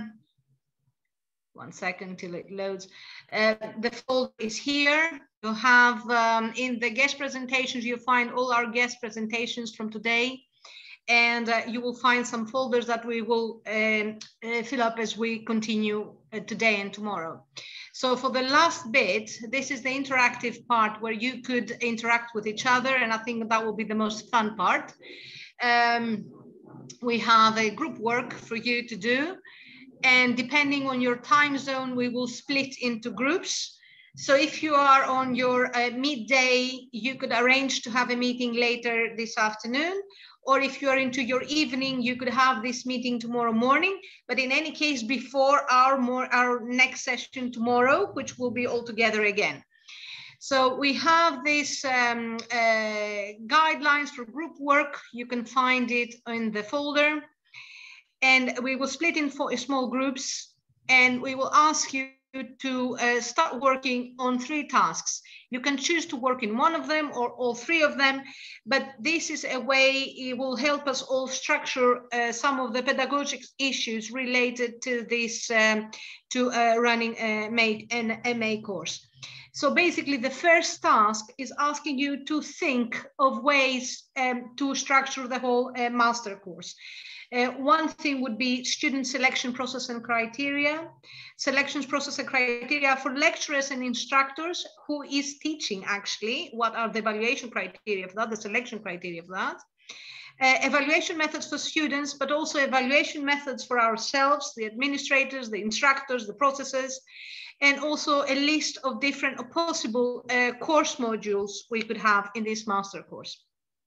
one second till it loads, uh, the folder is here. You have um, in the guest presentations, you find all our guest presentations from today, and uh, you will find some folders that we will um, uh, fill up as we continue uh, today and tomorrow. So for the last bit, this is the interactive part where you could interact with each other, and I think that will be the most fun part. Um, we have a group work for you to do, and depending on your time zone, we will split into groups. So if you are on your uh, midday, you could arrange to have a meeting later this afternoon, or if you are into your evening, you could have this meeting tomorrow morning, but in any case, before our, more, our next session tomorrow, which will be all together again. So we have these um, uh, guidelines for group work. You can find it in the folder, and we will split in four small groups, and we will ask you to uh, start working on three tasks. You can choose to work in one of them or all three of them, but this is a way it will help us all structure uh, some of the pedagogic issues related to this, um, to uh, running a, make an M A course. So basically the first task is asking you to think of ways um, to structure the whole uh, master course. Uh, one thing would be student selection process and criteria, selections process and criteria for lecturers and instructors, who is teaching actually, what are the evaluation criteria for that, the selection criteria for that. Uh, evaluation methods for students, but also evaluation methods for ourselves, the administrators, the instructors, the processes, and also a list of different possible uh, course modules we could have in this master course.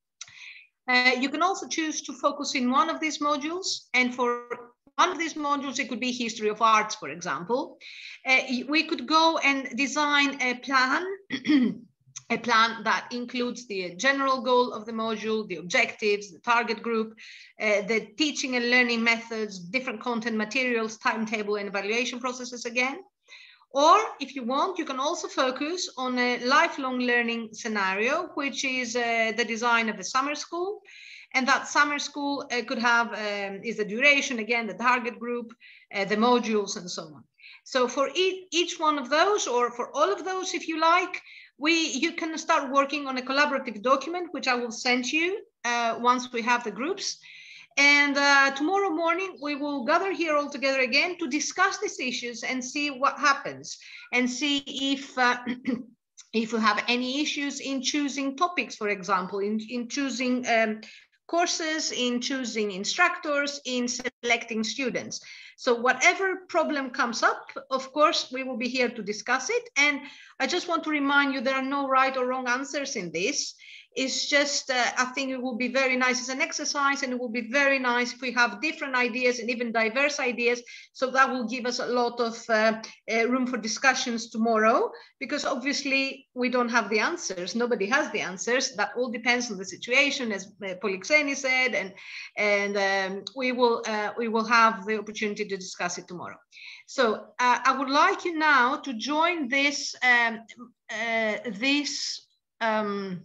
Uh, you can also choose to focus in one of these modules, and for one of these modules, it could be history of arts, for example. Uh, we could go and design a plan, a plan that includes the general goal of the module, the objectives, the target group, uh, the teaching and learning methods, different content materials, timetable, and evaluation processes again. Or if you want, you can also focus on a lifelong learning scenario, which is uh, the design of the summer school. And that summer school uh, could have, um, is the duration, again, the target group, uh, the modules, and so on. So for each, each one of those, or for all of those, if you like, we, you can start working on a collaborative document, which I will send you uh, once we have the groups. And uh, tomorrow morning, we will gather here all together again to discuss these issues and see what happens, and see if, uh, if we have any issues in choosing topics, for example, in, in choosing um, courses, in choosing instructors, in selecting students. So whatever problem comes up, of course, we will be here to discuss it. And I just want to remind you, there are no right or wrong answers in this. It's just, uh, I think it will be very nice as an exercise, and it will be very nice if we have different ideas and even diverse ideas. So that will give us a lot of uh, uh, room for discussions tomorrow, because obviously we don't have the answers. Nobody has the answers. That all depends on the situation, as uh, Polixeni said, and, and um, we, will, uh, we will have the opportunity to discuss it tomorrow. So uh, I would like you now to join this, um, uh, this um,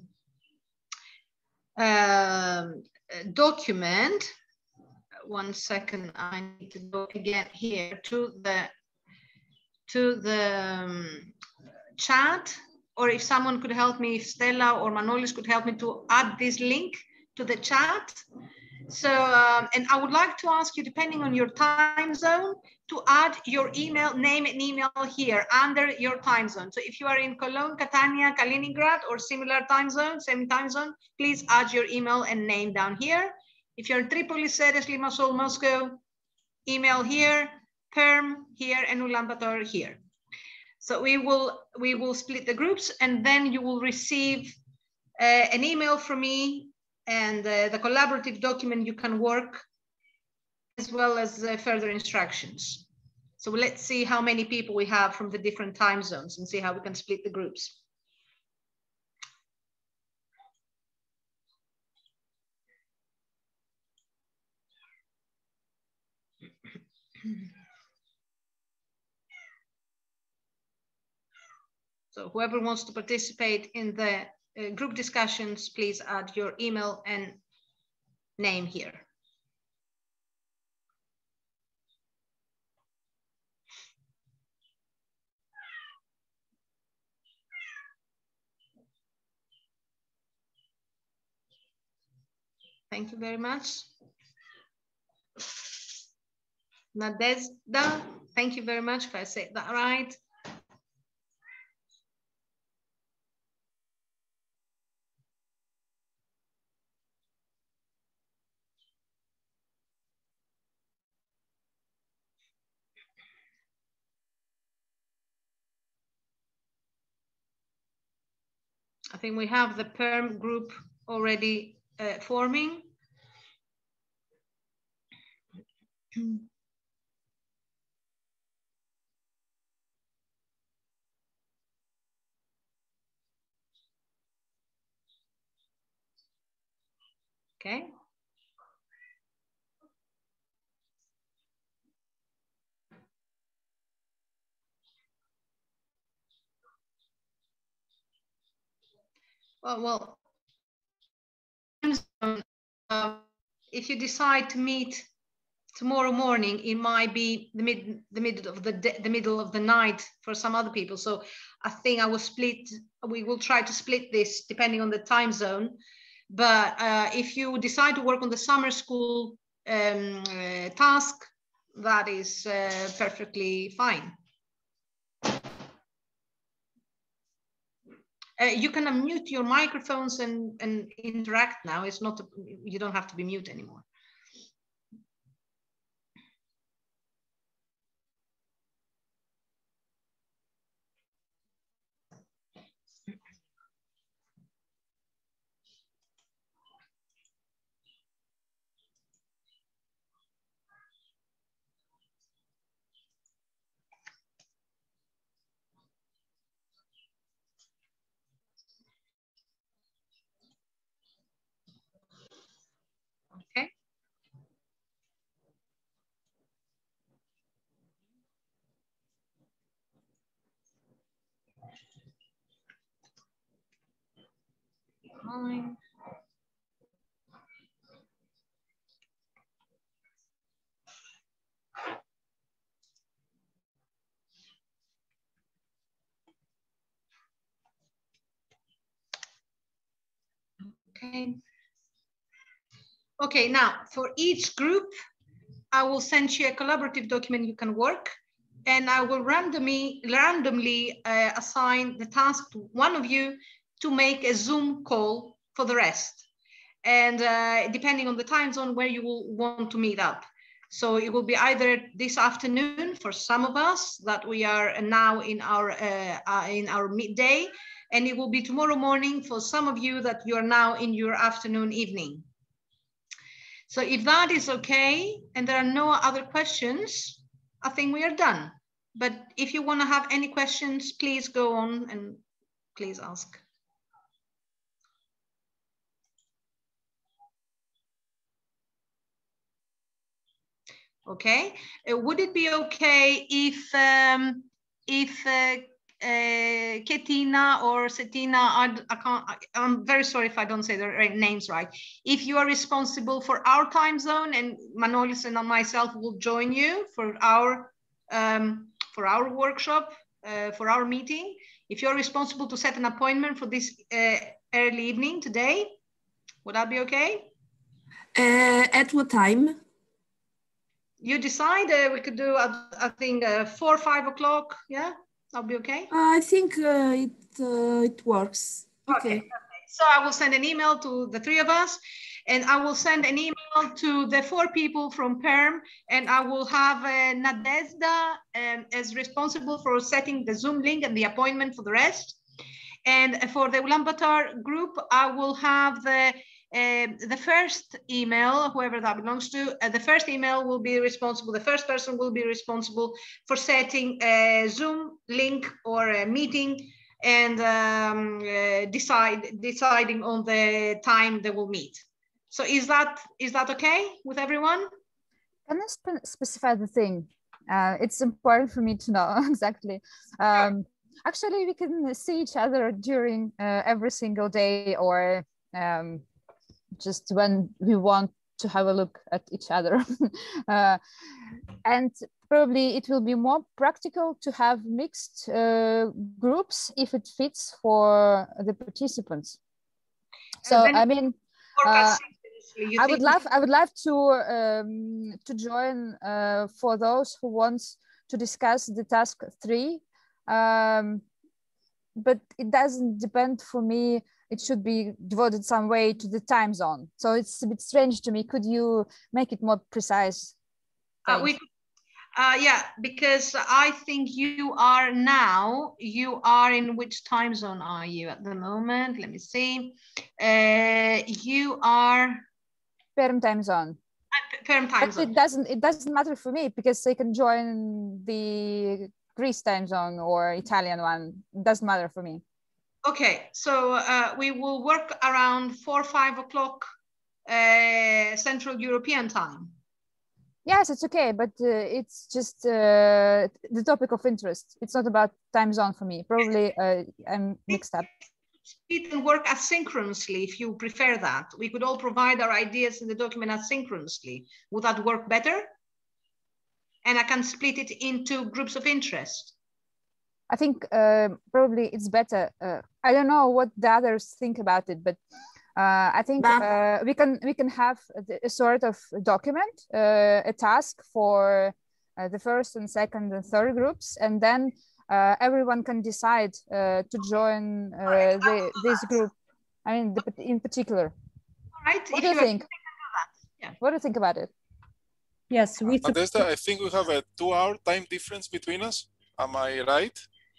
Um, document. One second, I need to go again here to the to the um, chat, or if someone could help me, if Stella or Manolis could help me to add this link to the chat. So, um, and I would like to ask you, depending on your time zone, to add your email, name and email here under your time zone. So if you are in Cologne, Catania, Kaliningrad, or similar time zone, same time zone, please add your email and name down here. If you're in Tripoli, Ceres, Limassol, Moscow, email here, Perm here, and Ulaanbaatar here. So we will, we will split the groups, and then you will receive uh, an email from me, and uh, the collaborative document you can work, as well as uh, further instructions. So let's see how many people we have from the different time zones and see how we can split the groups. So whoever wants to participate in the uh, group discussions, please add your email and name here. Thank you very much. Nadezhda, thank you very much if I said that right. I think we have the perm group already uh, forming. Okay. Well, well, um, if you decide to meet tomorrow morning, it might be the mid the middle of the the middle of the night for some other people. So I think I will split. We will try to split this depending on the time zone. But uh, if you decide to work on the summer school um, uh, task, that is uh, perfectly fine. Uh, you can unmute your microphones and, and interact now. It's not, a, you don't have to be mute anymore. Okay. Fine. Okay. Okay, now for each group, I will send you a collaborative document you can work, and I will randomly, randomly uh, assign the task to one of you to make a Zoom call for the rest. And uh, depending on the time zone where you will want to meet up. So it will be either this afternoon for some of us that we are now in our, uh, uh, in our midday, and it will be tomorrow morning for some of you that you are now in your afternoon evening. So if that is okay, and there are no other questions, I think we are done. But if you want to have any questions, please go on and please ask. Okay, uh, would it be okay if um, if uh, uh, Ketina or Setina, I, I can't, I, I'm very sorry if I don't say the right names right. If you are responsible for our time zone, and Manolis and myself will join you for our um, for our workshop, uh, for our meeting. If you're responsible to set an appointment for this uh, early evening today, would that be okay? Uh, at what time? You decide. Uh, we could do, uh, I think, uh, four or five o'clock. Yeah, that'll be okay. Uh, I think uh, it uh, it works. Okay. Okay. So I will send an email to the three of us, and I will send an email to the four people from Perm, and I will have uh, Nadezhda um, as responsible for setting the Zoom link and the appointment for the rest. And for the Ulaanbaatar group, I will have the Uh, the first email, whoever that belongs to, uh, the first email will be responsible, the first person will be responsible for setting a Zoom link or a meeting and um, uh, decide, deciding on the time they will meet. So is that, is that okay with everyone? Can I specify the thing? Uh, it's important for me to know exactly. Um, actually, we can see each other during uh, every single day, or um, just when we want to have a look at each other. uh, and probably it will be more practical to have mixed uh, groups if it fits for the participants. So I mean, uh, I would love I would love to um, to join uh, for those who want to discuss the task three, um, but it doesn't depend for me. It should be devoted some way to the time zone. So it's a bit strange to me. Could you make it more precise? Uh, we, uh, yeah, because I think you are now, you are in which time zone are you at the moment? Let me see. Uh, you are Perm time zone. Uh, Perm time but zone. It doesn't. It doesn't matter for me because they can join the Greece time zone or Italian one. It doesn't matter for me. Okay, so uh, we will work around four or five o'clock uh, Central European time. Yes, it's okay, but uh, it's just uh, the topic of interest. It's not about time zone for me. Probably uh, I'm mixed up. We can work asynchronously if you prefer that. We could all provide our ideas in the document asynchronously. Would that work better? And I can split it into groups of interest. I think uh, probably it's better. Uh, I don't know what the others think about it, but uh, I think uh, we can we can have a sort of document, uh, a task for uh, the first and second and third groups, and then uh, everyone can decide uh, to join uh, the, this group. I mean, the, in particular. All right. What do you think? Yeah. What do you think about it? Yes, we. ARTEST, I think we have a two-hour time difference between us. Am I right?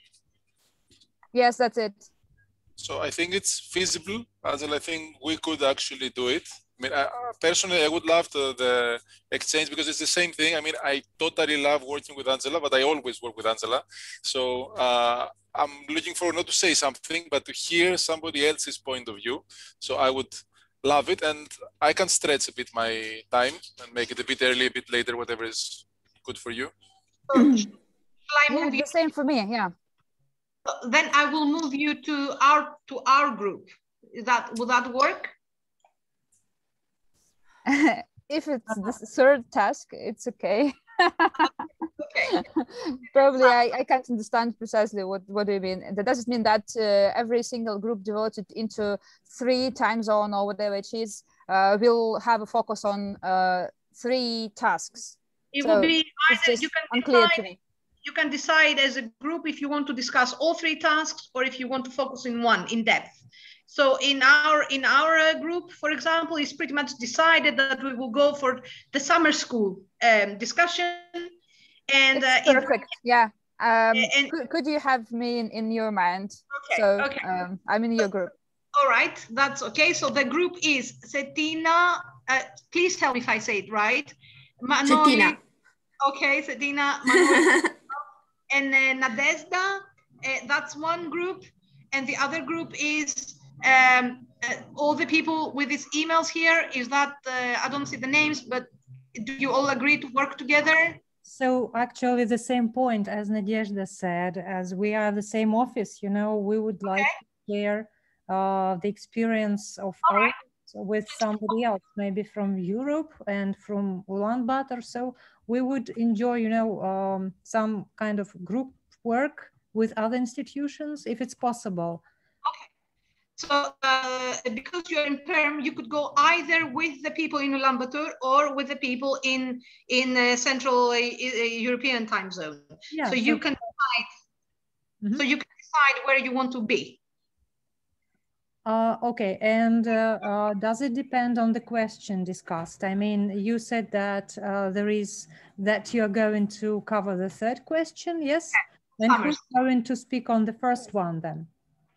Yes, that's it. So I think it's feasible, Angela. I think we could actually do it. I mean, I, personally, I would love to, the exchange because it's the same thing. I mean, I totally love working with Angela, but I always work with Angela. So uh, I'm looking forward not to say something, but to hear somebody else's point of view. So I would love it. And I can stretch a bit my time and make it a bit early, a bit later, whatever is good for you. So, shall I yeah, move the you? same for me, yeah. Then I will move you to our to our group. Is that will that work? If it's the third task, it's okay. Okay. Probably I, I can't understand precisely what, what do you mean. That doesn't mean that uh, every single group devoted into three time zone or whatever it is uh, will have a focus on uh, three tasks. It so will be either it's you can unclear decide, to me. You can decide as a group if you want to discuss all three tasks or if you want to focus in one in depth. So in our in our uh, group, for example, it's pretty much decided that we will go for the summer school um, discussion. And it's uh, perfect. In, yeah. Um, and, could, could you have me in, in your mind? Okay. So okay. Um, I'm in your group. All right, that's okay. So the group is Cetina. Uh, please tell me if I say it right. Manoli, Cetina. Okay, Cetina, Manuel, and uh, Nadezhda. Uh, that's one group, and the other group is um, uh, all the people with these emails here. Is that uh, I don't see the names, but do you all agree to work together? So actually the same point as Nadezhda said, as we are the same office, you know, we would like okay. to share uh, the experience of all ours right. with somebody else, maybe from Europe and from Ulaanbaatar. So we would enjoy, you know, um, some kind of group work with other institutions if it's possible. Okay. So uh, because you're in Perm, you could go either with the people in Ulaanbaatar or with the people in in uh, Central uh, European time zone. Yeah, so you so can decide. Mm-hmm. So you can decide where you want to be. Uh, okay, and uh, uh, does it depend on the question discussed? I mean, you said that uh, there is that you're going to cover the third question, yes? Yeah. And who's going to speak on the first one then?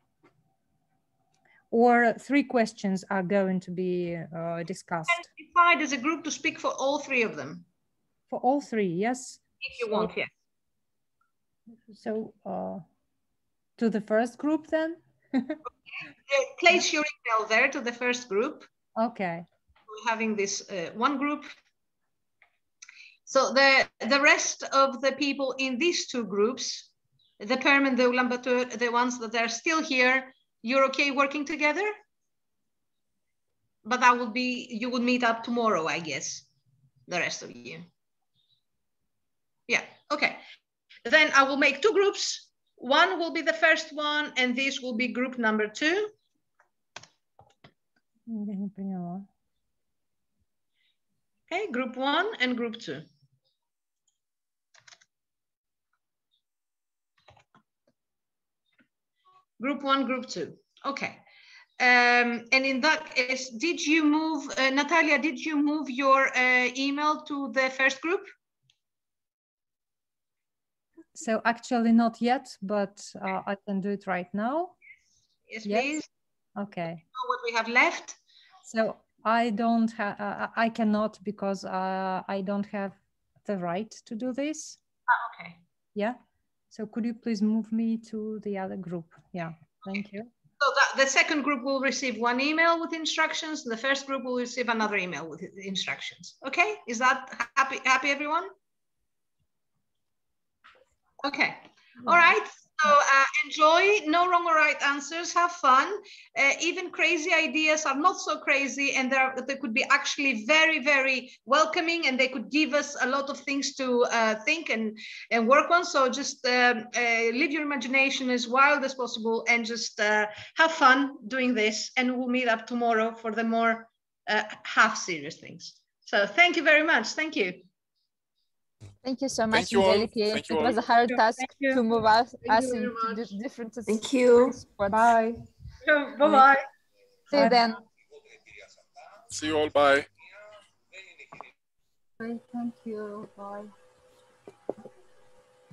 Or three questions are going to be uh, discussed? You can decide as a group to speak for all three of them. For all three, yes? If you so, want, yes. So, uh, to the first group then? Okay. Place your email there to the first group. Okay. We're having this uh, one group. So the, the rest of the people in these two groups the Perm and the Ulaanbaatar, the ones that are still here, you're okay working together? But that would be, you would meet up tomorrow, I guess, the rest of you. Yeah, okay. Then I will make two groups. One will be the first one, and this will be group number two. Okay, group one and group two. Group one, group two. Okay. Um, and in that case, did you move, uh, Natalia, did you move your uh, email to the first group? So actually not yet, but uh, I can do it right now. Yes, yes? please. Okay. Know what we have left? So I don't have, uh, I cannot because uh, I don't have the right to do this. Ah, okay. Yeah. So could you please move me to the other group? Yeah, thank okay. you. So that, the second group will receive one email with instructions. The first group will receive another email with instructions. Okay, is that happy, happy everyone? Okay, all right. So uh, enjoy, no wrong or right answers, have fun. Uh, even crazy ideas are not so crazy, and they're, they could be actually very, very welcoming, and they could give us a lot of things to uh, think and, and work on. So just um, uh, leave your imagination as wild as possible and just uh, have fun doing this. And we'll meet up tomorrow for the more uh, half serious things. So thank you very much. Thank you. Thank you so much, Thank you all. Angeliki. Thank you it all. was a hard task to move us, Thank us you into different Thank you. spots. Bye. Bye-bye. See you then. See you all. Bye. Thank you. Bye.